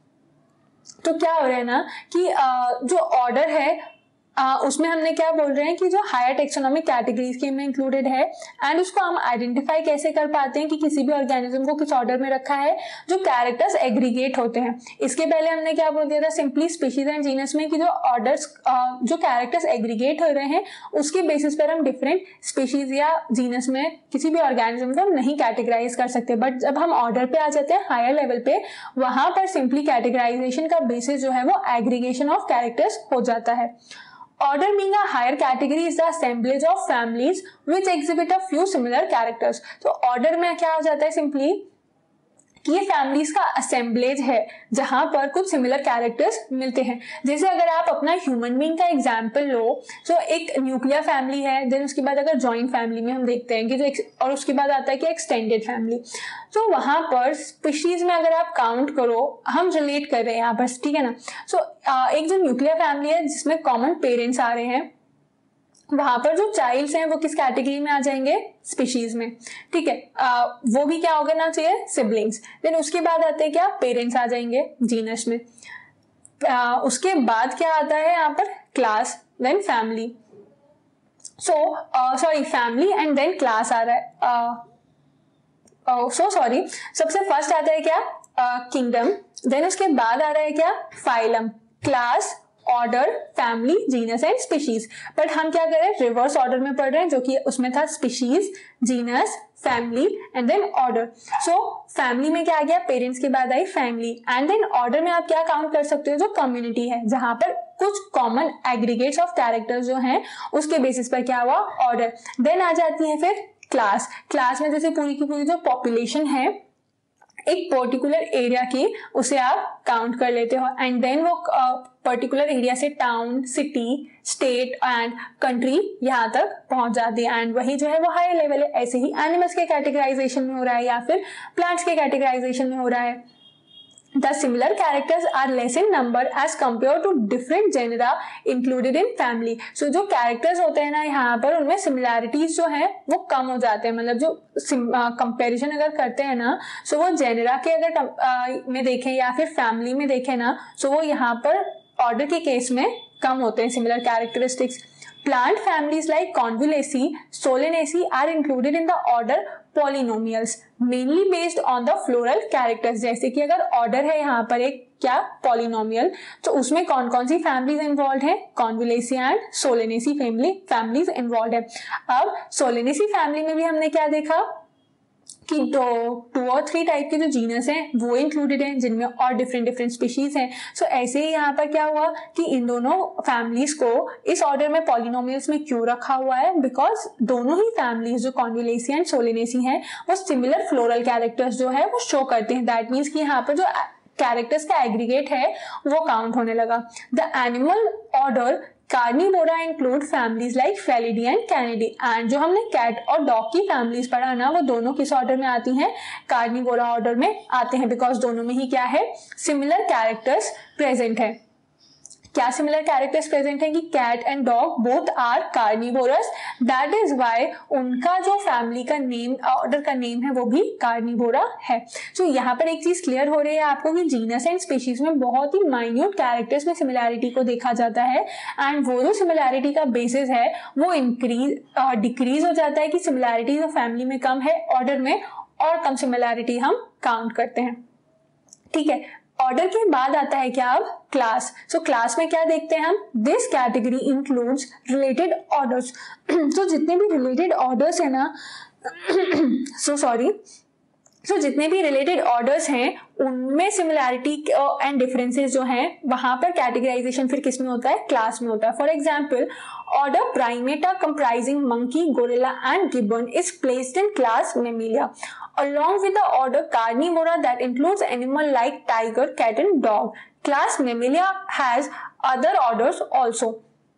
तो क्या हो रहा है ना कि जो ऑर्डर है Uh, उसमें हमने क्या बोल रहे हैं कि जो हायर टेक्सोनॉमिक कैटेगरीज के में इंक्लूडेड है, एंड उसको हम आइडेंटिफाई कैसे कर पाते हैं कि किसी भी ऑर्गेनिज्म को किस ऑर्डर में रखा है, जो कैरेक्टर्स एग्रीगेट होते हैं। इसके पहले हमने क्या बोल दिया था सिंपली स्पीशीज एंड जीनस में कि जो ऑर्डर्स uh, जो कैरेक्टर्स एग्रीगेट हो रहे हैं उसके बेसिस पर हम डिफरेंट स्पीशीज या जीनस में किसी भी ऑर्गेनिज्म को नहीं कैटेगराइज कर सकते। बट जब हम ऑर्डर पे आ जाते हैं हायर लेवल पे, वहां पर सिंपली कैटेगराइजेशन का बेसिस जो है वो एग्रीगेशन ऑफ कैरेक्टर्स हो जाता है। Order being a higher category is the assemblage of families which exhibit a few similar characters। तो ऑर्डर में क्या हो जाता है सिंपली कि ये फैमिलीज का असेंबलेज है जहां पर कुछ सिमिलर कैरेक्टर्स मिलते हैं। जैसे अगर आप अपना ह्यूमन बीइंग का एग्जांपल लो, तो एक न्यूक्लियर फैमिली है, देन उसके बाद अगर जॉइंट फैमिली में हम देखते हैं कि जो, और उसके बाद आता है कि एक्सटेंडेड फैमिली। तो वहां पर स्पीशीज में अगर आप काउंट करो, हम रिलेट कर रहे हैं यहाँ पर, ठीक है ना। सो so, एक जो न्यूक्लियर फैमिली है जिसमें कॉमन पेरेंट्स आ रहे हैं, वहां पर जो चाइल्ड्स हैं वो किस कैटेगरी में आ जाएंगे, स्पीशीज में, ठीक है। आ, वो भी क्या होगा ना चाहिए, सिबलिंग्स। देन उसके बाद आते हैं क्या, पेरेंट्स आ जाएंगे जीनस में। आ, उसके बाद क्या आता है यहाँ पर, class, then family. So sorry family and then class आ रहा है। सो सॉरी सबसे फर्स्ट आता है क्या, किंगडम, देन उसके बाद आ रहा है क्या, phylum, class, order, family, genus and species. But हम क्या कर रहे हैं, रिवर्स ऑर्डर में पढ़ रहे हैं, जो कि उसमें था species, genus, family and then order. So family में क्या आ गया, पेरेंट्स के बाद आई फैमिली, एंड देन ऑर्डर में आप क्या काउंट कर सकते हो, जो कम्युनिटी है जहां पर कुछ कॉमन एग्रीगेट्स ऑफ कैरेक्टर्स जो हैं उसके बेसिस पर क्या हुआ, ऑर्डर। देन आ जाती है फिर क्लास। क्लास में जैसे पूरी की पूरी जो पॉपुलेशन है एक पर्टिकुलर एरिया की, उसे आप काउंट कर लेते हो, एंड देन वो पर्टिकुलर एरिया से town, city, state and country यहाँ तक पहुंच जाती है, एंड वही जो है वो हायर लेवल है। ऐसे ही एनिमल्स के कैटेगराइजेशन में हो रहा है या फिर प्लांट्स के कैटेगराइजेशन में हो रहा है। The similar characters are less in number as compared to different genera included in family। So जो characters होते हैं ना यहाँ पर, उनमें similarities जो हैं वो कम हो जाते हैं। मतलब जो कंपैरिजन uh, अगर करते हैं ना, so वो जेनेरा के अगर uh, में देखें या फिर फैमिली में देखें ना, so वो यहाँ पर ऑर्डर के केस में कम होते हैं similar characteristics. Plant families like Convolvulaceae, Solanaceae are included in the order Polynomials, mainly based on the floral characters। जैसे कि अगर ऑर्डर है यहाँ पर एक क्या, पॉलिनोमियल, तो उसमें कौन कौन सी फैमिलीज इन्वॉल्व है, Convolvulaceae and Solanaceae family families involve है। अब Solanaceae फैमिली में भी हमने क्या देखा कि दो टू और थ्री टाइप के जो जीनस हैं वो इंक्लूडेड हैं, जिनमें और डिफरेंट डिफरेंट स्पीशीज हैं। सो so, ऐसे ही यहाँ पर क्या हुआ कि इन दोनों फैमिलीज को इस ऑर्डर में पॉलिनोमियल्स में क्यों रखा हुआ है, बिकॉज दोनों ही फैमिलीज जो Convolvulaceae एंड Solanaceae हैं वो सिमिलर फ्लोरल कैरेक्टर्स जो है वो शो करते हैं। दैट मीन्स कि यहाँ पर जो कैरेक्टर्स का एग्रीगेट है वो काउंट होने लगा। The animal order Carnivora include families like Felidae and Canidae, and जो हमने कैट और डॉग की फैमिलीज पढ़ा ना, वो दोनों किस ऑर्डर में आती हैं, कार्निवोरा ऑर्डर में आते हैं, बिकॉज दोनों में ही क्या है, सिमिलर कैरेक्टर्स प्रेजेंट है। क्या सिमिलर कैरेक्टर्स प्रेजेंट है कि cat and dog both are carnivorous, that is why उनका जो फैमिली का नेम, ऑर्डर का नेम है वो भी कार्निवोरा है। सो so, यहाँ पर एक चीज क्लियर हो रही है आपको कि जीनस एंड स्पीशीज में बहुत ही माइन्यूट कैरेक्टर्स में सिमिलैरिटी को देखा जाता है, एंड वो जो सिमिलैरिटी का बेसिस है वो इंक्रीज डिक्रीज हो जाता है कि सिमिलैरिटी जो फैमिली में कम है, ऑर्डर में और कम सिमिलैरिटी हम काउंट करते हैं, ठीक है। ऑर्डर के बाद आता है क्या, अब क्लास। सो क्लास में क्या देखते हैं हम, this category includes related orders. तो जितने भी रिलेटेड ऑर्डर्स है ना, सो सॉरी सो जितने भी रिलेटेड ऑर्डर्स हैं उनमें सिमिलैरिटी एंड डिफरेंसेस जो हैं वहां पर कैटेगराइजेशन फिर किस में होता है, क्लास में होता है. For example order Primata comprising monkey, gorilla and gibbon is placed in class Mammalia along with the order Carnivora that includes animal like tiger, cat and dog. Class Mammalia has other orders also.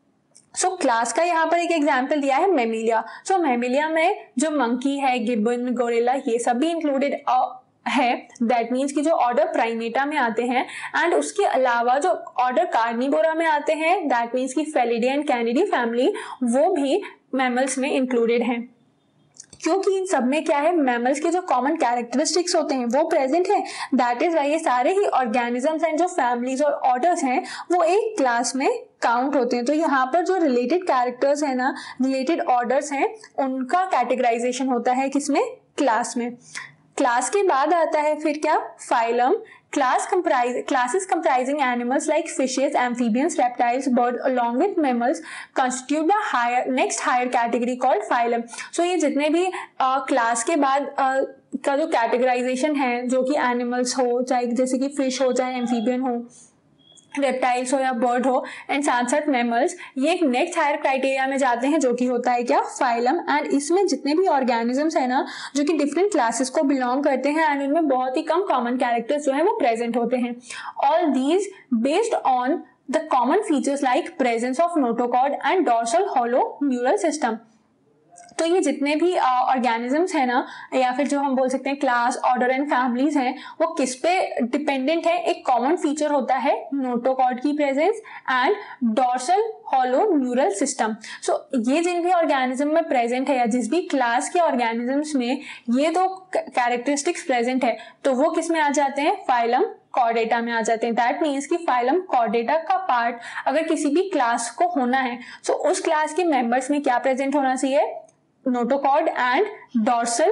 So so, class का यहाँ पर एक example दिया है Mammalia. सो so, Mammalia में जो monkey है, gibbon, gorilla ये सब भी इंक्लूडेड है. दैट मीन्स कि जो ऑर्डर प्राइमेटा में आते हैं एंड उसके अलावा जो ऑर्डर कार्निवोरा में आते हैं, दैट मीन्स कि फेलिडे एंड कैनिडी फैमिली, वो भी मैमल्स में इंक्लूडेड हैं. क्योंकि इन सब में क्या है, मैमल्स के जो कॉमन कैरेक्टरिस्टिक्स होते हैं वो प्रेजेंट है. दैट इज वाई ये सारे ही ऑर्गेनिजम्स एंड जो फैमिलीज और ऑर्डर्स हैं वो एक क्लास में काउंट होते हैं. तो यहाँ पर जो रिलेटेड कैरेक्टर्स है ना, रिलेटेड ऑर्डर्स हैं, उनका कैटेगराइजेशन होता है किसमें, क्लास में. क्लास के बाद आता है फिर क्या, phylum. Class comprise classes comprising animals like fishes, amphibians, reptiles, birds along with mammals constitute the higher next higher category called phylum. So ये जितने भी क्लास uh, के बाद uh, का जो कैटेगराइजेशन है, जो कि एनिमल्स हो, चाहे जैसे कि फिश हो, चाहे एम्फीबियन हो, रेप्टाइल्स हो या बर्ड हो, एंड साथ साथ मैमल्स, ये एक नेक्स्ट हायर क्राइटेरिया में जाते हैं जो कि होता है क्या, फाइलम. एंड इसमें जितने भी ऑर्गेनिजम्स है ना जो कि डिफरेंट क्लासेस को बिलोंग करते हैं एंड उनमें बहुत ही कम कॉमन कैरेक्टर्स जो है वो प्रेजेंट होते हैं. All these based on the common features like presence of notochord and dorsal hollow neural system. तो ये जितने भी ऑर्गेनिजम्स हैं ना, या फिर जो हम बोल सकते हैं क्लास, ऑर्डर एंड फैमिलीज हैं, वो किस पे डिपेंडेंट है, एक कॉमन फीचर होता है नोटोकॉर्ड की presence and dorsal hollow neural system. So ये जिन भी ऑर्गेनिज्म में प्रेजेंट है या जिस भी क्लास के ऑर्गेनिजम्स में ये दो कैरेक्टरिस्टिक्स प्रेजेंट है, तो वो किस में आ जाते हैं, फाइलम कॉर्डेटा में आ जाते हैं. दैट मीन्स कि फाइलम कॉर्डेटा का पार्ट अगर किसी भी क्लास को होना है, तो उस क्लास के मेंबर्स में क्या प्रेजेंट होना चाहिए, notochord and dorsal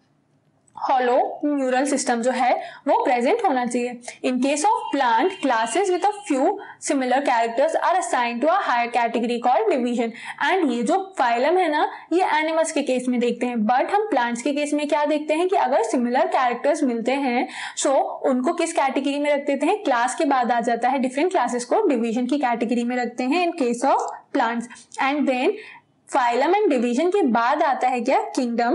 hollow neural system जो है वो प्रेजेंट होना चाहिए. In case of plant, classes with a few similar characters are assigned to a higher category called division. And ये जो फाइलम है ना, ये एनिमल्स के केस में देखते हैं, बट हम प्लांट्स के केस में क्या देखते हैं कि अगर सिमिलर कैरेक्टर्स मिलते हैं, सो so, उनको किस कैटेगरी में रख देते हैं, क्लास के बाद आ जाता है, डिफरेंट क्लासेस को डिवीजन की कैटेगरी में रखते हैं in case of plants. And then phylum and division के बाद आता है क्या, किंगडम,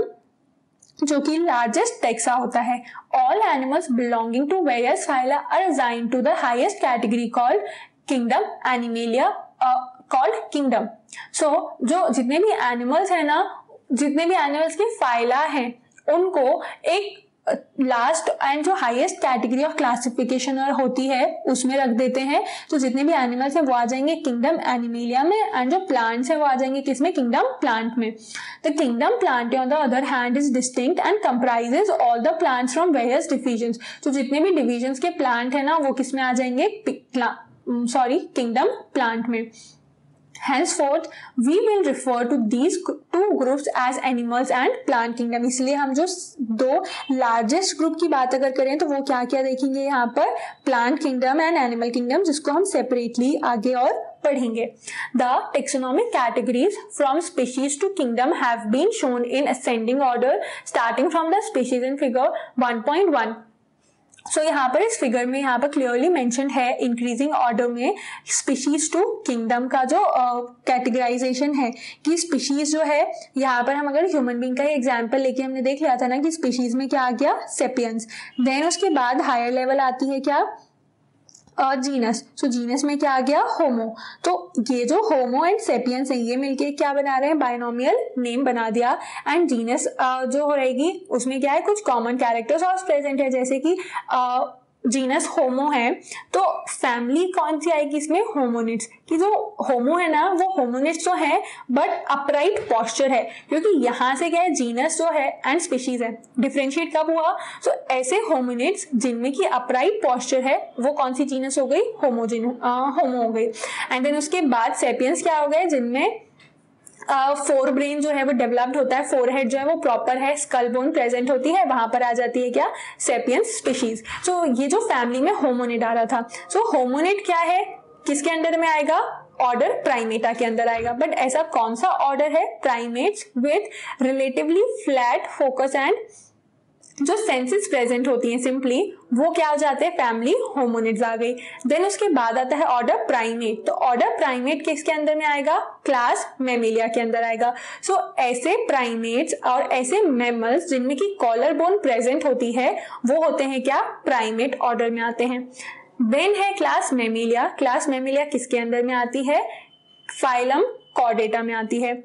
जो कि लार्जेस्ट टेक्सा होता है. All animals belonging to various phyla are assigned to the highest category called kingdom Animalia called kingdom. So जो जितने भी एनिमल्स हैं ना, जितने भी एनिमल्स की फाइला हैं, उनको एक लास्ट एंड जो हाईएस्ट कैटेगरी ऑफ क्लासिफिकेशन होती है उसमें रख देते हैं. तो जितने भी एनिमल्स हैं वो आ जाएंगे किंगडम एनिमेलिया में, एंड जो प्लांट्स हैं वो आ जाएंगे किसमें, किंगडम प्लांट में. The kingdom plant on the other hand is distinct and comprises all the plants from various divisions. तो जितने भी डिविजन्स के प्लांट है ना वो किसमें आ जाएंगे, सॉरी किंगडम प्लांट में. Henceforth, we will refer to these two groups as animals and plant kingdom. इसलिए हम जो दो largest group की बात अगर करें तो वो क्या क्या देखेंगे यहाँ पर, plant kingdom and animal kingdom, जिसको हम separately आगे और पढ़ेंगे. The taxonomic categories from species to kingdom have been shown in ascending order starting from the species in figure one point one. So so, यहाँ पर इस फिगर में यहाँ पर क्लियरली मेंशन है इंक्रीजिंग ऑर्डर में स्पीशीज टू किंगडम का जो कैटेगराइजेशन uh, है कि स्पीशीज जो है, यहाँ पर हम अगर ह्यूमन बीइंग का ही एग्जांपल लेके हमने देख लिया था ना कि स्पीशीज में क्या आ गया, सेपियंस. देन उसके बाद हायर लेवल आती है क्या, जीनस. सो जीनस में क्या आ गया, होमो. तो ये जो होमो एंड सेपियंस है ये मिलके क्या बना रहे हैं, बाइनोमियल नेम बना दिया. एंड जीनस uh, जो रहेगी उसमें क्या है, कुछ कॉमन कैरेक्टर्स और प्रेजेंट है, जैसे कि uh, जीनस होमो है तो फैमिली कौन सी आएगी इसमें, होमोनिड्स. कि जो होमो है ना वो होमोनिड्स तो है बट अपराइट पोस्चर है, क्योंकि यहाँ से क्या है, जीनस जो है एंड स्पीशीज है, डिफरेंशिएट कब हुआ, सो so, ऐसे होमोनिड्स जिनमें की अपराइट पोस्चर है वो कौन सी जीनस हो गई, होमोजिन होमो हो गई. एंड देन उसके बाद सेपियंस क्या हो गए, जिनमें फोर uh, ब्रेन जो है वो डेवलप्ड होता है, फोर हेड जो है वो प्रॉपर है, स्कल बोन प्रेजेंट होती है, वहां पर आ जाती है क्या, सेपियंस स्पीशीज. सो ये जो फैमिली में होमोनिड आ रहा था, सो so, होमोनिड क्या है, किसके अंडर में आएगा, ऑर्डर प्राइमेटा के अंदर आएगा। बट ऐसा कौन सा ऑर्डर है? Primates with relatively flat focus and जो सेंसेस प्रेजेंट होती हैं सिंपली, वो क्या हो जाते हैं? फैमिली होमोनिड्स आ गई। देन उसके बाद आता है ऑर्डर प्राइमेट। तो ऑर्डर प्राइमेट किसके अंदर में आएगा? क्लास मैमेलिया के अंदर आएगा। सो so, ऐसे प्राइमेट्स और ऐसे मैमल्स जिनमें की कॉलर बोन प्रेजेंट होती है वो होते हैं क्या? प्राइमेट ऑर्डर में आते हैं। देन है क्लास मैमेलिया। क्लास मैमेलिया किसके अंदर में आती है? फाइलम कॉर्डेटा में आती है।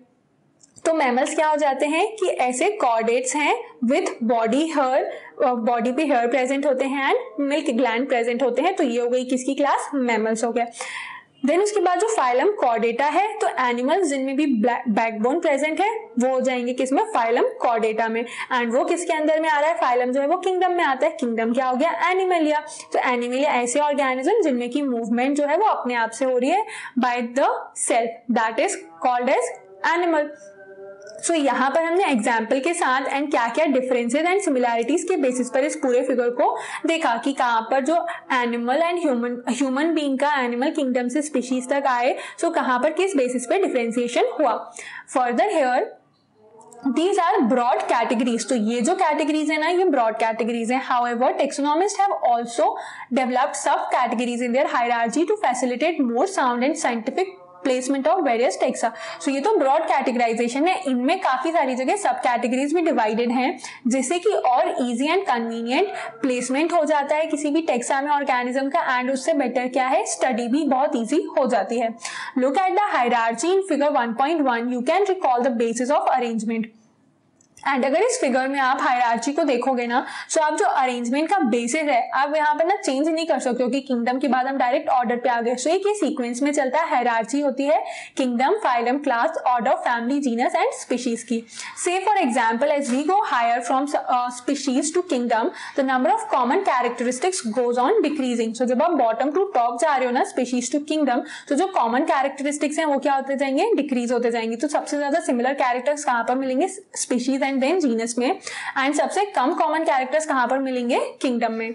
तो मैमल्स क्या हो जाते हैं कि ऐसे कॉर्डेट्स हैं विथ बॉडी हेयर, बॉडी पे हेयर प्रेजेंट होते हैं एंड मिल्क ग्लैंड प्रेजेंट होते हैं। तो ये हो गई किसकी क्लास? मैमल्स हो गया। देन उसके बाद जो फाइलम कॉर्डेटा है, तो एनिमल्स जिनमें भी बैकबोन प्रेजेंट है वो हो जाएंगे किसमें? फाइलम कॉर्डेटा में। एंड वो किसके अंदर में आ रहा है? फाइलम जो है वो किंगडम में आता है। किंगडम क्या हो गया? एनिमलिया। तो एनिमलिया ऐसे ऑर्गेनिज्म जिनमें की मूवमेंट जो है वो अपने आप से हो रही है by the self, that is called as animal. So so, यहाँ पर हमने एग्जाम्पल के साथ एंड क्या क्या डिफरेंसेस एंड सिमिलैरिटीज के बेसिस पर इस पूरे फिगर को देखा कि कहाँ पर जो animal and human human being का एनिमल किंगडम से स्पीशीज तक आए, सो so, कहाँ पर किस बेसिस पे डिफरेंशिएशन हुआ। Further here These are broad categories. तो ये जो categories है ना, ये broad categories हैं. However, taxonomists have also developed sub categories in their hierarchy to facilitate more sound and scientific placement of various taxa. So ये तो ब्रॉड कैटेगराइजेशन है, इनमें काफी सारी जगह सब कैटेगरीज भी डिवाइडेड हैं जिससे कि और इजी एंड कन्वीनियंट प्लेसमेंट हो जाता है किसी भी टेक्सा में ऑर्गेनिज्म का, एंड उससे बेटर क्या है? स्टडी भी बहुत इजी हो जाती है। Look at the hierarchy in figure one point one, you can recall the basis of arrangement. And अगर इस फिगर में आप हायरार्ची को देखोगे ना, तो आप जो अरेंजमेंट का बेसिस है आप यहाँ पर ना चेंज नहीं कर सकते हो कि किंगडम के बाद हम डायरेक्ट ऑर्डर पे आ गए। सो एक ये सीक्वेंस में चलता है। हायरार्ची होती है kingdom, phylum, class, order, family, genus and species की। Say for example as we go higher from species to kingdom, the number of common characteristics goes on decreasing. So जब आप बॉटम टू टॉप जा रहे हो ना species to kingdom, तो जो common characteristics हैं वो क्या होते जाएंगे? डिक्रीज होते जाएंगे। तो सबसे ज्यादा सिमिलर कैरेक्टर्स कहाँ पर मिलेंगे? स्पीशीज एंड देन जीनस में। एंड सबसे कम कॉमन कैरेक्टर्स कहां पर मिलेंगे? किंगडम में।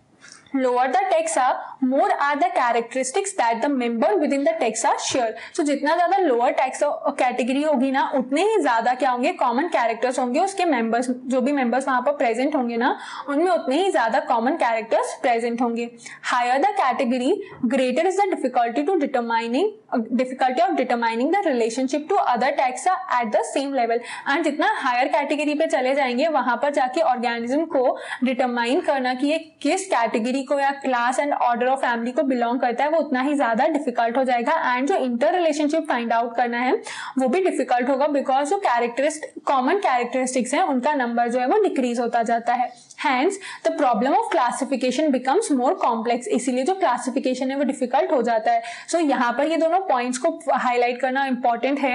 Lower the taxa, more are the characteristics that the member within the taxa share. So जितना ज्यादा lower taxa कैटेगरी होगी ना, उतने ही ज्यादा क्या होंगे? कॉमन कैरेक्टर्स होंगे उसके मेंबर्स, जो भी मेंबर्स वहां पर प्रेजेंट होंगे ना, उनमें उतने ही ज्यादा कॉमन कैरेक्टर्स प्रेजेंट होंगे। Higher the category, greater is the difficulty to determining difficulty of determining the relationship to other taxa at the same level. And जितना हायर कैटेगरी पे चले जाएंगे वहां पर जाके ऑर्गेनिज्म को डिटरमाइन करना कि ये किस कैटेगरी को या class and order of family को बिलोंग करता है, वो उतना ही ज्यादा डिफिकल्ट हो जाएगा। एंड जो इंटर रिलेशनशिप फाइंड आउट करना है वो भी डिफिकल्ट होगा, बिकॉज जो कैरेक्टरिस्टिक कॉमन कैरेक्टरिस्टिक्स हैं उनका नंबर जो है वो डिक्रीज होता जाता है। Hence the problem of classification becomes more complex. इसीलिए जो क्लासिफिकेशन है वो डिफिकल्ट हो जाता है। सो so, यहाँ पर ये दोनों पॉइंट्स को हाईलाइट करना इंपॉर्टेंट है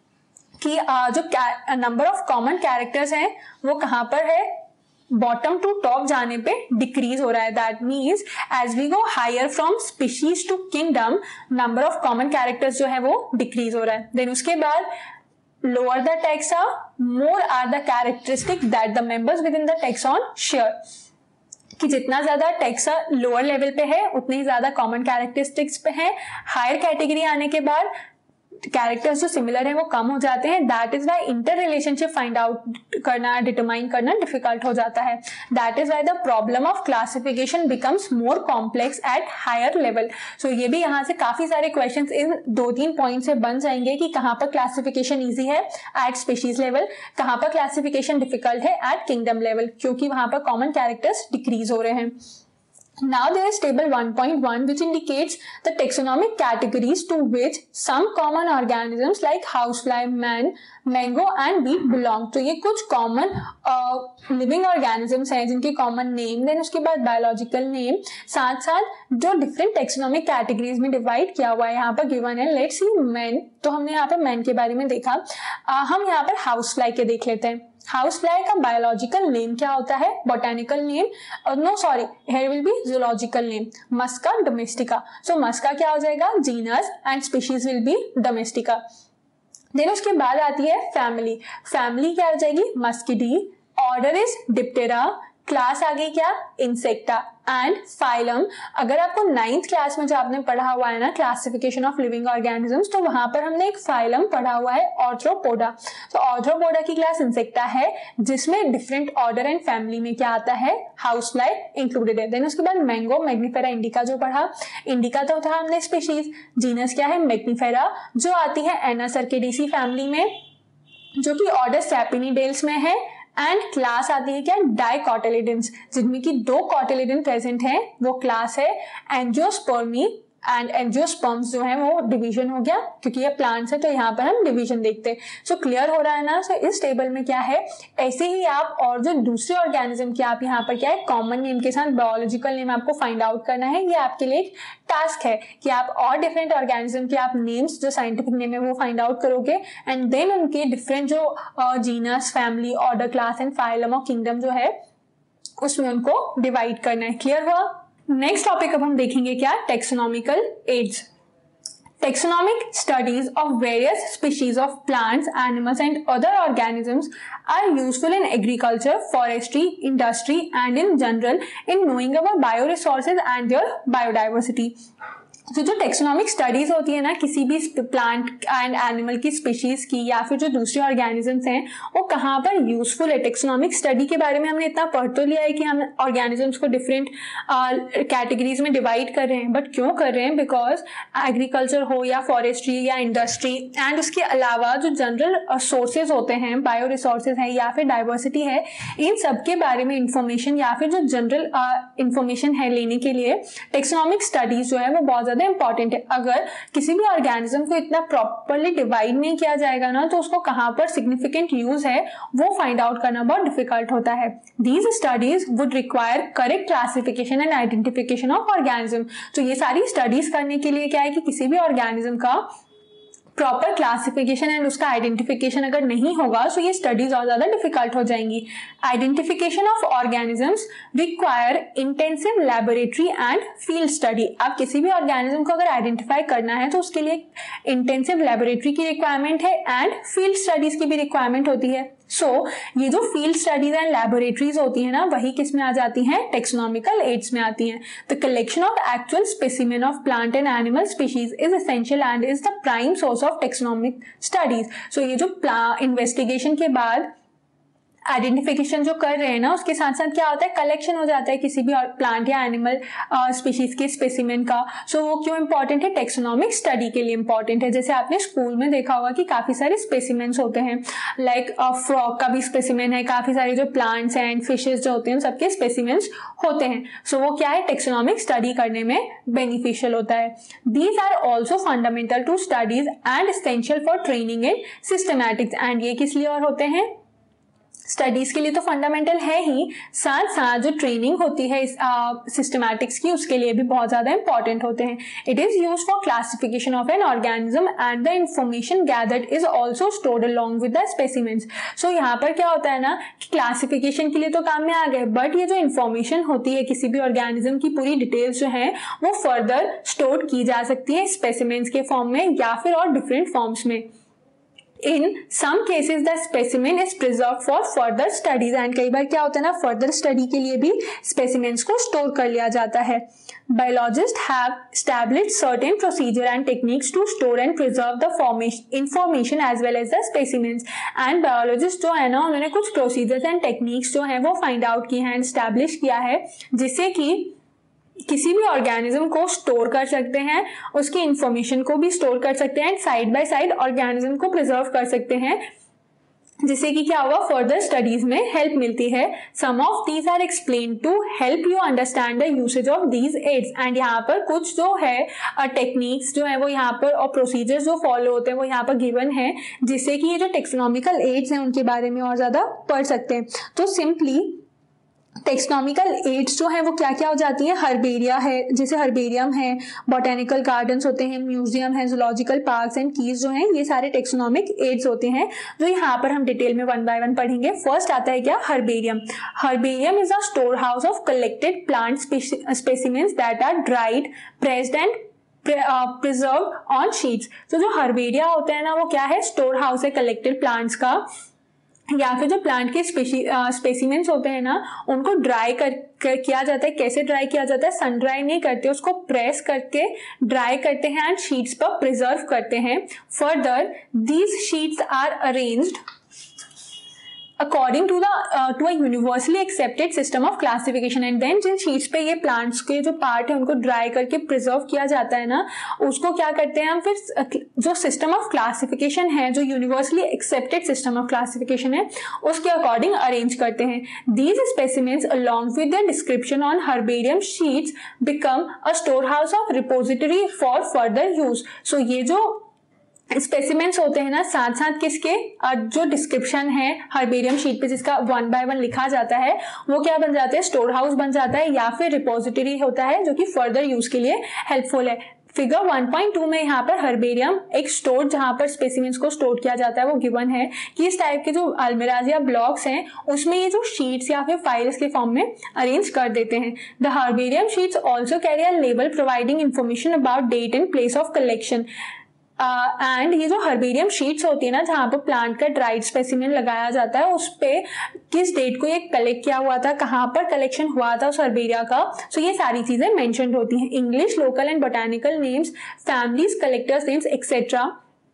कि जो नंबर ऑफ कॉमन कैरेक्टर्स हैं वो कहाँ पर है? बॉटम टू टॉप जाने पे डिक्रीज हो रहा है। That means as we go higher from species to kingdom, number of common characters जो है वो डिक्रीज हो रहा है। देन उसके बाद lower the taxa, more are the characteristic that the members within the taxon share. कि जितना ज्यादा टैक्सा लोअर लेवल पे है उतने ही ज्यादा कॉमन कैरेक्टरिस्टिक्स पे है। हायर कैटेगरी आने के बाद कैरेक्टर्स जो सिमिलर है वो कम हो जाते हैं। That is why interrelationship find out करना, डिटरमाइन करना डिफिकल्ट हो जाता है। That is why the problem of classification becomes more complex at higher level. So ये भी यहाँ से काफी सारे क्वेश्चंस इन दो तीन पॉइंट से बन जाएंगे कि कहाँ पर क्लासिफिकेशन ईजी है एट स्पीशीज लेवल, कहाँ पर क्लासिफिकेशन डिफिकल्ट है एट किंगडम लेवल, क्योंकि वहां पर कॉमन कैरेक्टर्स डिक्रीज हो रहे हैं। Now there is table one point one which indicates the taxonomic categories to which some common organisms like housefly, man, mango and beet belong. तो ये कुछ common living organisms हैं जिनके common name, then उसके बाद biological name, साथ साथ जो different taxonomic categories में divide किया हुआ है यहाँ पर given है। Let's see man, तो हमने यहाँ पर man के बारे में देखा। uh, हम यहाँ पर housefly के देख लेते हैं। हाउस फ्लाई का बायोलॉजिकल नेम क्या होता है? Botanical name, no sorry here will be zoological name, Musca domestica. So Musca क्या हो जाएगा? Genus and species will be domestica. Then उसके बाद आती है फैमिली। फैमिली क्या हो जाएगी? Muscidae. Order is Diptera, class आ गई क्या, इंसेक्टा, एंड फाइलम। अगर आपको नाइन्थ क्लास में जो आपने पढ़ा हुआ है ना क्लासिफिकेशन ऑफ लिविंग ऑर्गेनिजम्स, तो वहां पर हमने एक फाइलम पढ़ा हुआ है ऑर्थ्रोपोडा। तो ऑर्थ्रोपोडा की क्लास इंसेक्टा है, जिसमें डिफरेंट ऑर्डर एंड फैमिली में क्या आता है, हाउसफ्लाई इंक्लूडेड है। देन उसके बाद मैंगो मैग्निफेरा इंडिका जो पढ़ा, इंडिका तो था हमने स्पीशीज, जीनस क्या है मैग्निफेरा, जो आती है एनासर्केडेसी फैमिली में, जो कि ऑर्डर सैपिनिडेल्स में है, एंड क्लास आती है क्या, डाइकोटिलिडन्स, जिनमें की दो कोटिलिडन प्रेजेंट है, वो क्लास है एंजियोस्पर्मी एंड एंजियोस्पर्म्स जो है वो डिवीजन हो गया, क्योंकि ये प्लांट्स है तो यहाँ पर हम डिवीजन देखते हैं। सो क्लियर हो रहा है ना। सो so, इस टेबल में क्या है, ऐसे ही आप और जो दूसरे ऑर्गेनिज्म के आप यहाँ पर क्या है कॉमन नेम के साथ बायोलॉजिकल नेम आपको फाइंड आउट करना है। ये आपके लिए एक टास्क है कि आप और डिफरेंट ऑर्गेनिज्म के आप नेम्स जो साइंटिफिक नेम है वो फाइंड आउट करोगे, एंड देन उनके डिफरेंट जो genus, family, order, class and phylum और किंगडम जो है उसमें उनको डिवाइड करना है। क्लियर हुआ। नेक्स्ट टॉपिक अब हम देखेंगे क्या, taxonomical aids. Taxonomic studies of various species of plants, animals and other organisms are useful in agriculture, forestry, industry and in general in knowing our bioresources and their biodiversity. तो जो taxonomic studies होती है ना किसी भी plant and animal की species की या फिर जो दूसरे ऑर्गेनिजम्स हैं वो कहाँ पर यूजफुल है। टेक्सोनॉमिक स्टडी के बारे में हमने इतना पढ़ तो लिया है कि हम ऑर्गेनिजम्स को डिफरेंट कैटेगरीज में डिवाइड कर रहे हैं, बट क्यों कर रहे हैं, बिकॉज एग्रीकल्चर हो या फॉरेस्ट्री या इंडस्ट्री एंड उसके अलावा जो जनरल सोर्सेज होते हैं, बायो रिसोर्सेज है या फिर डाइवर्सिटी है, इन सब के बारे में इंफॉर्मेशन या फिर जो जनरल इंफॉर्मेशन है लेने के लिए टेक्सोनॉमिक स्टडीज जो है वो बहुत इंपॉर्टेंट है। अगर किसी भी ऑर्गेनिज्म को इतना प्रॉपर्ली डिवाइड नहीं किया जाएगा ना तो उसको कहां पर सिग्निफिकेंट यूज है वो फाइंड आउट करना बहुत डिफिकल्ट होता है। These studies would require correct classification and identification of organism. तो ये सारी स्टडीज करने के लिए क्या है कि किसी भी ऑर्गेनिज्म का प्रॉपर क्लासिफिकेशन एंड उसका आइडेंटिफिकेशन अगर नहीं होगा तो ये स्टडीज और ज्यादा डिफिकल्ट हो जाएंगी। Identification of organisms require intensive laboratory and field study. आप किसी भी ऑर्गेनिज्म को अगर आइडेंटिफाई करना है तो उसके लिए इंटेंसिव लैबोरेटरी की रिक्वायरमेंट है एंड फील्ड स्टडीज की भी रिक्वायरमेंट होती है। सो so, ये जो फील्ड स्टडीज एंड लैबोरेटरीज होती है ना वही किस में आ जाती हैं, टेक्सोनॉमिकल एड्स में आती हैं। The collection of actual specimen of plant and animal species is essential and is the prime source of taxonomic studies. So ये जो इन्वेस्टिगेशन के बाद आइडेंटिफिकेशन जो कर रहे हैं ना उसके साथ साथ क्या होता है, कलेक्शन हो जाता है किसी भी प्लांट या एनिमल स्पीशीज के स्पेसिमेन का। सो so, वो क्यों इंपॉर्टेंट है, टेक्सोनॉमिक स्टडी के लिए इंपॉर्टेंट है। जैसे आपने स्कूल में देखा होगा कि काफी सारे स्पेसिमेंस होते हैं, लाइक फ्रॉग का भी स्पेसिमेन है, काफी सारे जो प्लांट्स हैं एंड फिशेज जो होते हैं सबके स्पेसिमेंस होते हैं। सो so, वो क्या है, टेक्सोनॉमिक स्टडी करने में बेनिफिशियल होता है। These are also fundamental to studies and essential for training in systematics. And ये किस लिए और होते हैं, स्टडीज के लिए तो फंडामेंटल है ही, साथ साथ जो ट्रेनिंग होती है सिस्टमैटिक्स uh, की उसके लिए भी बहुत ज्यादा इंपॉर्टेंट होते हैं। It is use for classification of an organism and the information gathered is also stored along with the specimens. So यहाँ पर क्या होता है ना कि क्लासिफिकेशन के लिए तो काम में आ गए, बट ये जो इंफॉर्मेशन होती है किसी भी ऑर्गेनिज्म की पूरी डिटेल्स जो है वो फर्दर स्टोर की जा सकती है स्पेसिमेंस के फॉर्म में या फिर और डिफरेंट फॉर्म्स में। In some cases the specimen is preserved for further studies and कई बार क्या होता है ना further study के लिए भी specimens को store कर लिया जाता है। Biologists have established certain procedure and techniques to store and preserve the formation information as well as the specimens and biologists जो है ना उन्होंने कुछ procedures and techniques जो है वो find out किए हैं, establish किया है, जिससे कि किसी भी ऑर्गेनिज्म को स्टोर कर सकते हैं, उसकी इंफॉर्मेशन को भी स्टोर कर सकते हैं, साइड बाय साइड ऑर्गेनिज्म को प्रिजर्व कर सकते हैं, जिससे कि क्या होगा, फर्दर स्टडीज में हेल्प मिलती है। Some of these are explain to help you understand the usage of these aids. And यहाँ पर कुछ जो है टेक्निक्स uh, जो है वो यहाँ पर और प्रोसीजर्स जो फॉलो होते हैं वो यहाँ पर गिवन है, जिससे कि ये जो टेक्सोनॉमिकल एड्स हैं उनके बारे में और ज्यादा पढ़ सकते हैं। तो सिंपली टेक्सोनॉमिकल एड्स जो है वो क्या क्या हो जाती है, हर्बेरिया है, जैसे हर्बेरियम है, बॉटेनिकल गार्डन्स होते हैं, म्यूजियम है, जूलॉजिकल पार्क्स एंड कीज जो हैं, ये सारे टेक्सोनॉमिक एड्स होते हैं जो यहाँ पर हम डिटेल में वन बाय वन पढ़ेंगे। फर्स्ट आता है क्या, herbarium. Herbarium is a store house of collected plant specimens that are dried, pressed and preserve on sheets. तो जो हर्बेरिया होता है ना वो क्या है, स्टोर हाउस है कलेक्टेड प्लांट्स का, या फिर जो प्लांट के स्पेसिमेंट्स होते हैं ना, उनको ड्राई कर, कर किया जाता है। कैसे ड्राई किया जाता है? सन ड्राई नहीं करते, उसको प्रेस करके ड्राई करते हैं एंड शीट्स पर प्रिजर्व करते हैं। Further these sheets are arranged according to the to a universally accepted system of classification and then जिन शीट्स पे ये प्लांट्स के जो पार्ट है उनको ड्राई करके प्रिजर्व किया जाता है ना, उसको क्या करते हैं हम फिर जो सिस्टम ऑफ क्लासिफिकेशन है, जो universally accepted system of classification है, उसके अकॉर्डिंग अरेंज करते हैं। These specimens along with the description on herbarium sheets become a store house of repository for further use. So ये जो स्पेसिमेंट्स होते हैं ना, साथ साथ किसके जो डिस्क्रिप्शन है हर्बेरियम शीट पे जिसका वन बाय वन लिखा जाता है, वो क्या बन जाते हैं? स्टोर हाउस बन जाता है या फिर रिपोजिटरी होता है जो कि फर्दर यूज के लिए हेल्पफुल है। फिगर वन पॉइंट टू में यहाँ पर हर्बेरियम एक स्टोर जहाँ पर स्पेसिमेंट्स को स्टोर किया जाता है वो गिवन है कि इस टाइप के जो अलमिराज या ब्लॉक्स हैं उसमें ये जो शीट्स या फिर फाइल्स के फॉर्म में अरेंज कर देते हैं। The herbarium sheets also carry a label providing information about date and place of collection. And uh, ये जो हर्बेरियम शीट्स होती है ना, जहाँ पर प्लांट का ड्राइड स्पेसिमेन लगाया जाता है, उस पे किस डेट को ये कलेक्ट किया हुआ था, कहाँ पर कलेक्शन हुआ था उस हर्बेरिया का, सो so ये सारी चीजें मेंशन होती हैं। English, local and botanical names, families, collectors names etcetera.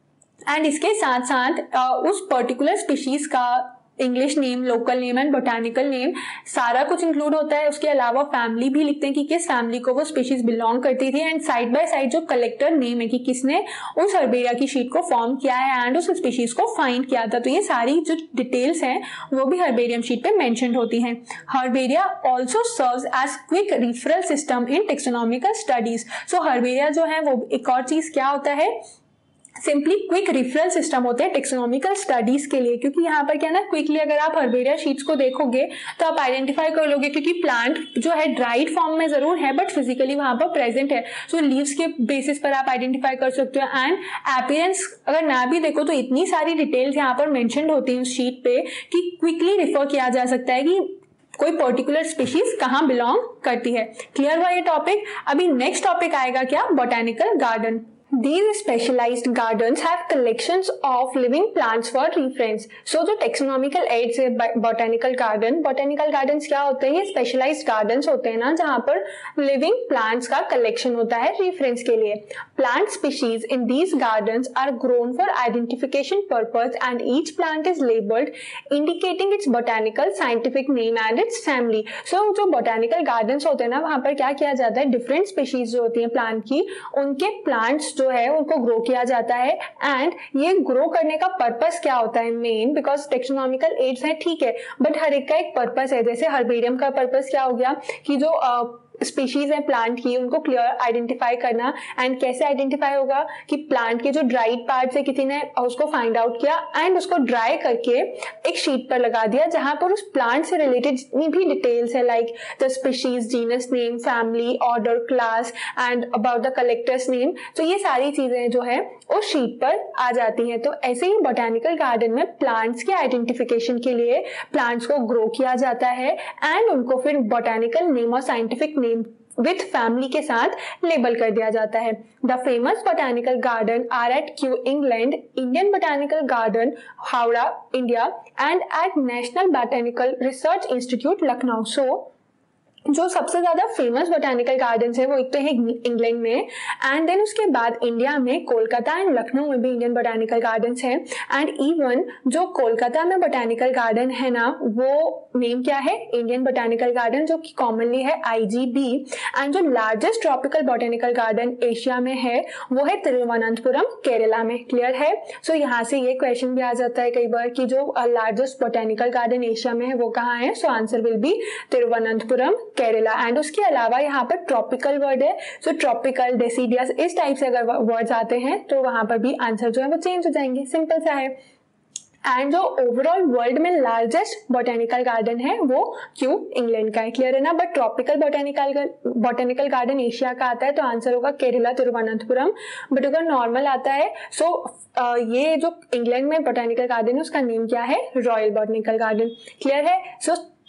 And इसके साथ साथ uh, उस पर्टिकुलर स्पीशीज का English name, local name and botanical name सारा कुछ इंक्लूड होता है। उसके अलावा फैमिली भी लिखते हैं कि किस फैमिली को वो स्पीशीज बिलोंग करती थी, एंड साइड बाय साइड जो कलेक्टर नेम है कि किसने उस हर्बेरिया की शीट को फॉर्म किया है एंड उस स्पीशीज को फाइंड किया था। तो ये सारी जो डिटेल्स हैं वो भी हर्बेरियम शीट पे मेंशन होती हैं। Herbaria also serves as quick referral system in taxonomical studies. So herbaria जो है वो एक और चीज क्या होता है, सिंपली क्विक रिफरल सिस्टम होते हैं टेक्सोनॉमिकल स्टडीज के लिए। क्योंकि यहाँ पर क्या ना, क्विकली अगर आप हर्बेरिया शीट्स को देखोगे तो आप आइडेंटिफाई कर लोगे, क्योंकि प्लांट जो है ड्राइड फॉर्म में जरूर है बट फिजिकली वहां पर प्रेजेंट है। सो so, लीव्स के बेसिस पर आप आइडेंटिफाई कर सकते हो। एंड अपीयरेंस अगर ना भी देखो तो इतनी सारी डिटेल्स यहाँ पर मेंशन होती हैं उस शीट पे कि क्विकली रिफर किया जा सकता है कि कोई पर्टिकुलर स्पीशीज कहाँ बिलोंग करती है। क्लियर हुआ ये टॉपिक? अभी नेक्स्ट टॉपिक आएगा क्या, botanical garden. These specialized gardens have collections of living plants for reference. So जो taxonomical aids है botanical garden, botanical gardens क्या होते हैं? ये specialized gardens होते हैं ना, जहाँ पर living plants का collection होता है reference के लिए। Plant species in these gardens are grown for identification purpose and each plant is labeled indicating its botanical scientific name and its family. So जो botanical gardens होते हैं ना, वहाँ पर क्या किया जाता है, different species जो होती हैं plant की, उनके plants जो है उनको ग्रो किया जाता है। एंड ये ग्रो करने का पर्पस क्या होता है मेन, बिकॉज टेक्सोनॉमिकल एड्स है ठीक है, बट हर एक का एक पर्पस है। जैसे हर्बेरियम का पर्पस क्या हो गया कि जो uh, स्पीशीज है प्लांट की उनको क्लियर आइडेंटिफाई करना। एंड कैसे आइडेंटिफाई होगा कि प्लांट के जो ड्राइड पार्ट्स है किसी ने उसको फाइंड आउट किया एंड उसको ड्राई करके एक शीट पर लगा दिया, जहां पर उस प्लांट से रिलेटेड जितनी भी डिटेल्स है like the species, genus name, family, order, class and about the collector's name, तो ये सारी चीजें जो है उस शीट पर आ जाती हैं। तो ऐसे ही बोटेनिकल गार्डन में प्लांट्स के आइडेंटिफिकेशन के लिए प्लांट्स को ग्रो किया जाता है एंड उनको फिर बोटेनिकल नेम और साइंटिफिक नेम विथ फैमिली के साथ लेबल कर दिया जाता है। The famous botanical garden are at Kew England, Indian botanical garden Howrah India and at national botanical research institute Lucknow. So जो सबसे ज्यादा फेमस बोटेनिकल गार्डन्स है वो एक तो है इंग्लैंड में, एंड देन उसके बाद इंडिया में कोलकाता एंड लखनऊ में भी इंडियन बोटेनिकल गार्डन्स हैं। एंड इवन जो कोलकाता में बोटेनिकल गार्डन है ना, वो नेम क्या है, इंडियन बोटेनिकल गार्डन, जो कि कॉमनली है आई जी बी। एंड जो largest tropical botanical garden Asia में है वो है तिरुवनंतपुरम केरला में। क्लियर है? सो so, यहाँ से ये क्वेश्चन भी आ जाता है कई बार कि जो लार्जेस्ट बोटेनिकल गार्डन एशिया में है वो कहाँ है। So answer will be Thiruvananthapuram Kerala. And उसके अलावा यहाँ पर ट्रॉपिकल वर्ड है, सो ट्रॉपिकल, डेसिडियस, इस टाइप से अगर वर्ड्स आते हैं तो वहां पर भी आंसर जो है वो चेंज हो जाएंगे। सिंपल सा है। एंड जो ओवरऑल वर्ल्ड में लार्जेस्ट बोटेनिकल गार्डन है वो क्यू इंग्लैंड का है। क्लियर है ना? But tropical botanical botanical garden Asia का आता है तो आंसर होगा केरला, तिरुवनंतपुरम। बट अगर नॉर्मल आता है सो so, uh, ये जो इंग्लैंड में बोटेनिकल गार्डन है उसका नेम क्या है, रॉयल बोटेनिकल गार्डन। क्लियर है? सो so,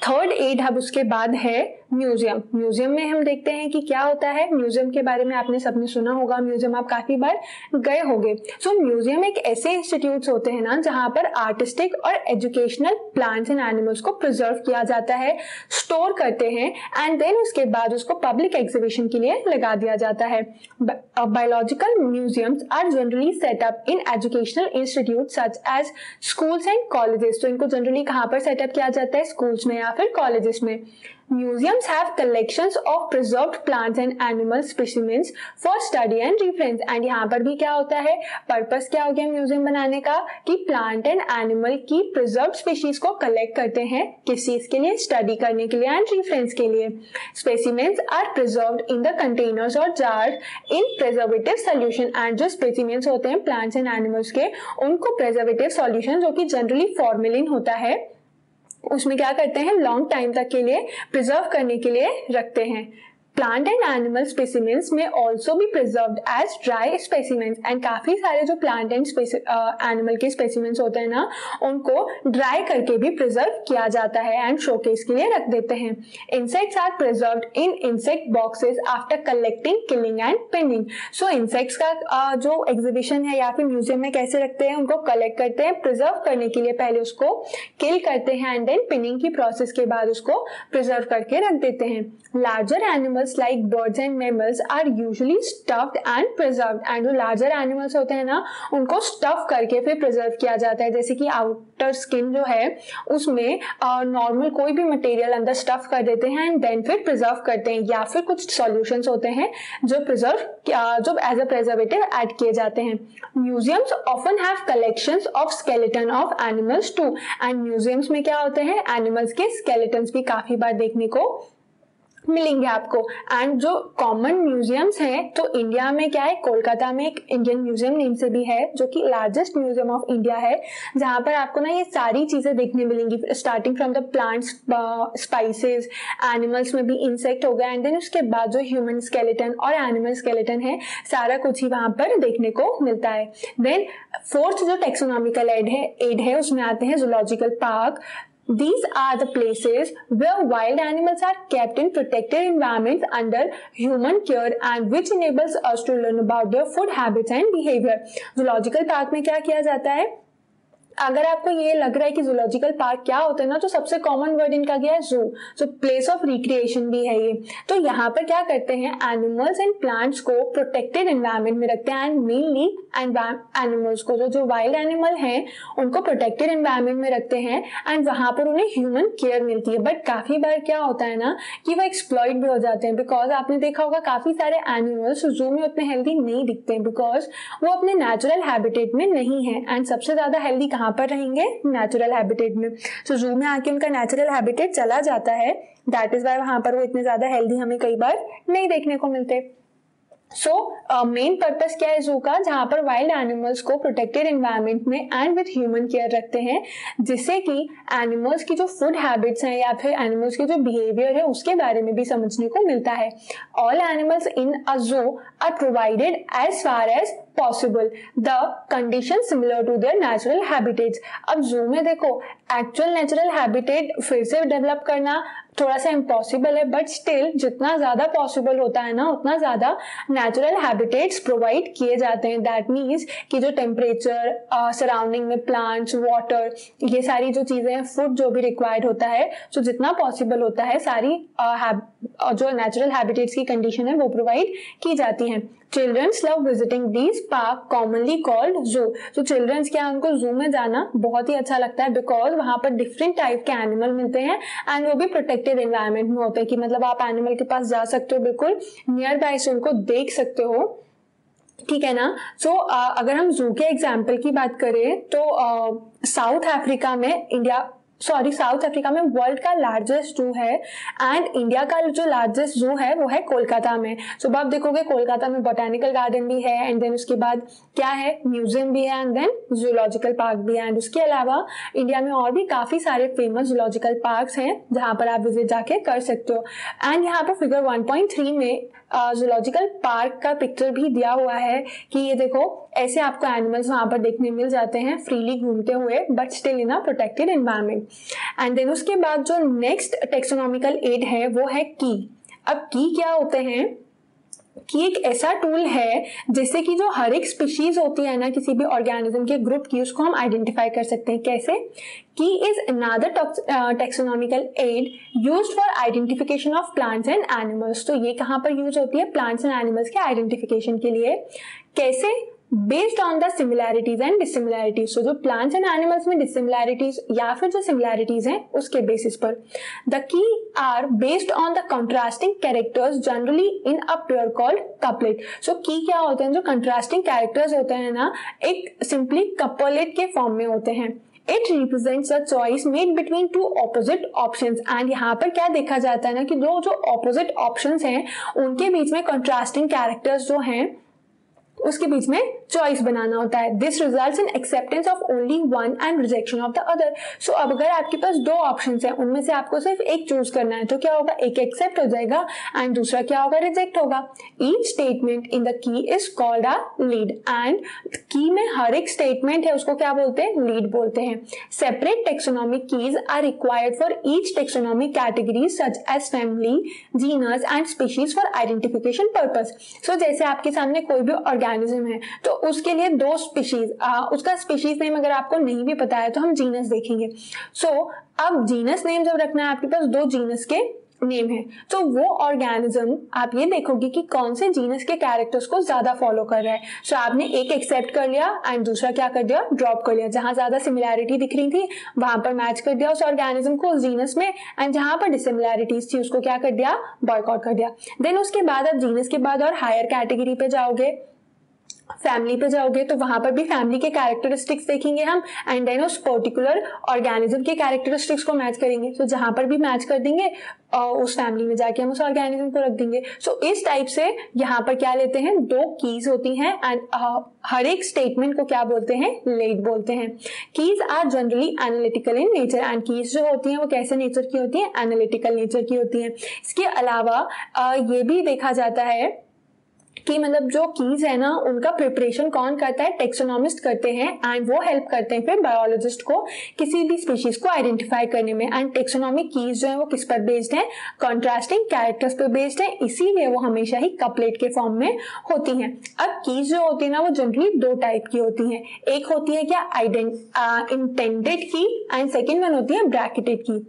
थर्ड एड हब उसके बाद है म्यूजियम। म्यूजियम में हम देखते हैं कि क्या होता है। म्यूजियम के बारे में आपने सबने सुना होगा, म्यूजियम आप काफी बार गए होंगे। सो म्यूजियम एक ऐसे इंस्टीट्यूट्स होते हैं ना जहां पर आर्टिस्टिक और एजुकेशनल प्लांट्स एंड एनिमल्स को प्रिजर्व किया जाता है, स्टोर करते हैं एंड देन उसके बाद उसको पब्लिक एग्जीबिशन के लिए लगा दिया जाता है। Biological museums are generally set up in educational institute such as schools and colleges. तो इनको जनरली कहाँ पर सेटअप किया जाता है, स्कूल्स में या फिर कॉलेजेस में। Museums have collections of preserved plants and animal specimens for study and reference। and यहाँ पर भी क्या होता है, पर्पस क्या हो गया म्यूजियम बनाने का कि प्लांट एंड एनिमल की प्रिजर्व स्पीशीज को कलेक्ट करते हैं, किस चीज के लिए, स्टडी करने के लिए एंड रिफरेंस के लिए। Specimens are preserved in the containers और jars in preservative solution. And जो स्पेसिमेंस होते हैं प्लांट्स एंड एनिमल्स के, उनको प्रिजर्वेटिव सोल्यूशन जो कि जनरली फॉर्मेलिन होता है, उसमें क्या करते हैं, लॉन्ग टाइम तक के लिए प्रिजर्व करने के लिए रखते हैं। प्लांट एंड एनिमल स्पेसिमेंस में ऑल्सो भी preserved as dry specimens. And काफी सारे जो प्लांट एंड एनिमल के स्पेसिमेंस होते हैं ना, उनको ड्राई करके भी प्रिजर्व किया जाता है एंड शोकेस के लिए रख देते हैं। Insects are preserved in insect boxes after collecting, killing and pinning. So insects का uh, जो एग्जीबिशन है या फिर म्यूजियम में कैसे रखते हैं, उनको कलेक्ट करते हैं प्रिजर्व करने के लिए, पहले उसको किल करते हैं एंड देन पिनिंग की प्रोसेस के बाद उसको प्रिजर्व करके रख देते हैं। Larger animal like birds and mammals are usually stuffed and preserved। and जो larger animals होते हैं ना, उनको stuff करके फिर preserve किया जाता है। जैसे कि outer skin जो है उसमें नॉर्मल uh, कोई भी मटेरियल अंदर stuff कर देते हैं एंड देन फिर preserve करते हैं, या फिर कुछ solutions होते हैं जो preserve uh, जो as a preservative add किए जाते हैं। Museums often have collections of skeleton of animals too। and museums में क्या होते हैं, animals के skeletons भी काफी बार देखने को मिलेंगे आपको। एंड जो कॉमन म्यूजियम्स हैं, तो इंडिया में क्या है, कोलकाता में एक इंडियन म्यूजियम नेम से भी है जो कि लार्जेस्ट म्यूजियम ऑफ इंडिया है, जहां पर आपको ना ये सारी चीजें देखने मिलेंगी, starting from the plants, spices, animals में भी इंसेक्ट हो गया एंड देन उसके बाद जो ह्यूमन स्केलेटन और एनिमल स्केलेटन है, सारा कुछ ही वहां पर देखने को मिलता है। देन फोर्थ जो टेक्सोनॉमिकल एड है एड है उसमें आते हैं zoological park. These are the places where wild animals are kept in protected environments under human care and which enables us to learn about their food habits and behavior। Zoological park में क्या किया जाता है, अगर आपको ये लग रहा है कि जूलॉजिकल पार्क क्या होता है ना, तो सबसे कॉमन वर्ड इनका क्या है, जू, जो प्लेस ऑफ रिक्रिएशन भी है ये। तो यहाँ पर क्या करते हैं, एनिमल्स एंड प्लांट्स को प्रोटेक्टेड एनवायरनमेंट में रखते हैं एंड मेनली एनिमल्स को, जो जो वाइल्ड एनिमल हैं उनको प्रोटेक्टेड एनवायरनमेंट में रखते हैं एंड वहां पर उन्हें ह्यूमन केयर मिलती है। बट काफी बार क्या होता है ना कि वो एक्सप्लॉइट भी हो जाते हैं, बिकॉज आपने देखा होगा काफी सारे एनिमल्स जू में उतने हेल्दी नहीं दिखते हैं, बिकॉज वो अपने नेचुरल हैबिटेट में नहीं है। एंड सबसे ज्यादा हेल्दी कहाँ पर रहेंगे, नेचुरल हैबिटेट में। तो जू में आके उनका नेचुरल हैबिटेट चला जाता है, दैट इज वाई वहां पर वो इतने ज्यादा हेल्दी हमें कई बार नहीं देखने को मिलते। सो मेन पर्पस क्या है जू का, जहां पर वाइल्ड एनिमल्स को प्रोटेक्टेड एनवायरनमेंट में एंड विद ह्यूमन केयर रखते हैं, जिससे कि एनिमल्स की जो फूड हैबिट्स हैं या फिर एनिमल्स की जो बिहेवियर है उसके बारे में भी समझने को मिलता है। All animals in a zoo are provided as far as possible the condition similar to their natural habitats. अब जू में देखो एक्चुअल नेचुरल हैबिटेट फिर से डेवलप करना थोड़ा सा इम्पॉसिबल है, बट स्टिल जितना ज्यादा पॉसिबल होता है ना, उतना ज्यादा नेचुरल हैबिटेट्स प्रोवाइड किए जाते हैं। दैट मीन्स कि जो टेम्परेचर, सराउंडिंग में प्लांट्स, वाटर, ये सारी जो चीजें हैं, फूड जो भी रिक्वायर्ड होता है, तो जितना पॉसिबल होता है सारी uh, जो नेचुरल हैबिटेट्स की कंडीशन है वो प्रोवाइड की जाती हैं। Childrens love visiting these park commonly called zoo. तो चिल्ड्रंस क्या, उनको जू में जाना बहुत ही अच्छा लगता है, बिकॉज वहां पर डिफरेंट टाइप के एनिमल मिलते हैं एंड वो भी प्रोटेक्टेड एनवायरनमेंट में होते हैं, कि मतलब आप एनिमल के पास जा सकते हो, बिल्कुल नियर बाय से उनको देख सकते हो, ठीक है ना। सो so, uh, अगर हम जू के एग्जाम्पल की बात करें तो साउथ uh, अफ्रीका में इंडिया सॉरी साउथ अफ्रीका में वर्ल्ड का लार्जेस्ट जू है एंड इंडिया का जो लार्जेस्ट जू है वो है कोलकाता में। सो so, आप देखोगे कोलकाता में बोटेनिकल गार्डन भी है एंड देन उसके बाद क्या है, म्यूजियम भी है एंड देन जूलॉजिकल पार्क भी है। एंड उसके अलावा इंडिया में और भी काफी सारे फेमस जूलॉजिकल पार्क्स हैं जहां पर आप विजिट जाके कर सकते हो। एंड यहाँ पर फिगर वन पॉइंट थ्री में जूलॉजिकल पार्क का पिक्चर भी दिया हुआ है कि ये देखो ऐसे आपको एनिमल्स वहाँ पर देखने मिल जाते हैं फ्रीली घूमते हुए, but still in a protected environment. And then उसके बाद जो नेक्स्ट टेक्सोनॉमिकल एड है वो है की। अब की क्या होते हैं कि एक ऐसा टूल है जिससे कि जो हर एक स्पीशीज होती है ना किसी भी ऑर्गेनिज्म के ग्रुप की, उसको हम आइडेंटिफाई कर सकते हैं। कैसे? Key is another taxonomical aid used for identification of plants and animals. तो ये कहाँ पर यूज होती है? प्लांट्स एंड एनिमल्स के आइडेंटिफिकेशन के लिए। कैसे? Based on the similarities and dissimilarities. So जो प्लांट्स एंड एनिमल्स में डिसिमिलैरिटीज या फिर जो सिमिलैरिटीज हैं उसके बेसिस पर। The key are based on the contrasting characters generally in a pair called couplet. So key क्या होते हैं? जो कंट्रास्टिंग कैरेक्टर्स होते हैं ना, एक सिंपली कपलेट के फॉर्म में होते हैं। It represents a choice made between two opposite options। and यहाँ पर क्या देखा जाता है ना कि दो जो opposite options हैं उनके बीच में contrasting characters जो हैं उसके बीच में चॉइस बनाना होता है। This results in acceptance of only one and rejection of the other. So अब अगर आपके पास दो ऑप्शंस हैं, उनमें से आपको सिर्फ एक चूज करना है, तो क्या होगा? एक एक्सेप्ट हो जाएगा एंड दूसरा क्या होगा? रिजेक्ट होगा। Each statement in the key is called a lead. And key में हर एक स्टेटमेंट है उसको क्या बोलते हैं? लीड बोलते हैं। Separate taxonomic keys are required for each taxonomic category such as family, genus and species for identification purpose. So जैसे आपके सामने कोई भी ऑर्गेनिज्म है तो उसके लिए दो स्पीशीज, उसका स्पीशीज नेम अगर आपको नहीं भी पता है तो हम जीनस देखेंगे। सो so, अब जीनस नेम जब रखना है, आपके पास दो जीनस के नेम है, तो वो ऑर्गेनिज्म आप ये देखोगे कि कौन से जीनस के कैरेक्टर्स को ज्यादा फॉलो कर रहा है। सो so, आपने एक एक्सेप्ट कर लिया एंड दूसरा क्या कर दिया? ड्रॉप कर लिया। जहां ज्यादा सिमिलैरिटी दिख रही थी वहां पर मैच कर दिया उस ऑर्गेनिज्म को उस जीनस में, एंड जहां पर डिसिमिलैरिटीज थी उसको क्या कर दिया? बॉयकॉट कर दिया। देन उसके बाद आप जीनस के बाद और हायर कैटेगरी पे जाओगे, फैमिली पे जाओगे तो वहां पर भी फैमिली के कैरेक्टरिस्टिक्स देखेंगे हम, एंड देन उस पर्टिकुलर ऑर्गेनिज्म के कैरेक्टरिस्टिक्स को मैच करेंगे। तो so, जहां पर भी मैच कर देंगे और उस फैमिली में जाके हम उस ऑर्गेनिज्म को रख देंगे। सो so, इस टाइप से यहाँ पर क्या लेते हैं? दो कीज होती हैं एंड uh, हर एक स्टेटमेंट को क्या बोलते हैं? लीड बोलते हैं। Keys are generally analytical in nature. And keys जो होती हैं वो कैसे नेचर की होती हैं? एनालिटिकल नेचर की होती हैं। इसके अलावा uh, ये भी देखा जाता है कि मतलब जो कीज है ना उनका प्रिपरेशन कौन करता है? टेक्सोनॉमिस्ट करते हैं, एंड वो हेल्प करते हैं फिर बायोलॉजिस्ट को किसी भी स्पीशीज को आइडेंटिफाई करने में। एंड टेक्सोनॉमिक कीज जो है वो किस पर बेस्ड है? कॉन्ट्रास्टिंग कैरेक्टर्स पर बेस्ड है, इसीलिए वो हमेशा ही कपलेट के फॉर्म में होती हैं। अब कीज जो होती है ना वो जनरली दो टाइप की होती हैं। एक होती है क्या? इंटेंडेड की, एंड सेकेंड वन होती है ब्रैकेटेड की।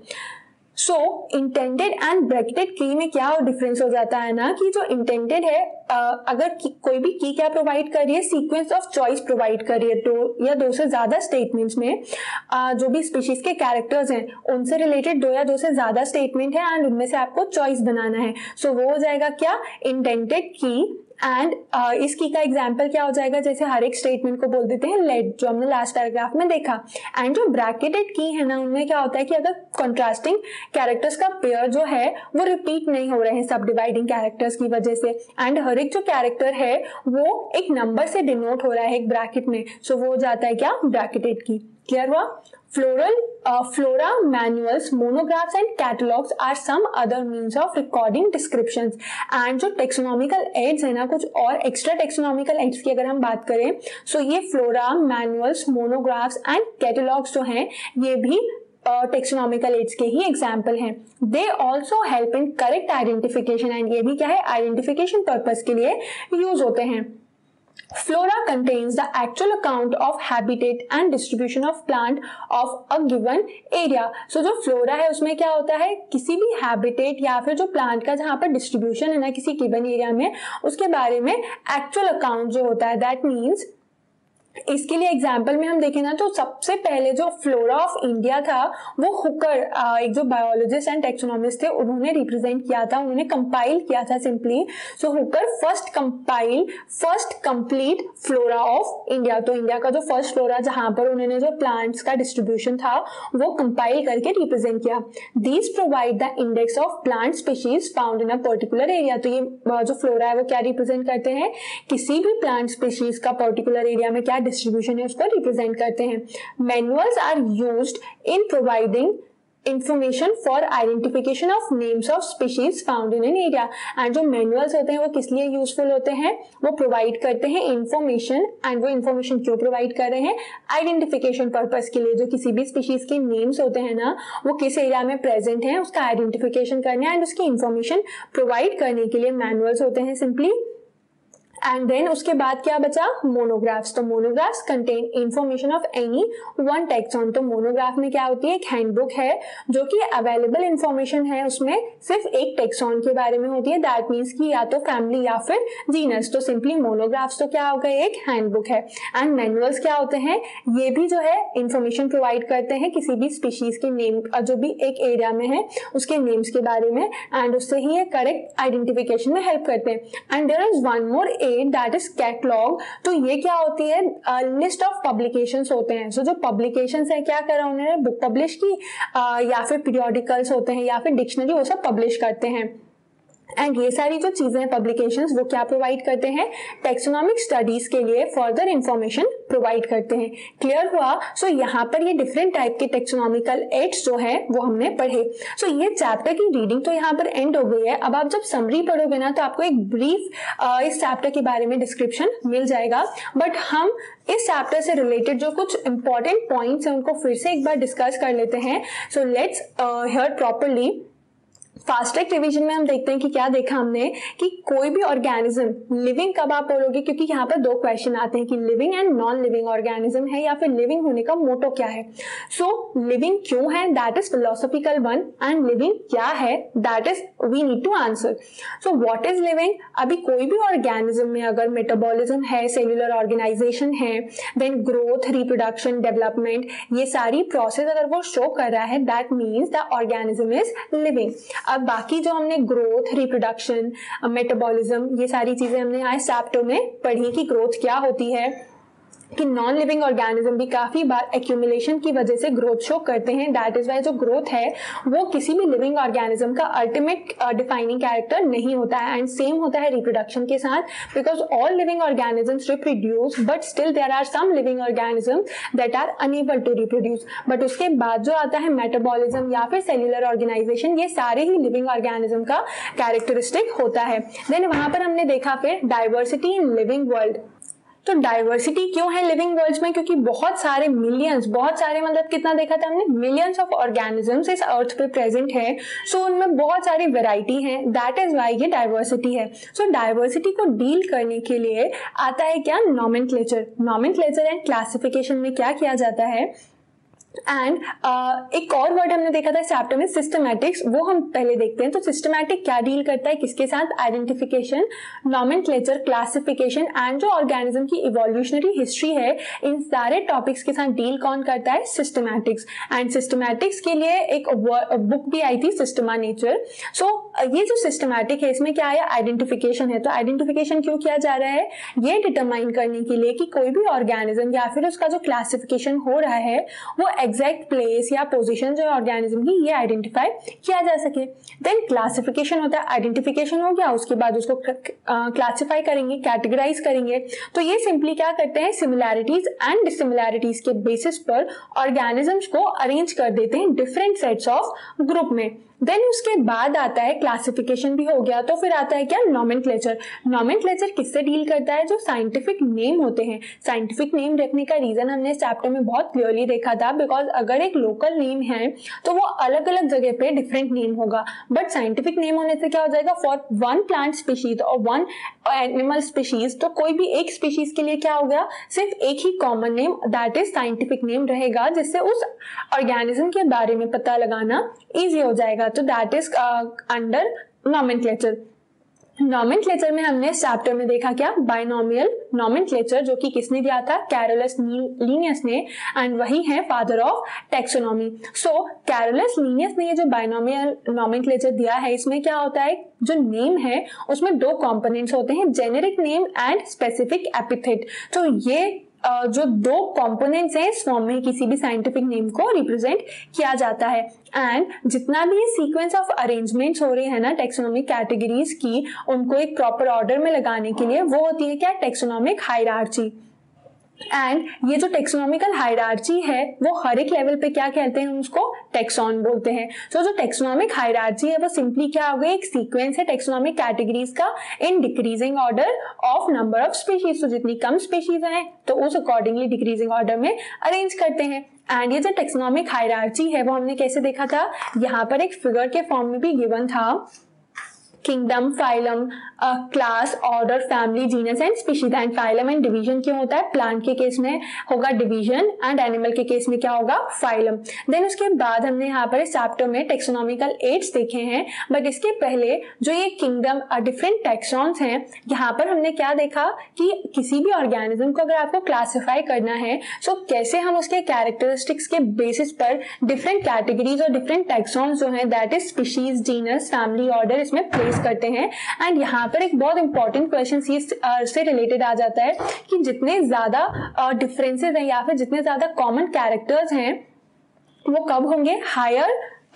सो इंटेंडेड एंड ब्रैकेटेड की में क्या डिफरेंस हो जाता है ना कि जो इंटेंडेड है, uh, अगर की, कोई भी की क्या प्रोवाइड कर रही है? सीक्वेंस ऑफ चॉइस प्रोवाइड कर रही है। दो या दो से ज्यादा स्टेटमेंट्स में uh, जो भी स्पीशीज के कैरेक्टर्स हैं उनसे रिलेटेड दो या दो से ज्यादा स्टेटमेंट है एंड उनमें से आपको चॉइस बनाना है। सो so, वो हो जाएगा क्या? इंटेंडेड की। एंड uh, इस की का एग्जाम्पल क्या हो जाएगा? जैसे हर एक स्टेटमेंट को बोल देते हैं लेट, जो हमने लास्ट पैराग्राफ में देखा। एंड जो ब्रैकेटेड की है ना उनमें क्या होता है कि अगर कंट्रास्टिंग कैरेक्टर्स का पेयर जो है वो रिपीट नहीं हो रहे हैं सब डिवाइडिंग कैरेक्टर्स की वजह से, एंड हर एक जो कैरेक्टर है वो एक नंबर से डिनोट हो रहा है एक ब्रैकेट में। सो so, वो हो जाता है क्या? ब्रैकेटेड की। क्लियर हुआ? Floral, uh, flora manuals, monographs and catalogs are some other means of recording descriptions. And जो taxonomical aids है ना, कुछ और extra taxonomical aids की अगर हम बात करें, so ये flora manuals, monographs and catalogs जो हैं ये भी टेक्सोनॉमिकल एड्स के ही एग्जाम्पल हैं। They also help in correct identification, and ये भी क्या है? आइडेंटिफिकेशन पर्पज के लिए यूज होते हैं। Flora contains the actual account of habitat and distribution of plant of a given area. So जो flora है उसमें क्या होता है? किसी भी habitat या फिर जो plant का जहाँ पर distribution है ना किसी given area में, उसके बारे में actual account जो होता है, that means इसके लिए एग्जाम्पल में हम देखें ना तो सबसे पहले जो फ्लोरा ऑफ इंडिया था वो हुकर, एक जो बायोलॉजिस्ट एंड टेक्सोनॉमिस्ट थे, उन्होंने रिप्रेजेंट किया था, उन्होंने कंपाइल किया था simply. So Hooker first compile first complete flora of India. तो इंडिया का जो फर्स्ट फ्लोरा जहां पर उन्होंने जो प्लांट्स का डिस्ट्रीब्यूशन था वो कंपाइल करके रिप्रेजेंट किया। These provide the index of plant species found in a particular area. तो ये जो फ्लोरा है वो क्या रिप्रेजेंट करते हैं? किसी भी प्लांट स्पीशीज का पर्टिकुलर एरिया में क्या डिस्ट्रीब्यूशन है उसको रिप्रेजेंट करते हैं। Manuals are used in providing information for identification of names of species found in an area. And जो मैनुअल्स होते हैं वो किस लिए यूजफुल होते हैं, वो प्रोवाइड करते हैं इंफॉर्मेशन। एंड वो इंफॉर्मेशन क्यों प्रोवाइड कर रहे हैं, आइडेंटिफिकेशन पर्पस के लिए। जो किसी भी स्पीशीज के नेम्स होते हैं ना, वो किस एरिया में प्रेजेंट है उसका आइडेंटिफिकेशन करने एंड उसकी इंफॉर्मेशन प्रोवाइड करने के लिए मैनुअल्स होते हैं सिंपली। एंड देन उसके बाद क्या बचा, मोनोग्राफ्स। तो monographs contain information of any one taxon. तो मोनोग्राफ में क्या होती है, एक हैंडबुक है जो कि अवेलेबल इंफॉर्मेशन है उसमें सिर्फ एक टेक्सॉन के बारे में होती है। दैट मीन्स कि या तो फैमिली या फिर जीनस। तो सिंपली मोनोग्राफ्स तो क्या हो गए, एक हैंडबुक है। एंड मैनुअल्स क्या होते हैं, ये भी जो है इंफॉर्मेशन प्रोवाइड करते हैं किसी भी स्पीशीज के नेम, जो भी एक एरिया में है उसके नेम्स के बारे में, एंड उससे ही ये करेक्ट आइडेंटिफिकेशन में हेल्प करते हैं। And there is one more that is catalogue. तो ये क्या होती है, लिस्ट ऑफ पब्लिकेशंस होते हैं। सो so, जो पब्लिकेशंस है क्या करा उन्होंने, बुक पब्लिश की, uh, या फिर पीरियोडिकल्स होते हैं या फिर डिक्शनरी, वो सब पब्लिश करते हैं। एंड ये सारी जो चीजें हैं पब्लिकेशंस, वो क्या प्रोवाइड करते हैं, टेक्सोनॉमिक स्टडीज के लिए फर्दर इंफॉर्मेशन प्रोवाइड करते हैं। क्लियर हुआ। सो so, यहाँ पर ये डिफरेंट टाइप के टेक्सोनॉमिकल एड्स जो है वो हमने पढ़े। सो so, ये चैप्टर की रीडिंग तो यहाँ पर एंड हो गई है। अब आप जब समरी पढ़ोगे ना तो आपको एक ब्रीफ इस चैप्टर के बारे में डिस्क्रिप्शन मिल जाएगा। बट हम इस चैप्टर से रिलेटेड जो कुछ इंपॉर्टेंट पॉइंट्स हैं उनको फिर से एक बार डिस्कस कर लेते हैं। So let's hear properly. Fast track revision में हम देखते हैं कि क्या देखा हमने, कि कोई भी ऑर्गेनिज्म लिविंग कब आप बोलोगे, क्योंकि यहाँ पर दो क्वेश्चन आते हैं कि living and non living organism है या फिर लिविंग होने का मोटो क्या है। सो so, लिविंग क्यों है, that is philosophical one, and living क्या है, that is we need to answer. So what is living, अभी कोई भी ऑर्गेनिज्म में अगर मेटाबॉलिज्म है, सेल्यूलर ऑर्गेनाइजेशन है, देन ग्रोथ, रिप्रोडक्शन, डेवलपमेंट, ये सारी प्रोसेस अगर वो शो कर रहा है, that means the organism is living. अब बाकी जो हमने ग्रोथ, रिप्रोडक्शन, मेटाबॉलिज्म, ये सारी चीजें हमने आज चैप्टर में पढ़ी कि ग्रोथ क्या होती है, कि नॉन लिविंग ऑर्गेनिज्म भी काफी बार एक्यूमुलेशन की वजह से ग्रोथ शो करते हैं। दैट इज वाई जो ग्रोथ है वो किसी भी लिविंग ऑर्गेनिज्म का अल्टीमेट डिफाइनिंग कैरेक्टर नहीं होता है। एंड सेम होता है रिप्रोडक्शन के साथ, because all living organisms reproduce, but still there are some living organisms that are unable to reproduce. But उसके बाद जो आता है मेटाबॉलिज्म या फिर सेल्यूलर ऑर्गेनाइजेशन, ये सारे ही लिविंग ऑर्गेनिज्म का कैरेक्टरिस्टिक होता है। देन वहां पर हमने देखा फिर डाइवर्सिटी इन लिविंग वर्ल्ड। तो डाइवर्सिटी क्यों है लिविंग वर्ल्ड्स में, क्योंकि बहुत सारे मिलियंस, बहुत सारे मतलब कितना देखा था हमने, मिलियंस ऑफ ऑर्गेनिजम्स इस अर्थ पे प्रेजेंट है। सो so, उनमें बहुत सारी वैरायटी है, दैट इज वाई ये डाइवर्सिटी है। सो so, डाइवर्सिटी को डील करने के लिए आता है क्या, नॉमेनक्लेचर। नॉमेनक्लेचर एंड क्लासिफिकेशन में क्या किया जाता है, एंड uh, एक और वर्ड हमने देखा था चैप्टर में, सिस्टमैटिक्स, वो हम पहले देखते हैं। तो सिस्टमैटिक क्या डील करता है, किसके साथ, आइडेंटिफिकेशन, नॉमेनक्लेचर, क्लासिफिकेशन एंड जो ऑर्गेनिज्म की इवोल्यूशनरी हिस्ट्री है, इन सारे टॉपिक्स के साथ डील कौन करता है, सिस्टमैटिक्स। एंड सिस्टमैटिक्स के लिए एक बुक भी आई थी, सिस्टमा नेचर। सो ये जो सिस्टमैटिक है इसमें क्या है, आइडेंटिफिकेशन है। तो आइडेंटिफिकेशन क्यों किया जा रहा है, ये डिटरमाइन करने के लिए कि कोई भी ऑर्गेनिज्म या फिर उसका जो क्लासिफिकेशन हो रहा है वो एग्जैक्ट प्लेस या पोजीशन जो ऑर्गेनिज्म की, ये आइडेंटिफाई किया जा सके। देन क्लासिफिकेशन होता है, आइडेंटिफिकेशन हो गया, उसके बाद उसको क्लासिफाई करेंगे, कैटेगराइज करेंगे। तो ये सिंपली क्या करते हैं, सिमिलैरिटीज एंड डिसिमिलैरिटीज के बेसिस पर ऑर्गेनिजम्स को अरेंज कर देते हैं डिफरेंट सेट्स ऑफ ग्रुप में। देन उसके बाद आता है क्लासिफिकेशन भी हो गया, तो फिर आता है क्या, नॉमेनक्लेचर। नॉमेनक्लेचर किससे डील करता है, जो साइंटिफिक नेम होते हैं। साइंटिफिक नेम रखने का रीजन हमने इस चैप्टर में बहुत क्लियरली देखा था, बिकॉज अगर एक लोकल नेम है तो वो अलग अलग जगह पे डिफरेंट नेम होगा, बट साइंटिफिक नेम होने से क्या हो जाएगा, फॉर वन प्लांट स्पीशीज और वन एनिमल स्पीशीज, तो कोई भी एक स्पीशीज के लिए क्या हो गया, सिर्फ एक ही common name, that is scientific name रहेगा, जिससे उस ऑर्गेनिज्म के बारे में पता लगाना इजी हो जाएगा। तो that is under nomenclature. Nomenclature में हमने चैप्टर में देखा क्या, बाइनोमियल नॉमेनक्लेचर, जो कि किसने दिया था, कैरोलस लीनियस ने, एंड वही है father of taxonomy. So Carolus Linnaeus ने ये जो बाइनोमियल नॉमेनक्लेचर दिया है, इसमें क्या होता है, जो नेम है उसमें दो कंपोनेंट्स होते हैं, generic name and specific epithet. तो ये Uh, जो दो कंपोनेंट्स हैं इस फॉर्म में किसी भी साइंटिफिक नेम को रिप्रेजेंट किया जाता है। एंड जितना भी ये सीक्वेंस ऑफ अरेंजमेंट्स हो रहे हैं ना टेक्सोनॉमिक कैटेगरीज की, उनको एक प्रॉपर ऑर्डर में लगाने के लिए, वो होती है क्या, टेक्सोनॉमिक हायरार्ची। एंड ये जो टेक्सोनॉमिकल हायरार्ची है वो हर एक लेवल पे क्या कहते हैं, हम उसको टेक्सॉन बोलते हैं। सो so, जो टेक्सोनॉमिक हायरार्ची है वो सिंपली क्या हो गई, एक सीक्वेंस है टेक्सोनॉमिक कैटेगरीज का in decreasing order of number of species. तो जितनी कम स्पीशीज हैं तो उस अकॉर्डिंगली डिक्रीजिंग ऑर्डर में अरेंज करते हैं। एंड ये जो टेक्सोनॉमिक हायरार्ची है वो हमने कैसे देखा था, यहाँ पर एक फिगर के फॉर्म में भी गिवन था, kingdom, phylum, class, order, family, genus and species. And phylum and division क्यों होता है, प्लांट के केस में होगा डिवीजन एंड एनिमल के केस में क्या होगा, फाइलम। देन उसके बाद हमने यहाँ पर इस चैप्टर में टेक्सोनॉमिकल एड्स देखे हैं, बट इसके पहले जो ये किंगडम डिफरेंट टेक्सॉन्स हैं, यहाँ पर हमने क्या देखा कि किसी भी ऑर्गेनिज्म को अगर आपको क्लासिफाई करना है सो कैसे हम उसके कैरेक्टरिस्टिक्स के बेसिस पर डिफरेंट कैटेगरीज और डिफरेंट टेक्सॉन्स जो है that is species, genus, family, order इसमें प्लेस करते हैं। एंड यहाँ पर एक बहुत इंपॉर्टेंट क्वेश्चन से रिलेटेड आ जाता है कि जितने ज्यादा डिफरेंसेस हैं या फिर जितने ज्यादा कॉमन कैरेक्टर्स हैं वो कब होंगे, higher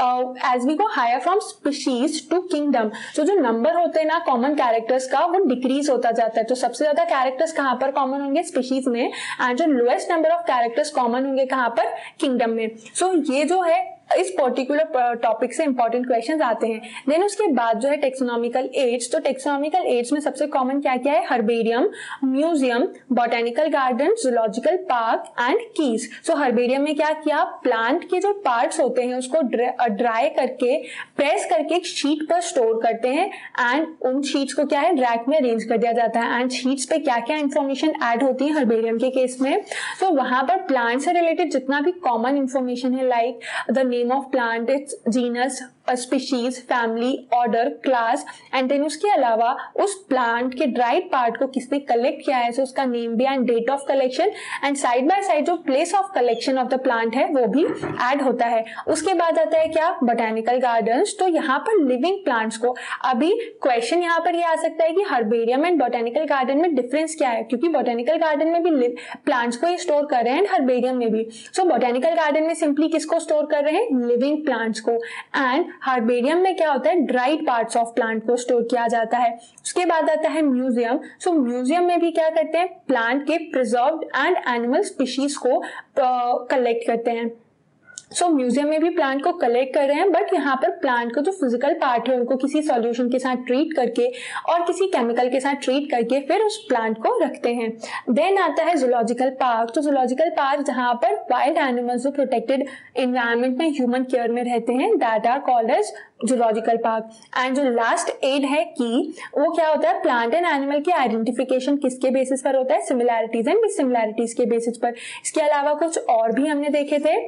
as we go higher from species to kingdom. तो जो नंबर होते हैं ना कॉमन कैरेक्टर्स का वो डिक्रीज होता जाता है। तो सबसे ज्यादा कैरेक्टर्स कहाँ पर कॉमन होंगे, स्पीशीज में, एंड जो lowest number of characters common होंगे कहाँ पर, किंगडम में। सो so, ये जो है इस पर्टिकुलर टॉपिक से इंपॉर्टेंट क्वेश्चंस आते हैं। देन उसके बाद जो है टेक्सोनॉमिकल एड्स। तो टेक्सोनॉमिकल एड्स में सबसे कॉमन क्या क्या है, herbarium, museum, botanical garden, zoological park and keys. So herbarium में क्या किया, प्लांट के जो पार्ट्स होते हैं उसको ड्राई करके प्रेस करके एक शीट पर स्टोर करते हैं एंड उन शीट्स को क्या है रैक में अरेंज कर दिया जाता है। एंड शीट्स पे क्या क्या इंफॉर्मेशन ऐड होती है हर्बेरियम के केस में, तो वहां पर प्लांट से रिलेटेड जितना भी कॉमन इंफॉर्मेशन है like the name of plant, its genus, species, family, order, class, and then उसके अलावा उस प्लांट के ड्राइड पार्ट को किसने कलेक्ट किया है, सो उसका नेम भी and date of collection, and side by side जो place of collection of the plant है वो भी ऐड होता है। उसके बाद आता है क्या, बोटैनिकल गार्डन्स। तो यहाँ पर लिविंग प्लांट्स को, अभी क्वेश्चन यहाँ पर ये यह आ सकता है कि हर्बेरियम एंड बोटैनिकल गार्डन में डिफरेंस क्या है, क्योंकि बोटैनिकल गार्डन में भी प्लांट्स को ही स्टोर कर रहे हैं एंड हर्बेरियम में भी। सो बोटैनिकल गार्डन में सिंपली किसको स्टोर कर रहे हैं, लिविंग प्लांट्स को, एंड हर्बेरियम में क्या होता है, ड्राइड पार्ट्स ऑफ प्लांट को स्टोर किया जाता है। उसके बाद आता है म्यूजियम। सो म्यूजियम में भी क्या करते हैं, प्लांट के प्रिजर्व्ड एंड एनिमल स्पीशीज को कलेक्ट uh, करते हैं। सो so, म्यूजियम में भी प्लांट को कलेक्ट कर रहे हैं, बट यहाँ पर प्लांट को जो फिजिकल पार्ट है उनको किसी सॉल्यूशन के साथ ट्रीट करके और किसी केमिकल के साथ ट्रीट करके फिर उस प्लांट को रखते हैं। देन आता है जूलॉजिकल पार्क। तो जूलॉजिकल पार्क जहाँ पर वाइल्ड एनिमल्स जो प्रोटेक्टेड एनवायरनमेंट में ह्यूमन केयर में रहते हैं that are called as zoological park. And जो लास्ट एड है की, वो क्या होता है, प्लांट एंड एनिमल की आइडेंटिफिकेशन किसके बेसिस पर होता है, सिमिलैरिटीज एंड डिससिमिलैरिटीज के बेसिस पर। इसके अलावा कुछ और भी हमने देखे थे,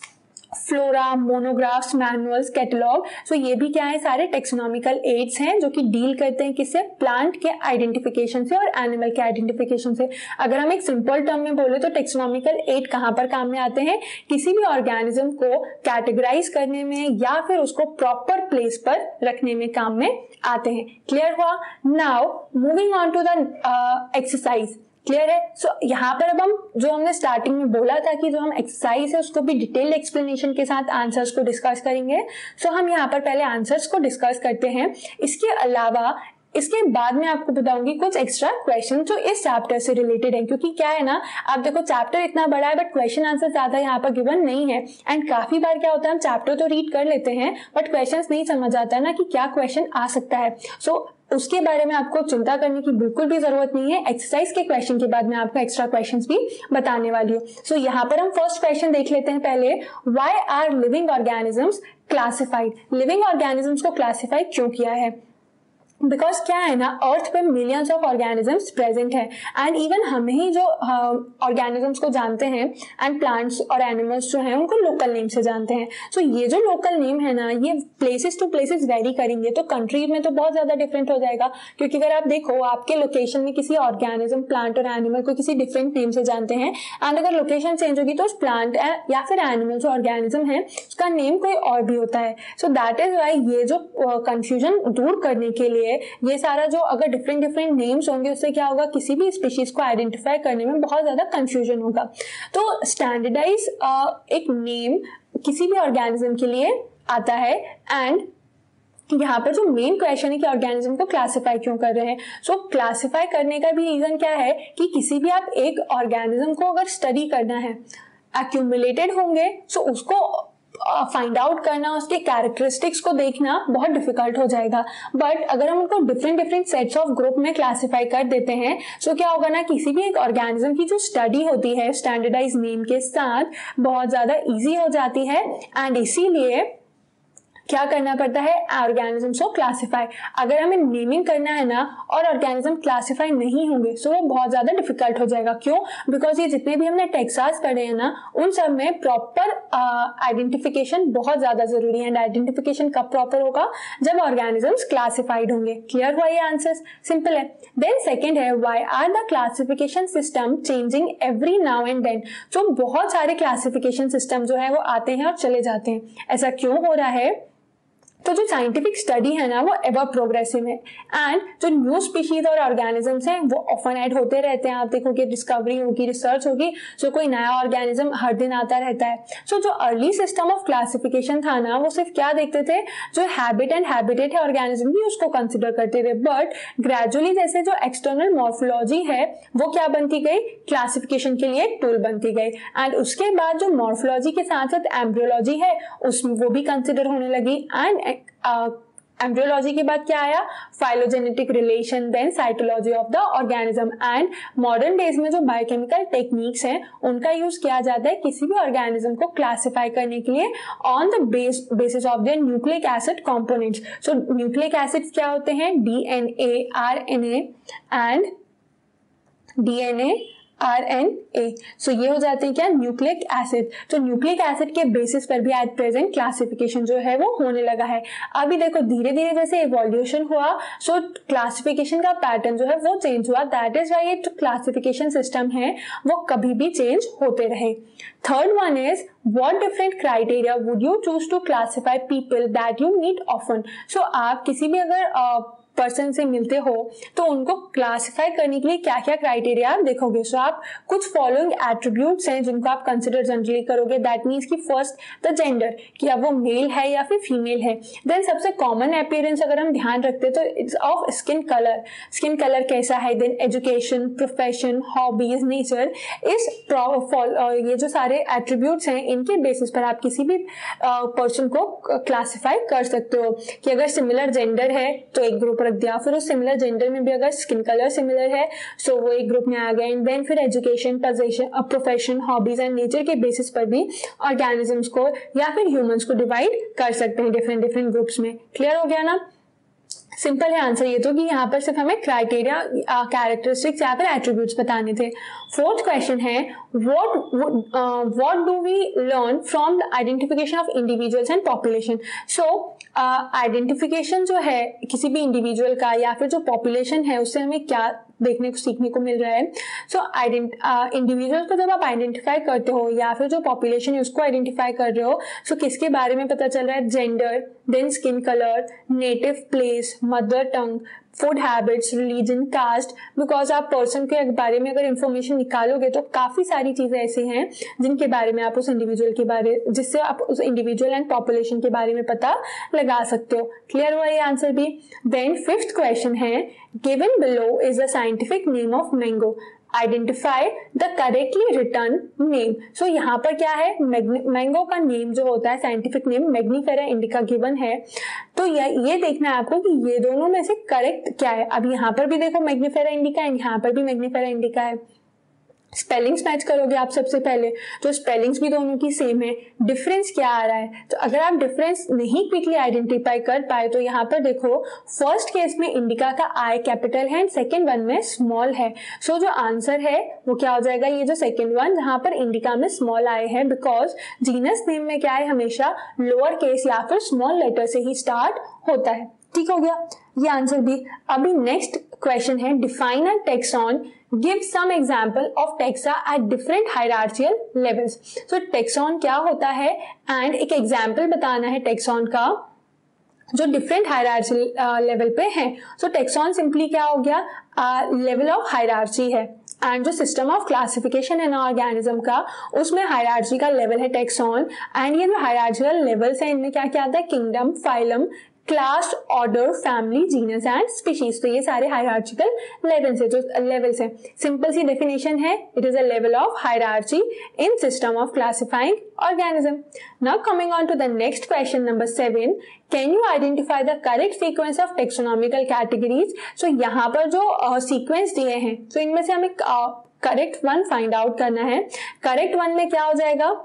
flora, monographs, manuals, catalogue. So ये भी क्या है, सारे टेक्सोनॉमिकल एड्स हैं जो कि डील करते हैं किससे, प्लांट के आइडेंटिफिकेशन से और एनिमल के आइडेंटिफिकेशन से। अगर हम एक सिंपल टर्म में बोले तो टेक्सोनॉमिकल एड कहाँ पर काम में आते हैं, किसी भी ऑर्गेनिज्म को कैटेगराइज करने में या फिर उसको प्रॉपर प्लेस पर रखने में काम में आते हैं। क्लियर हुआ? Now moving on to the exercise. Clear है? सो so, यहाँ पर अब हम जो हमने स्टार्टिंग में बोला था कि जो हम एक्सरसाइज है उसको भी डिटेल एक्सप्लेनेशन के साथ आंसर्स को डिस्कस करेंगे। सो so, हम यहाँ पर पहले आंसर्स को डिस्कस करते हैं। इसके अलावा इसके बाद मैं आपको बताऊंगी कुछ एक्स्ट्रा क्वेश्चन जो इस चैप्टर से रिलेटेड है, क्योंकि क्या है ना, आप देखो चैप्टर इतना बड़ा है बट क्वेश्चन आंसर ज्यादा यहाँ पर गिवन नहीं है। एंड काफी बार क्या होता है, हम चैप्टर तो रीड कर लेते हैं बट क्वेश्चंस नहीं समझ आता है ना कि क्या क्वेश्चन आ सकता है। सो so, उसके बारे में आपको चिंता करने की बिल्कुल भी जरूरत नहीं है। एक्सरसाइज के क्वेश्चन के बाद मैं आपको एक्स्ट्रा क्वेश्चंस भी बताने वाली हूँ। सो so, यहाँ पर हम फर्स्ट क्वेश्चन देख लेते हैं पहले, why are living organisms classified. Living organisms को क्लासिफाई क्यों किया है? बिकॉज क्या है ना, अर्थ पे मिलियंस ऑफ ऑर्गेनिजम्स प्रेजेंट है एंड इवन हम ही जो ऑर्गेनिजम्स uh, को जानते हैं एंड प्लांट्स और एनिमल्स जो हैं उनको लोकल नेम से जानते हैं। सो so, ये जो लोकल नेम है ना, ये प्लेसेस टू प्लेसेस वेरी करेंगे, तो कंट्री में तो बहुत ज्यादा डिफरेंट हो जाएगा। क्योंकि अगर आप देखो आपके लोकेशन में किसी ऑर्गेनिज्म, प्लांट और एनिमल को किसी डिफरेंट नेम से जानते हैं एंड अगर लोकेशन चेंज होगी तो उस प्लांट या फिर एनिमल जो ऑर्गेनिज्म है उसका नेम कोई और भी होता है। सो दैट इज वाई ये जो कंफ्यूजन uh, दूर करने के लिए ये सारा जो अगर डिफरेंट डिफरेंट नेम्स होंगे उससे क्या होगा, किसी भी स्पीशीज को आइडेंटिफाई करने में बहुत ज्यादा कंफ्यूजन होगा। तो स्टैंडर्डाइज एक नेम किसी भी ऑर्गेनिज्म के लिए आता है एंड यहाँ पर जो मेन क्वेश्चन है कि ऑर्गेनिज्म को क्लासिफाई क्यों कर रहे हैं। सो so, क्लासिफाई करने का भी रीजन क्या है कि किसी भी आप एक ऑर्गेनिज्म को अगर स्टडी करना है, एक्यूमुलेटेड होंगे, सो so उसको फाइंड uh, आउट करना, उसके कैरेक्टरिस्टिक्स को देखना बहुत डिफिकल्ट हो जाएगा। बट अगर हम उनको different different sets of group में क्लासिफाई कर देते हैं, सो so क्या होगा ना, किसी भी एक ऑर्गेनिज्म की जो स्टडी होती है स्टैंडर्डाइज नेम के साथ बहुत ज्यादा इजी हो जाती है। एंड इसीलिए क्या करना पड़ता है, ऑर्गेनिजम्स को क्लासिफाई। अगर हमें नेमिंग करना है ना और ऑर्गेनिज्म क्लासिफाई नहीं होंगे सो वो बहुत ज्यादा डिफिकल्ट हो जाएगा। क्यों? बिकॉज ये जितने भी हमने टेक्सास पढ़े हैं ना उन सब में प्रॉपर आइडेंटिफिकेशन बहुत ज्यादा जरूरी है। एंड आइडेंटिफिकेशन कब प्रॉपर होगा? जब ऑर्गेनिजम्स क्लासिफाइड होंगे। क्लियर हुआ ये आंसर? सिंपल है। देन सेकेंड है, why are the classification system changing every now and then. तो बहुत सारे क्लासिफिकेशन सिस्टम जो है वो आते हैं और चले जाते हैं। ऐसा क्यों हो रहा है? तो जो साइंटिफिक स्टडी है ना वो एवर प्रोग्रेसिव है एंड जो न्यू स्पीशीज और ऑर्गेनिजम्स हैं वो ऑफन ऐड होते रहते हैं। आप देखोगे डिस्कवरी होगी, रिसर्च होगी, सो कोई नया ऑर्गेनिज्म हर दिन आता रहता है। सो जो अर्ली सिस्टम ऑफ क्लासिफिकेशन था ना वो सिर्फ क्या देखते थे, जो हैबिट एंड हैबिटेट है ऑर्गेनिज्म की उसको कंसिडर करते थे। बट ग्रेजुअली जैसे जो एक्सटर्नल मॉर्फोलॉजी है वो क्या बनती गई, क्लासिफिकेशन के लिए एक टूल बनती गई। एंड उसके बाद जो मॉर्फोलॉजी के साथ साथ एम्ब्रियोलॉजी है उसमें वो भी कंसिडर होने लगी। एंड एम्ब्रियोलॉजी uh, के बाद क्या आया, phylogenetic relation, then cytology of the organism. And modern days में जो बायोकेमिकल टेक्निक्स हैं उनका यूज किया जाता है किसी भी ऑर्गेनिज्म को क्लासिफाई करने के लिए on the base basis of their nucleic acid components. So nucleic acids क्या होते हैं, DNA, RNA and DNA R N A. So ये हो जाते हैं क्या, न्यूक्लिक एसिड। तो न्यूक्लिक एसिड के बेसिस पर भी एट प्रेजेंट क्लासिफिकेशन जो है वो होने लगा है। अभी देखो धीरे धीरे जैसे इवोल्यूशन हुआ सो क्लासिफिकेशन का पैटर्न जो है वो चेंज हुआ। दैट इज वाई ये जो क्लासिफिकेशन सिस्टम है वो कभी भी चेंज होते रहे। Third one is what different criteria would you choose to classify people that you meet often। so आप किसी भी अगर uh, पर्सन से मिलते हो तो उनको क्लासिफाई करने के लिए क्या क्या क्राइटेरिया आप देखोगे। सो so, आप कुछ फॉलोइंग एट्रीब्यूट्स हैं जिनको आप कंसिडर जनरली करोगे। दैट मीन्स कि फर्स्ट द जेंडर, कि अब वो मेल है या फिर फीमेल है। देन सबसे कॉमन अपीयरेंस अगर हम ध्यान रखते हैं तो it's of skin colour, skin colour कैसा है। Then education, profession, hobbies, nature. इस ये जो सारे एट्रीब्यूट्स हैं इनके बेसिस पर आप किसी भी पर्सन uh, को क्लासिफाई कर सकते हो कि अगर सिमिलर जेंडर है तो एक ग्रुप रख दिया, फिर उस सिमिलर जेंडर में भी अगर स्किन कलर सिमिलर है सो वो एक ग्रुप में आ गया। एंड देन फिर education, position, profession, hobbies and nature के बेसिस पर भी ऑर्गेनिजम्स को या फिर ह्यूमंस को डिवाइड कर सकते हैं डिफरेंट डिफरेंट ग्रुप्स में। क्लियर हो गया ना? सिंपल है आंसर ये तो कि यहाँ पर सिर्फ हमें क्राइटेरिया, कैरेक्टरिस्टिक्स या फिर एट्रीब्यूट्स बताने थे। फोर्थ क्वेश्चन है, what what do we learn from the identification of individuals and population. So identification जो है किसी भी इंडिविजुअल का या फिर जो पॉपुलेशन है उससे हमें क्या देखने को सीखने को मिल रहा है। सो इंडिविजुअल को जब आप आइडेंटिफाई करते हो या फिर जो पॉपुलेशन है उसको आइडेंटिफाई कर रहे हो सो so किसके बारे में पता चल रहा है, gender, then skin colour, native place, mother tongue, food habits, religion, caste. Because आप पर्सन के बारे में अगर इंफॉर्मेशन निकालोगे तो काफी सारी चीजें ऐसी हैं जिनके बारे में आप उस इंडिविजुअल के बारे जिससे आप उस इंडिविजुअल एंड पॉपुलेशन के बारे में पता लगा सकते हो। क्लियर हुआ ये आंसर भी? देन फिफ्थ क्वेश्चन है, given below is the scientific name of mango, identify the correctly written name. So यहाँ पर क्या है, मैंगो का नेम जो होता है scientific name Mangifera indica given है। तो ये ये देखना है आपको कि ये दोनों में से करेक्ट क्या है। अब यहाँ पर भी देखो मैग्नीफेरा इंडिका है, यहाँ पर भी मैग्नीफेरा इंडिका है। स्पेलिंग्स मैच करोगे आप सबसे पहले तो स्पेलिंग्स भी दोनों की सेम है। डिफरेंस क्या आ रहा है, तो अगर आप डिफरेंस नहीं क्विकली आइडेंटिफाई कर पाए तो यहाँ पर देखो फर्स्ट केस में इंडिका का आई कैपिटल है एंड सेकेंड वन में स्मॉल है। सो so, जो आंसर है वो क्या हो जाएगा, ये जो सेकेंड वन जहां पर इंडिका में स्मॉल आई है। बिकॉज जीनस नेम में क्या है, हमेशा लोअर केस या फिर स्मॉल लेटर से ही स्टार्ट होता है। ठीक हो गया ये आंसर भी। अभी नेक्स्ट क्वेश्चन है, define a taxon, give some example of taxa at different hierarchical levels. So taxon क्या होता है एंड एक एग्जाम्पल बताना है टेक्सॉन का जो डिफरेंट हायरार्चियल लेवल पे है। सो टेक्सॉन सिंपली क्या हो गया, लेवल ऑफ हायरार्ची है। एंड जो सिस्टम ऑफ क्लासिफिकेशन है ना ऑर्गेनिज्म का उसमें हायरार्ची का लेवल है टेक्सॉन। एंड ये जो हायरार्चियल लेवल्स है इनमें क्या क्या आता है, kingdom, phylum, class, order, family, genus and species. तो ये सारे हायरार्चिकल लेवल्स है, जो लेवल्स है। सिंपल सी डेफिनेशन है, it is a level of hierarchy in system of classifying organism. Now coming on to the next question number seven, can you identify the correct sequence of taxonomical categories. So यहाँ पर जो sequence uh, दिए हैं, तो इनमें से हमें correct one find out करना है। करेक्ट वन में क्या हो जाएगा,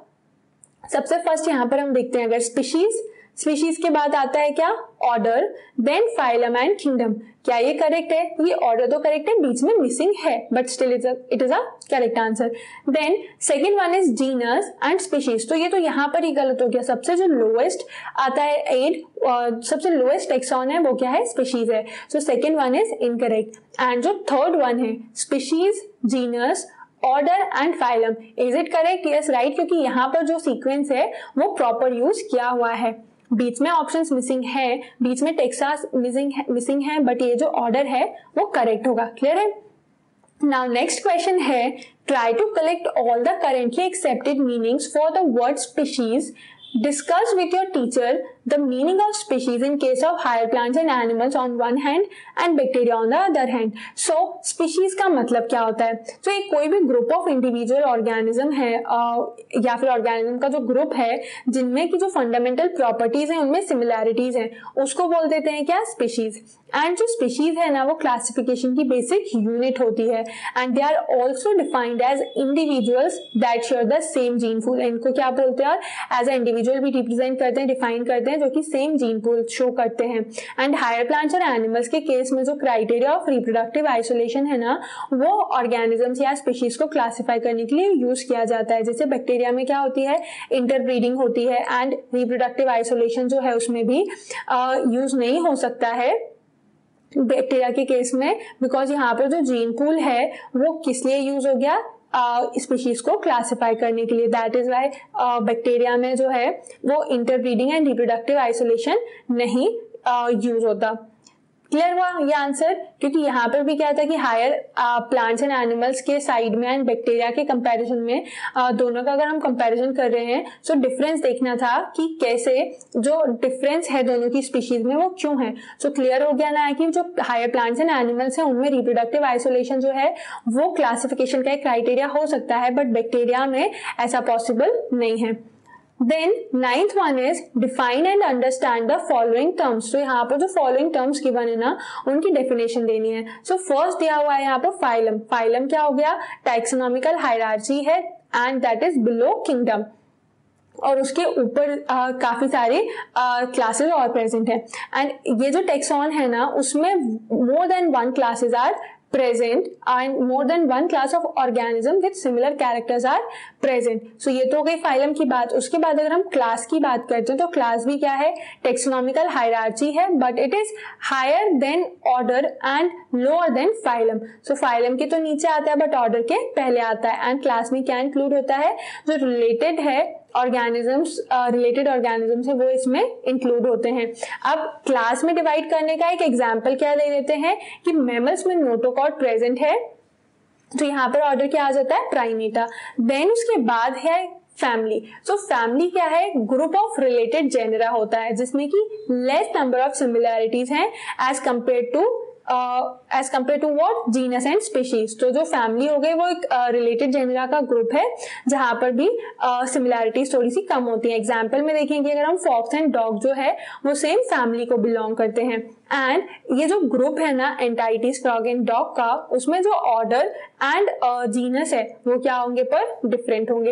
सबसे फर्स्ट यहाँ पर हम देखते हैं, अगर स्पीशीज स्पीशीज के बाद आता है क्या, order, then phylum and kingdom. क्या ये करेक्ट है? ये ऑर्डर तो करेक्ट है, बीच में मिसिंग है, but still it is a correct answer. Then second one is genus and species. तो ये तो यहाँ पर ही गलत हो गया, सबसे जो लोएस्ट आता है एड, uh, सबसे लोएस्ट टेक्सॉन है वो क्या है, स्पीशीज है। So second one is incorrect. And जो थर्ड वन है, species, genus, order and phylum, is it correct? Yes, right, क्योंकि यहाँ पर जो सीक्वेंस है वो प्रॉपर यूज किया हुआ है। बीच में ऑप्शंस मिसिंग है, बीच में टेक्सास मिसिंग है, मिसिंग है, बट ये जो ऑर्डर है वो करेक्ट होगा। क्लियर है? नाउ नेक्स्ट क्वेश्चन है, try to collect all the currently accepted meanings for the word species. Discuss with your teacher the meaning of species in case of higher plants and animals on one hand and bacteria on the other hand. So species का मतलब क्या होता है? तो एक कोई भी group of individual organism है uh, या फिर ऑर्गेनिज्म का जो ग्रुप है जिनमें की जो फंडामेंटल प्रॉपर्टीज हैं उनमें सिमिलैरिटीज हैं, उसको बोल देते हैं क्या, स्पीशीज। एंड जो स्पीशीज है ना वो क्लासिफिकेशन की बेसिक यूनिट होती है, and they are also defined as individuals that share the same gene pool. इनको क्या बोलते हैं, एज ए इंडिविजुअल भी रिप्रेजेंट करते हैं, डिफाइन करते हैं, जो कि सेम जीन पूल शो करते हैं। एंड हायर प्लांट्स और एनिमल्स के केस में जो क्राइटेरिया ऑफ रिप्रोडक्टिव आइसोलेशन है ना, वो ऑर्गेनिजम्स या स्पीशीज को क्लासिफाई करने के लिए यूज किया जाता है। जैसे बैक्टीरिया में क्या होती है, इंटरब्रीडिंग होती है, एंड रिप्रोडक्टिव आइसोलेशन जो है उसमें भी यूज uh, नहीं हो सकता है बैक्टीरिया के केस में, बिकॉज यहाँ पर जो जीन पूल है वो किस लिए यूज हो गया, स्पीशीज uh, को क्लासिफाई करने के लिए। दैट इज वाई बैक्टीरिया में जो है वो इंटरब्रीडिंग एंड रिप्रोडक्टिव आइसोलेशन नहीं यूज uh, होता। क्लियर हुआ ये आंसर? क्योंकि यहाँ पर भी क्या था कि हायर प्लांट्स एंड एनिमल्स के साइड में एंड बैक्टीरिया के कंपैरिजन में uh, दोनों का अगर हम कंपैरिजन कर रहे हैं तो डिफरेंस देखना था कि कैसे जो डिफरेंस है दोनों की स्पीशीज में वो क्यों है। सो so, क्लियर हो गया ना कि जो हायर प्लांट्स एंड एनिमल्स हैं उनमें रिप्रोडक्टिव आइसोलेशन जो है वो क्लासिफिकेशन का एक क्राइटेरिया हो सकता है, बट बैक्टीरिया में ऐसा पॉसिबल नहीं है। Then ninth one is define and understand the following terms. तो यहाँ पर जो following terms given है ना उनकी definition देनी है। So first दिया हुआ है यहाँ पर phylum. Phylum क्या हो गया, taxonomical hierarchy है and that is below kingdom. और उसके ऊपर काफी सारे क्लासेस और प्रेजेंट है। एंड ये जो टेक्सॉन है ना उसमें more than one classes are present and more than one class of organism with similar characters are present. So ये तो हो गई फाइलम की बात। उसके बाद अगर हम क्लास की बात करते हैं तो क्लास भी क्या है, टेक्सोनॉमिकल हायरार्ची है, but it is higher than order and lower than phylum. So phylum के तो नीचे आता है बट ऑर्डर के पहले आता है। एंड क्लास में क्या इंक्लूड होता है, जो रिलेटेड है ऑर्गेनिजम्स, रिलेटेड ऑर्गेनिजम्स है वो इसमें इंक्लूड होते हैं। अब क्लास में डिवाइड करने का एक एग्जांपल क्या दे देते हैं कि मैमल्स में नोटोकॉर्ड प्रेजेंट है, तो यहाँ पर ऑर्डर क्या आ जाता है, प्राइमेटा। देन उसके बाद है फैमिली। सो फैमिली क्या है, ग्रुप ऑफ रिलेटेड जेनरा होता है जिसमें कि लेस नंबर ऑफ सिमिलैरिटीज हैं as compare to as compare to what, genus and species. तो जो फैमिली हो गई वो एक रिलेटेड uh, जेनरा का ग्रुप है जहां पर भी सिमिलैरिटीज uh, थोड़ी सी कम होती है। एग्जाम्पल में देखेंगे अगर हम फॉक्स एंड डॉग जो है वो सेम फैमिली को बिलोंग करते हैं। एंड ये जो ग्रुप है ना एंटाइटीज फ्रॉग एंड डॉग का, उसमें जो ऑर्डर एंड जीनस है वो क्या होंगे, पर डिफरेंट होंगे।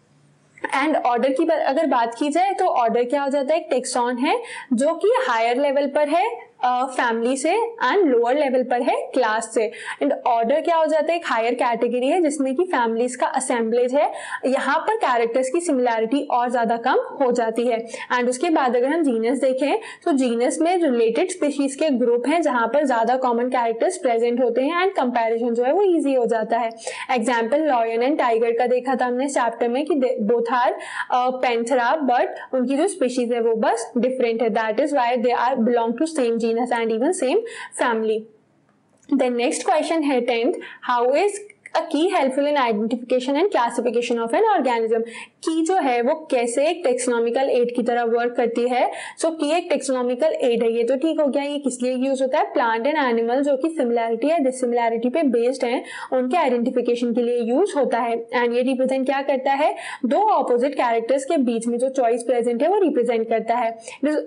एंड ऑर्डर की अगर बात की जाए तो ऑर्डर क्या हो जाता है, एक टेक्सॉन है जो कि हायर लेवल पर है फैमिली uh, से एंड लोअर लेवल पर है क्लास से। एंड ऑर्डर क्या हो जाता है, एक हायर कैटेगरी है जिसमें कि फैमिलीज का असेंबलेज है। यहाँ पर कैरेक्टर्स की सिमिलैरिटी और ज्यादा कम हो जाती है। एंड उसके बाद अगर हम जीनस देखें तो जीनस में रिलेटेड स्पीशीज के ग्रुप हैं जहां पर ज्यादा कॉमन कैरेक्टर्स प्रेजेंट होते हैं एंड कंपैरिजन जो है वो इजी हो जाता है। एग्जाम्पल लॉयन एंड टाइगर का देखा था हमने चैप्टर में कि बोथ आर पैंथेरा, बट उनकी जो स्पीशीज है वो बस डिफरेंट है। That is why they are belong to same genus and even same family. The next question है tenth, how is a key helpful in identification and classification of an organism. Key जो है वो कैसे एक taxonomical add की तरह work करती है। सो so, की एक टेक्सोनॉमिकल एड है, ये तो ठीक हो गया। ये किस लिए यूज होता है? प्लांट एंड एनिमल जो कि सिमिलैरिटी या डिसिमिलैरिटी पे बेस्ड हैं उनके आइडेंटिफिकेशन के लिए यूज होता है। एंड ये रिप्रेजेंट क्या करता है? दो ऑपोजिट कैरेक्टर्स के बीच में जो चॉइस प्रेजेंट है वो रिप्रेजेंट करता है।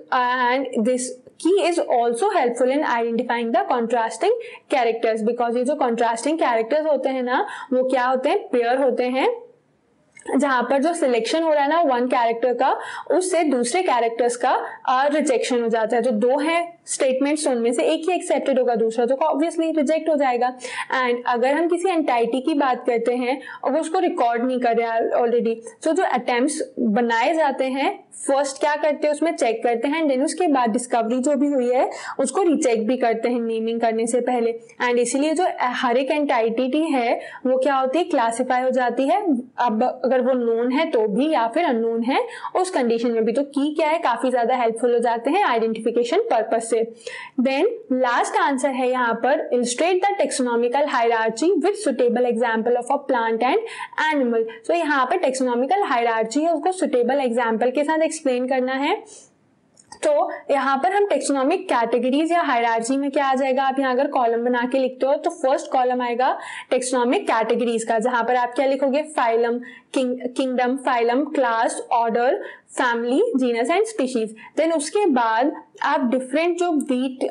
And this key is also helpful in identifying the contrasting characters because ये जो contrasting characters होते हैं ना वो क्या होते हैं? पेयर होते हैं जहां पर जो सिलेक्शन हो रहा है ना वन कैरेक्टर का उससे दूसरे कैरेक्टर्स का रिजेक्शन हो जाता है। जो दो हैं स्टेटमेंट्स उनमें से एक ही एक्सेप्टेड होगा, दूसरा तो ऑब्वियसली रिजेक्ट हो जाएगा। एंड अगर हम किसी एंटाइटी की बात करते हैं और वो उसको रिकॉर्ड नहीं कर रहा है ऑलरेडी, तो जो अटेम्प्ट्स बनाए जाते हैं फर्स्ट क्या करते हैं उसमें चेक करते हैं, देन उसके बाद डिस्कवरी जो भी हुई है उसको रिचेक भी करते हैं नेमिंग करने से पहले। एंड इसीलिए जो हर एक एंटाइटी है वो क्या होती है? क्लासिफाई हो जाती है, अब अगर वो नोन है तो भी या फिर अननोन है उस कंडीशन में भी। तो की क्या है? काफी ज्यादा हेल्पफुल हो जाते हैं आइडेंटिफिकेशन पर्पस से। देन लास्ट आंसर है यहाँ पर illustrate the taxonomical hierarchy with suitable example of a plant and animal. So यहाँ पर टेक्सोनॉमिकल हायरार्ची है उसको सुटेबल एग्जांपल के साथ एक्सप्लेन करना है। तो यहाँ पर हम टेक्सोनॉमिक कैटेगरीज या हायरार्ची में क्या आ जाएगा? आप यहाँ अगर कॉलम बना के लिखते हो तो फर्स्ट कॉलम आएगा टेक्सोनॉमिक कैटेगरीज का, जहां पर आप क्या लिखोगे? Phylum, king, kingdom, phylum, class, order, family, genus and species. Then उसके बाद आप डिफरेंट जो वीट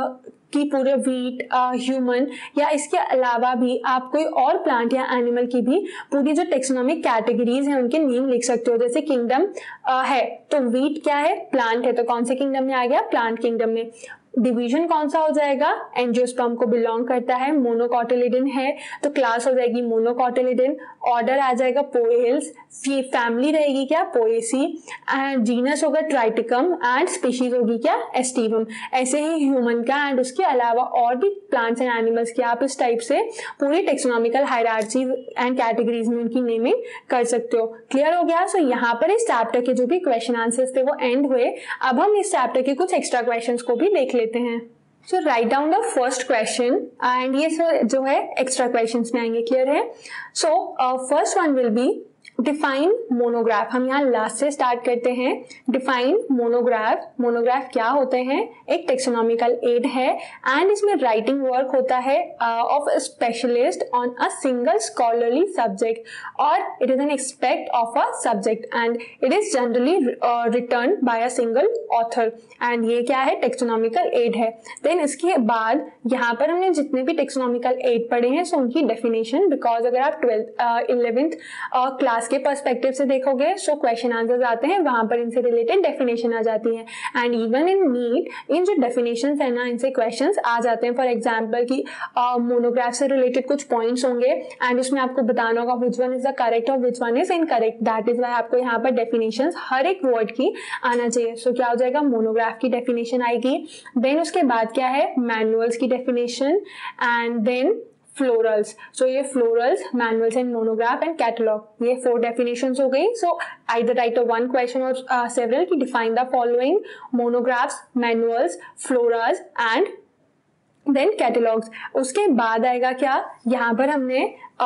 की पूरे वीट, ह्यूमन या इसके अलावा भी आप कोई और प्लांट या एनिमल की भी पूरी जो टेक्सोनॉमिक कैटेगरीज हैं उनके नेम लिख सकते हो। जैसे किंगडम है तो वीट क्या है? प्लांट है, तो कौन से किंगडम में आ गया? प्लांट किंगडम में। डिवीजन कौन सा हो जाएगा? एंजियोस्पर्म को बिलोंग करता है। मोनोकॉटिलिडन है तो क्लास हो जाएगी मोनोकॉटिलिडन। ऑर्डर आ जाएगा पोएल्स। फैमिली रहेगी क्या? पोएसी। एंड जीनस होगा ट्राइटिकम एंड स्पीशीज होगी क्या? एस्टिवम। ऐसे ही ह्यूमन का एंड उसके अलावा और भी प्लांट्स एंड एनिमल्स की आप इस टाइप से पूरी टेक्सोनॉमिकल हायरार्ची एंड कैटेगरीज में उनकी नेमिंग कर सकते हो। क्लियर हो गया? सो so, यहाँ पर इस चैप्टर के जो भी क्वेश्चन आंसर्स थे वो एंड हुए। अब हम इस चैप्टर के कुछ एक्स्ट्रा क्वेश्चंस को भी देख लेते हैं। So write down the first question and ये जो है एक्स्ट्रा क्वेश्चंस में आएंगे। क्लियर है? So first one will be define monograph. हम यहाँ लास्ट से स्टार्ट करते हैं। Define monograph. मोनोग्राफ क्या होते हैं? एक टेक्सोनॉमिकल एड है एंड इसमें राइटिंग वर्क होता है of a specialist on a single scholarly subject और it is an aspect of a subject and it is generally written by a single author. And ये क्या है? टेक्सोनॉमिकल एड है। Then इसके बाद यहाँ पर हमने जितने भी टेक्सोनॉमिकल एड पढ़े हैं सो उनकी डेफिनेशन, बिकॉज अगर आप ट्वेल्थ इलेवेंथ क्लास के पर्सपेक्टिव से देखोगे सो क्वेश्चन आंसर्स आते हैं वहां पर इनसे रिलेटेड डेफिनेशन आ जाती है। And even in NEET in जो डेफिनेशंस है ना इनसे क्वेश्चंस आ जाते हैं। फॉर एग्जांपल कि मोनोग्राफ से रिलेटेड कुछ पॉइंट्स होंगे एंड उसमें आपको बताना होगा which one is the correct और which one is incorrect. That is why आपको यहाँ पर डेफिनेशंस हर एक वर्ड की आना चाहिए। सो so, क्या हो जाएगा? मोनोग्राफ की डेफिनेशन आएगी। देन उसके बाद क्या है? मैनुअल्स की definition and then florals. So ये florals, manuals and monograph and catalog, ये फोर डेफिनेशंस हो गई। So either write one question और सेवरल की define the following monographs, manuals, floras and then catalogs. उसके बाद आएगा क्या? यहाँ पर हमने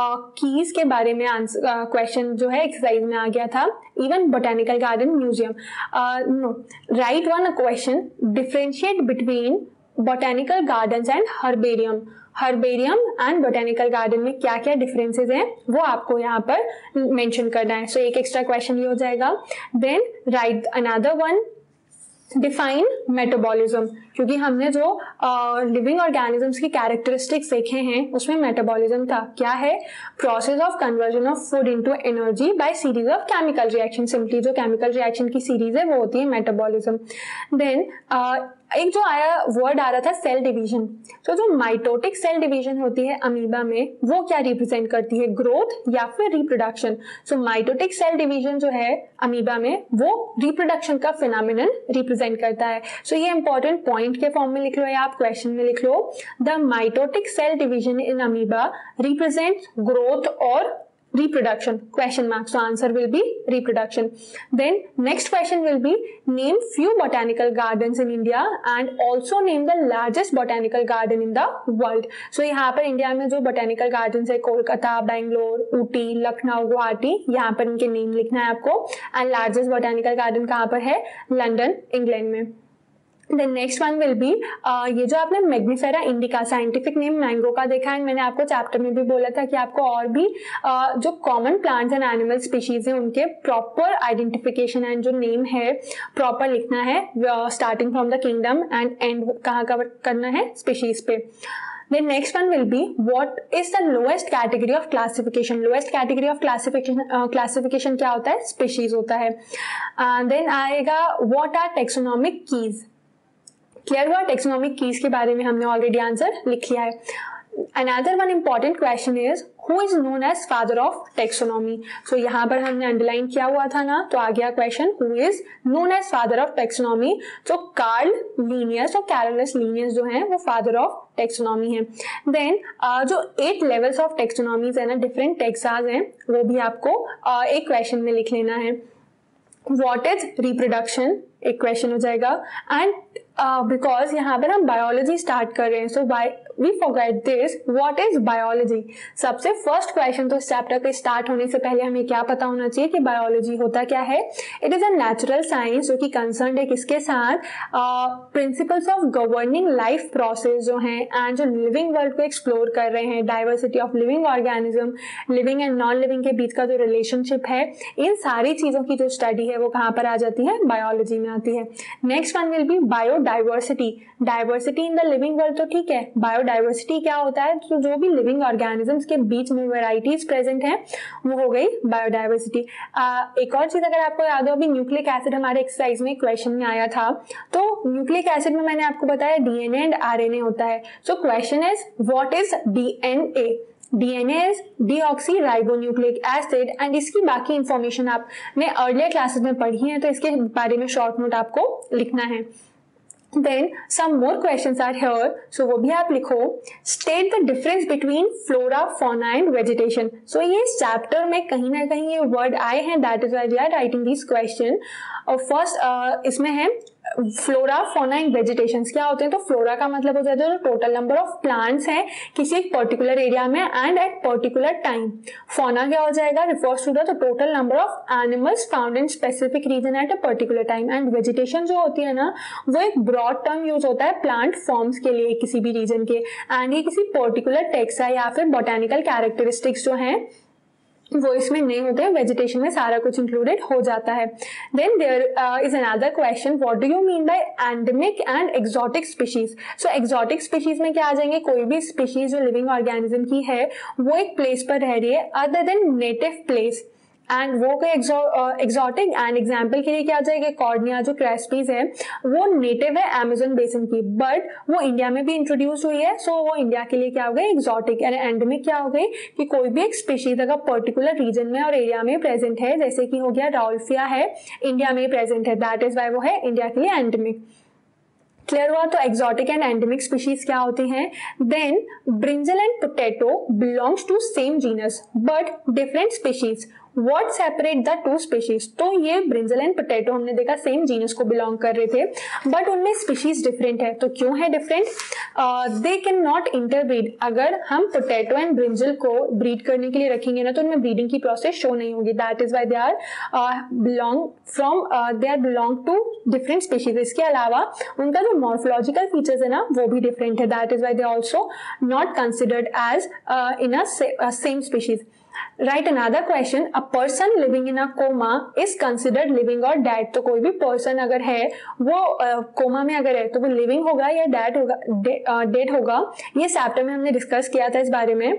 कीज uh, के बारे में आंसर क्वेश्चन uh, जो है एक्सरसाइज में आ गया था। Even botanical garden, museum. No, write one question, differentiate between botanical gardens and herbarium. Herbarium and botanical garden में क्या क्या डिफरेंसेस हैं वो आपको यहाँ पर मेंशन करना है। सो so, एक एक्स्ट्रा क्वेश्चन ये हो जाएगा। Then write another one, define metabolism, क्योंकि हमने जो लिविंग ऑर्गेनिजम्स की कैरेक्टरिस्टिक्स देखे हैं उसमें मेटाबॉलिज्म था। क्या है? Process of conversion of food into energy by series of chemical reaction. Simply जो केमिकल रिएक्शन की सीरीज है वो होती है मेटाबॉलिज्म। देन एक जो आया वर्ड आ रहा था सेल डिवीजन। तो जो माइटोटिक सेल डिवीजन होती है अमीबा में वो क्या रिप्रेजेंट करती है? ग्रोथ या फिर reproduction. So mitotic cell division जो है अमीबा में वो रिप्रोडक्शन का फिनोमिनन रिप्रेजेंट करता है। सो so, ये इंपॉर्टेंट पॉइंट के फॉर्म में लिख लो या आप क्वेश्चन में लिख लो। The mitotic cell division in amoeba represent growth और reproduction, question mark, so answer will be reproduction. Then next question will be name few botanical gardens in India and also name the largest botanical garden in the world. So यहाँ पर India में जो botanical gardens है कोलकाता, बैंगलोर, ऊटी, लखनऊ, गुवाहाटी, यहाँ पर इनके name लिखना है आपको. एंड लार्जेस्ट botanical garden कहाँ पर है? लंदन, इंग्लैंड में. Then next one will be ये जो आपने Mangifera indica scientific name mango का देखा है, मैंने आपको चैप्टर में भी बोला था कि आपको और भी uh, जो common plants and animal species हैं उनके प्रॉपर आइडेंटिफिकेशन एंड जो नेम है प्रॉपर लिखना है, starting from the kingdom and and कहाँ कवर करना है स्पीशीज पे. Then next one will be what is the lowest category of classification. Lowest category of classification uh, classification क्या होता है? Species होता है. uh, then आएगा what are taxonomic keys. क्लियर हुआ? टेक्सोनॉमिक कीज के बारे में हमने ऑलरेडी आंसर लिख लिया है. Another one important question is who is known as father of taxonomy. So यहाँ पर हमने अंडरलाइन किया हुआ था ना, तो आ गया question who is known as father of taxonomy. तो कार्ल लीनियस और कैरोलस लीनियस जो हैं वो फादर ऑफ टेक्सोनॉमी है. देन uh, जो एट लेवल्स ऑफ टेक्सोनॉमीज है ना, डिफरेंट टेक्सास हैं, वो भी आपको uh, एक क्वेश्चन में लिख लेना है. What is reproduction एक क्वेश्चन हो जाएगा. एंड बिकॉज uh, यहाँ पर हम बायोलॉजी स्टार्ट कर रहे हैं, so bye we forget this what is biology. सबसे फर्स्ट क्वेश्चन तो इस चैप्टर के स्टार्ट होने से पहले हमें क्या पता होना चाहिए कि बायोलॉजी होता क्या है. It is a natural science जो कि कंसर्न है किसके साथ? Principles of governing life process जो हैं एंड जो लिविंग वर्ल्ड को एक्सप्लोर कर रहे हैं, diversity of living organism, living and non living के बीच का जो रिलेशनशिप है, इन सारी चीजों की जो स्टडी है वो कहाँ पर आ जाती है? बायोलॉजी में आती है. Next one will be biodiversity. Diversity in the living world तो ठीक है, बायोडाइवर्सिटी क्या होता है? तो जो भी लिविंग ऑर्गेनिजम्स के बीच में वेराइटीज प्रेजेंट हैं वो हो गई बायोडाइवर्सिटी. एक और चीज अगर आपको याद हो, अभी न्यूक्लिक एसिड हमारे एक्सरसाइज में क्वेश्चन में आया था, तो न्यूक्लिक एसिड में मैंने आपको बताया डीएनए एंड आरएनए होता है. So question is what is DNA. DNA is deoxyribonucleic acid and इसकी बाकी इंफॉर्मेशन आपने अर्लियर क्लासेस में पढ़ी है, तो इसके बारे में शॉर्ट नोट आपको लिखना है. Then some more questions are here, so वो भी आप लिखो. State the difference between flora, fauna and vegetation. So ये इस चैप्टर में कहीं ना कहीं ये वर्ड आए हैं, that is why we are writing this question. और फर्स्ट uh, इसमें है फ्लोरा, फौना एंड वेजिटेशंस. क्या होते हैं? तो फ्लोरा का मतलब हो जाता है जो टोटल नंबर ऑफ प्लांट्स हैं किसी एक पर्टिकुलर एरिया में and at particular time. Fauna क्या हो जाएगा? Refers to the total number of animals found in specific region at a particular time. And vegetation जो होती है ना, वो एक ब्रॉड टर्म यूज होता है प्लांट फॉर्म्स के लिए किसी भी रीजन के, एंड ये किसी पर्टिकुलर टेक्सा या फिर बोटेनिकल कैरेक्टरिस्टिक्स जो हैं वो इसमें नहीं होते हैं. वेजिटेशन में सारा कुछ इंक्लूडेड हो जाता है. Then there is another question, what do you mean by endemic and exotic species. So exotic species में क्या आ जाएंगे? कोई भी स्पीशीज जो लिविंग ऑर्गेनिज्म की है वो एक प्लेस पर रह रही है other than native place, and वो कोई एक्सोटिक. एंड एग्जाम्पल के लिए क्या आ जाएगा? कॉर्निया जो क्रैस्पीज है वो नेटिव है अमेज़न बेसिन की, बट वो इंडिया में भी इंट्रोड्यूस हुई है, सो so वो इंडिया के लिए क्या हो गई? एक्सोटिक. एंड एंडेमिक क्या हो गई? कि कोई भी एक स्पीशीज अगर पर्टिकुलर रीजन में और एरिया में प्रेजेंट है, जैसे कि हो गया राउल्फिया है इंडिया में प्रेजेंट है, दैट इज वाई वो है इंडिया के लिए एंडेमिक. क्लियर हुआ? तो एक्सोटिक एंड एंडेमिक स्पीशीज क्या होती हैं? Then brinjal and potato belongs to same genus but different species. What separate the two species? तो ये ब्रिंजल एंड पोटैटो हमने देखा सेम जीनस को बिलोंग कर रहे थे, बट उनमें स्पीशीज डिफरेंट है. तो क्यों है different? They can not interbreed. अगर हम पोटैटो एंड ब्रिंजल को ब्रीड करने के लिए रखेंगे ना, तो उनमें ब्रीडिंग की प्रोसेस शो नहीं होगी. That is why they are belong from they are belong to different species. इसके अलावा उनका जो मॉर्फोलॉजिकल फीचर्स है ना वो भी डिफरेंट है. That is why they also not considered as in a same species. Write another question, a person living in a coma is considered living और डेड. तो कोई भी पर्सन अगर है वो कोमा uh, में अगर है तो वो लिविंग होगा या डेड होगा? डेड uh, होगा. ये चैप्टर में हमने डिस्कस किया था इस बारे में.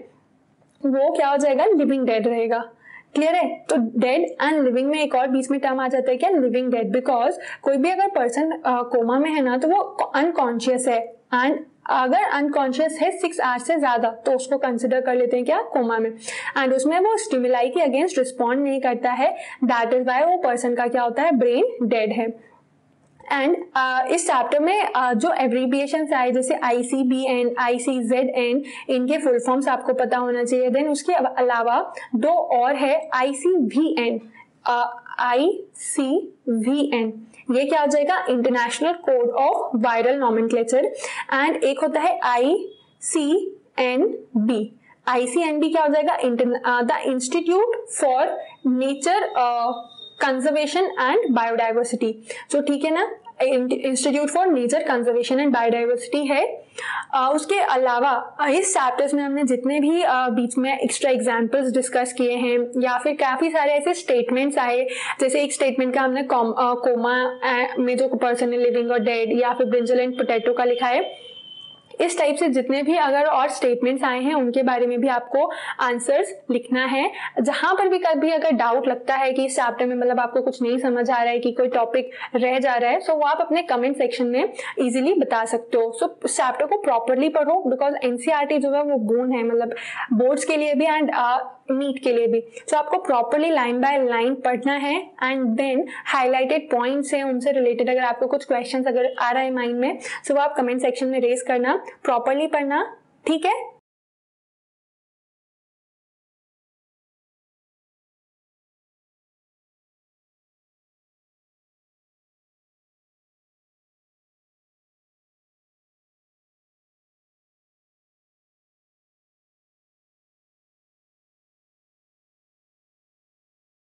वो क्या हो जाएगा? लिविंग डेड रहेगा. क्लियर है? तो डेड एंड लिविंग में एक और बीच में टर्म आ जाता है क्या? Living dead. बिकॉज कोई भी अगर पर्सन कोमा uh, में है ना, तो वो अनकॉन्शियस है, एंड अगर अनकॉन्शियस है सिक्स आवर्स से ज्यादा तो उसको कंसिडर कर लेते हैं क्या? कोमा में. एंड उसमें वो स्टिमुलाई के अगेंस्ट रिस्पॉन्ड नहीं करता है, दैट इज वाई वो पर्सन का क्या होता है? ब्रेन डेड है. एंड इस चैप्टर में uh, जो एब्रीविएशन आए जैसे I C B N, I C Z N, इनके फुल फॉर्म्स आपको पता होना चाहिए। देन उसके अलावा दो और है I C V N, I C V N, ये क्या हो जाएगा, International code of Viral Nomenclature. And एक होता है I C N B, I C N B क्या हो जाएगा, the Institute for Nature Conservation and Biodiversity. तो ठीक है ना, Institute for Nature Conservation and Biodiversity है। uh, उसके अलावा इस चैप्टर्स में हमने जितने भी uh, बीच में एक्स्ट्रा एग्जांपल्स डिस्कस किए हैं या फिर काफ़ी सारे ऐसे स्टेटमेंट्स आए, जैसे एक स्टेटमेंट का हमने कोमा uh, में जो पर्सन है लिविंग और डेड, या फिर ब्रिंजल एंड पोटैटो का लिखा है। इस टाइप से जितने भी अगर और स्टेटमेंट्स आए हैं उनके बारे में भी आपको आंसर्स लिखना है। जहां पर भी कभी अगर डाउट लगता है कि इस चैप्टर में मतलब आपको कुछ नहीं समझ आ रहा है कि कोई टॉपिक रह जा रहा है, सो वो आप अपने कमेंट सेक्शन में इजीली बता सकते हो। सो इस चैप्टर को प्रॉपरली पढ़ो, बिकॉज एनसीईआरटी जो है वो बोन है, मतलब बोर्ड्स के लिए भी एंड नीट के लिए भी। सो आपको प्रॉपरली लाइन बाय लाइन पढ़ना है एंड देन हाईलाइटेड पॉइंट्स हैं उनसे रिलेटेड अगर आपको कुछ क्वेश्चंस अगर आ रहा है माइंड में, सो वो आप कमेंट सेक्शन में रेज करना, प्रॉपरली पढ़ना, ठीक है।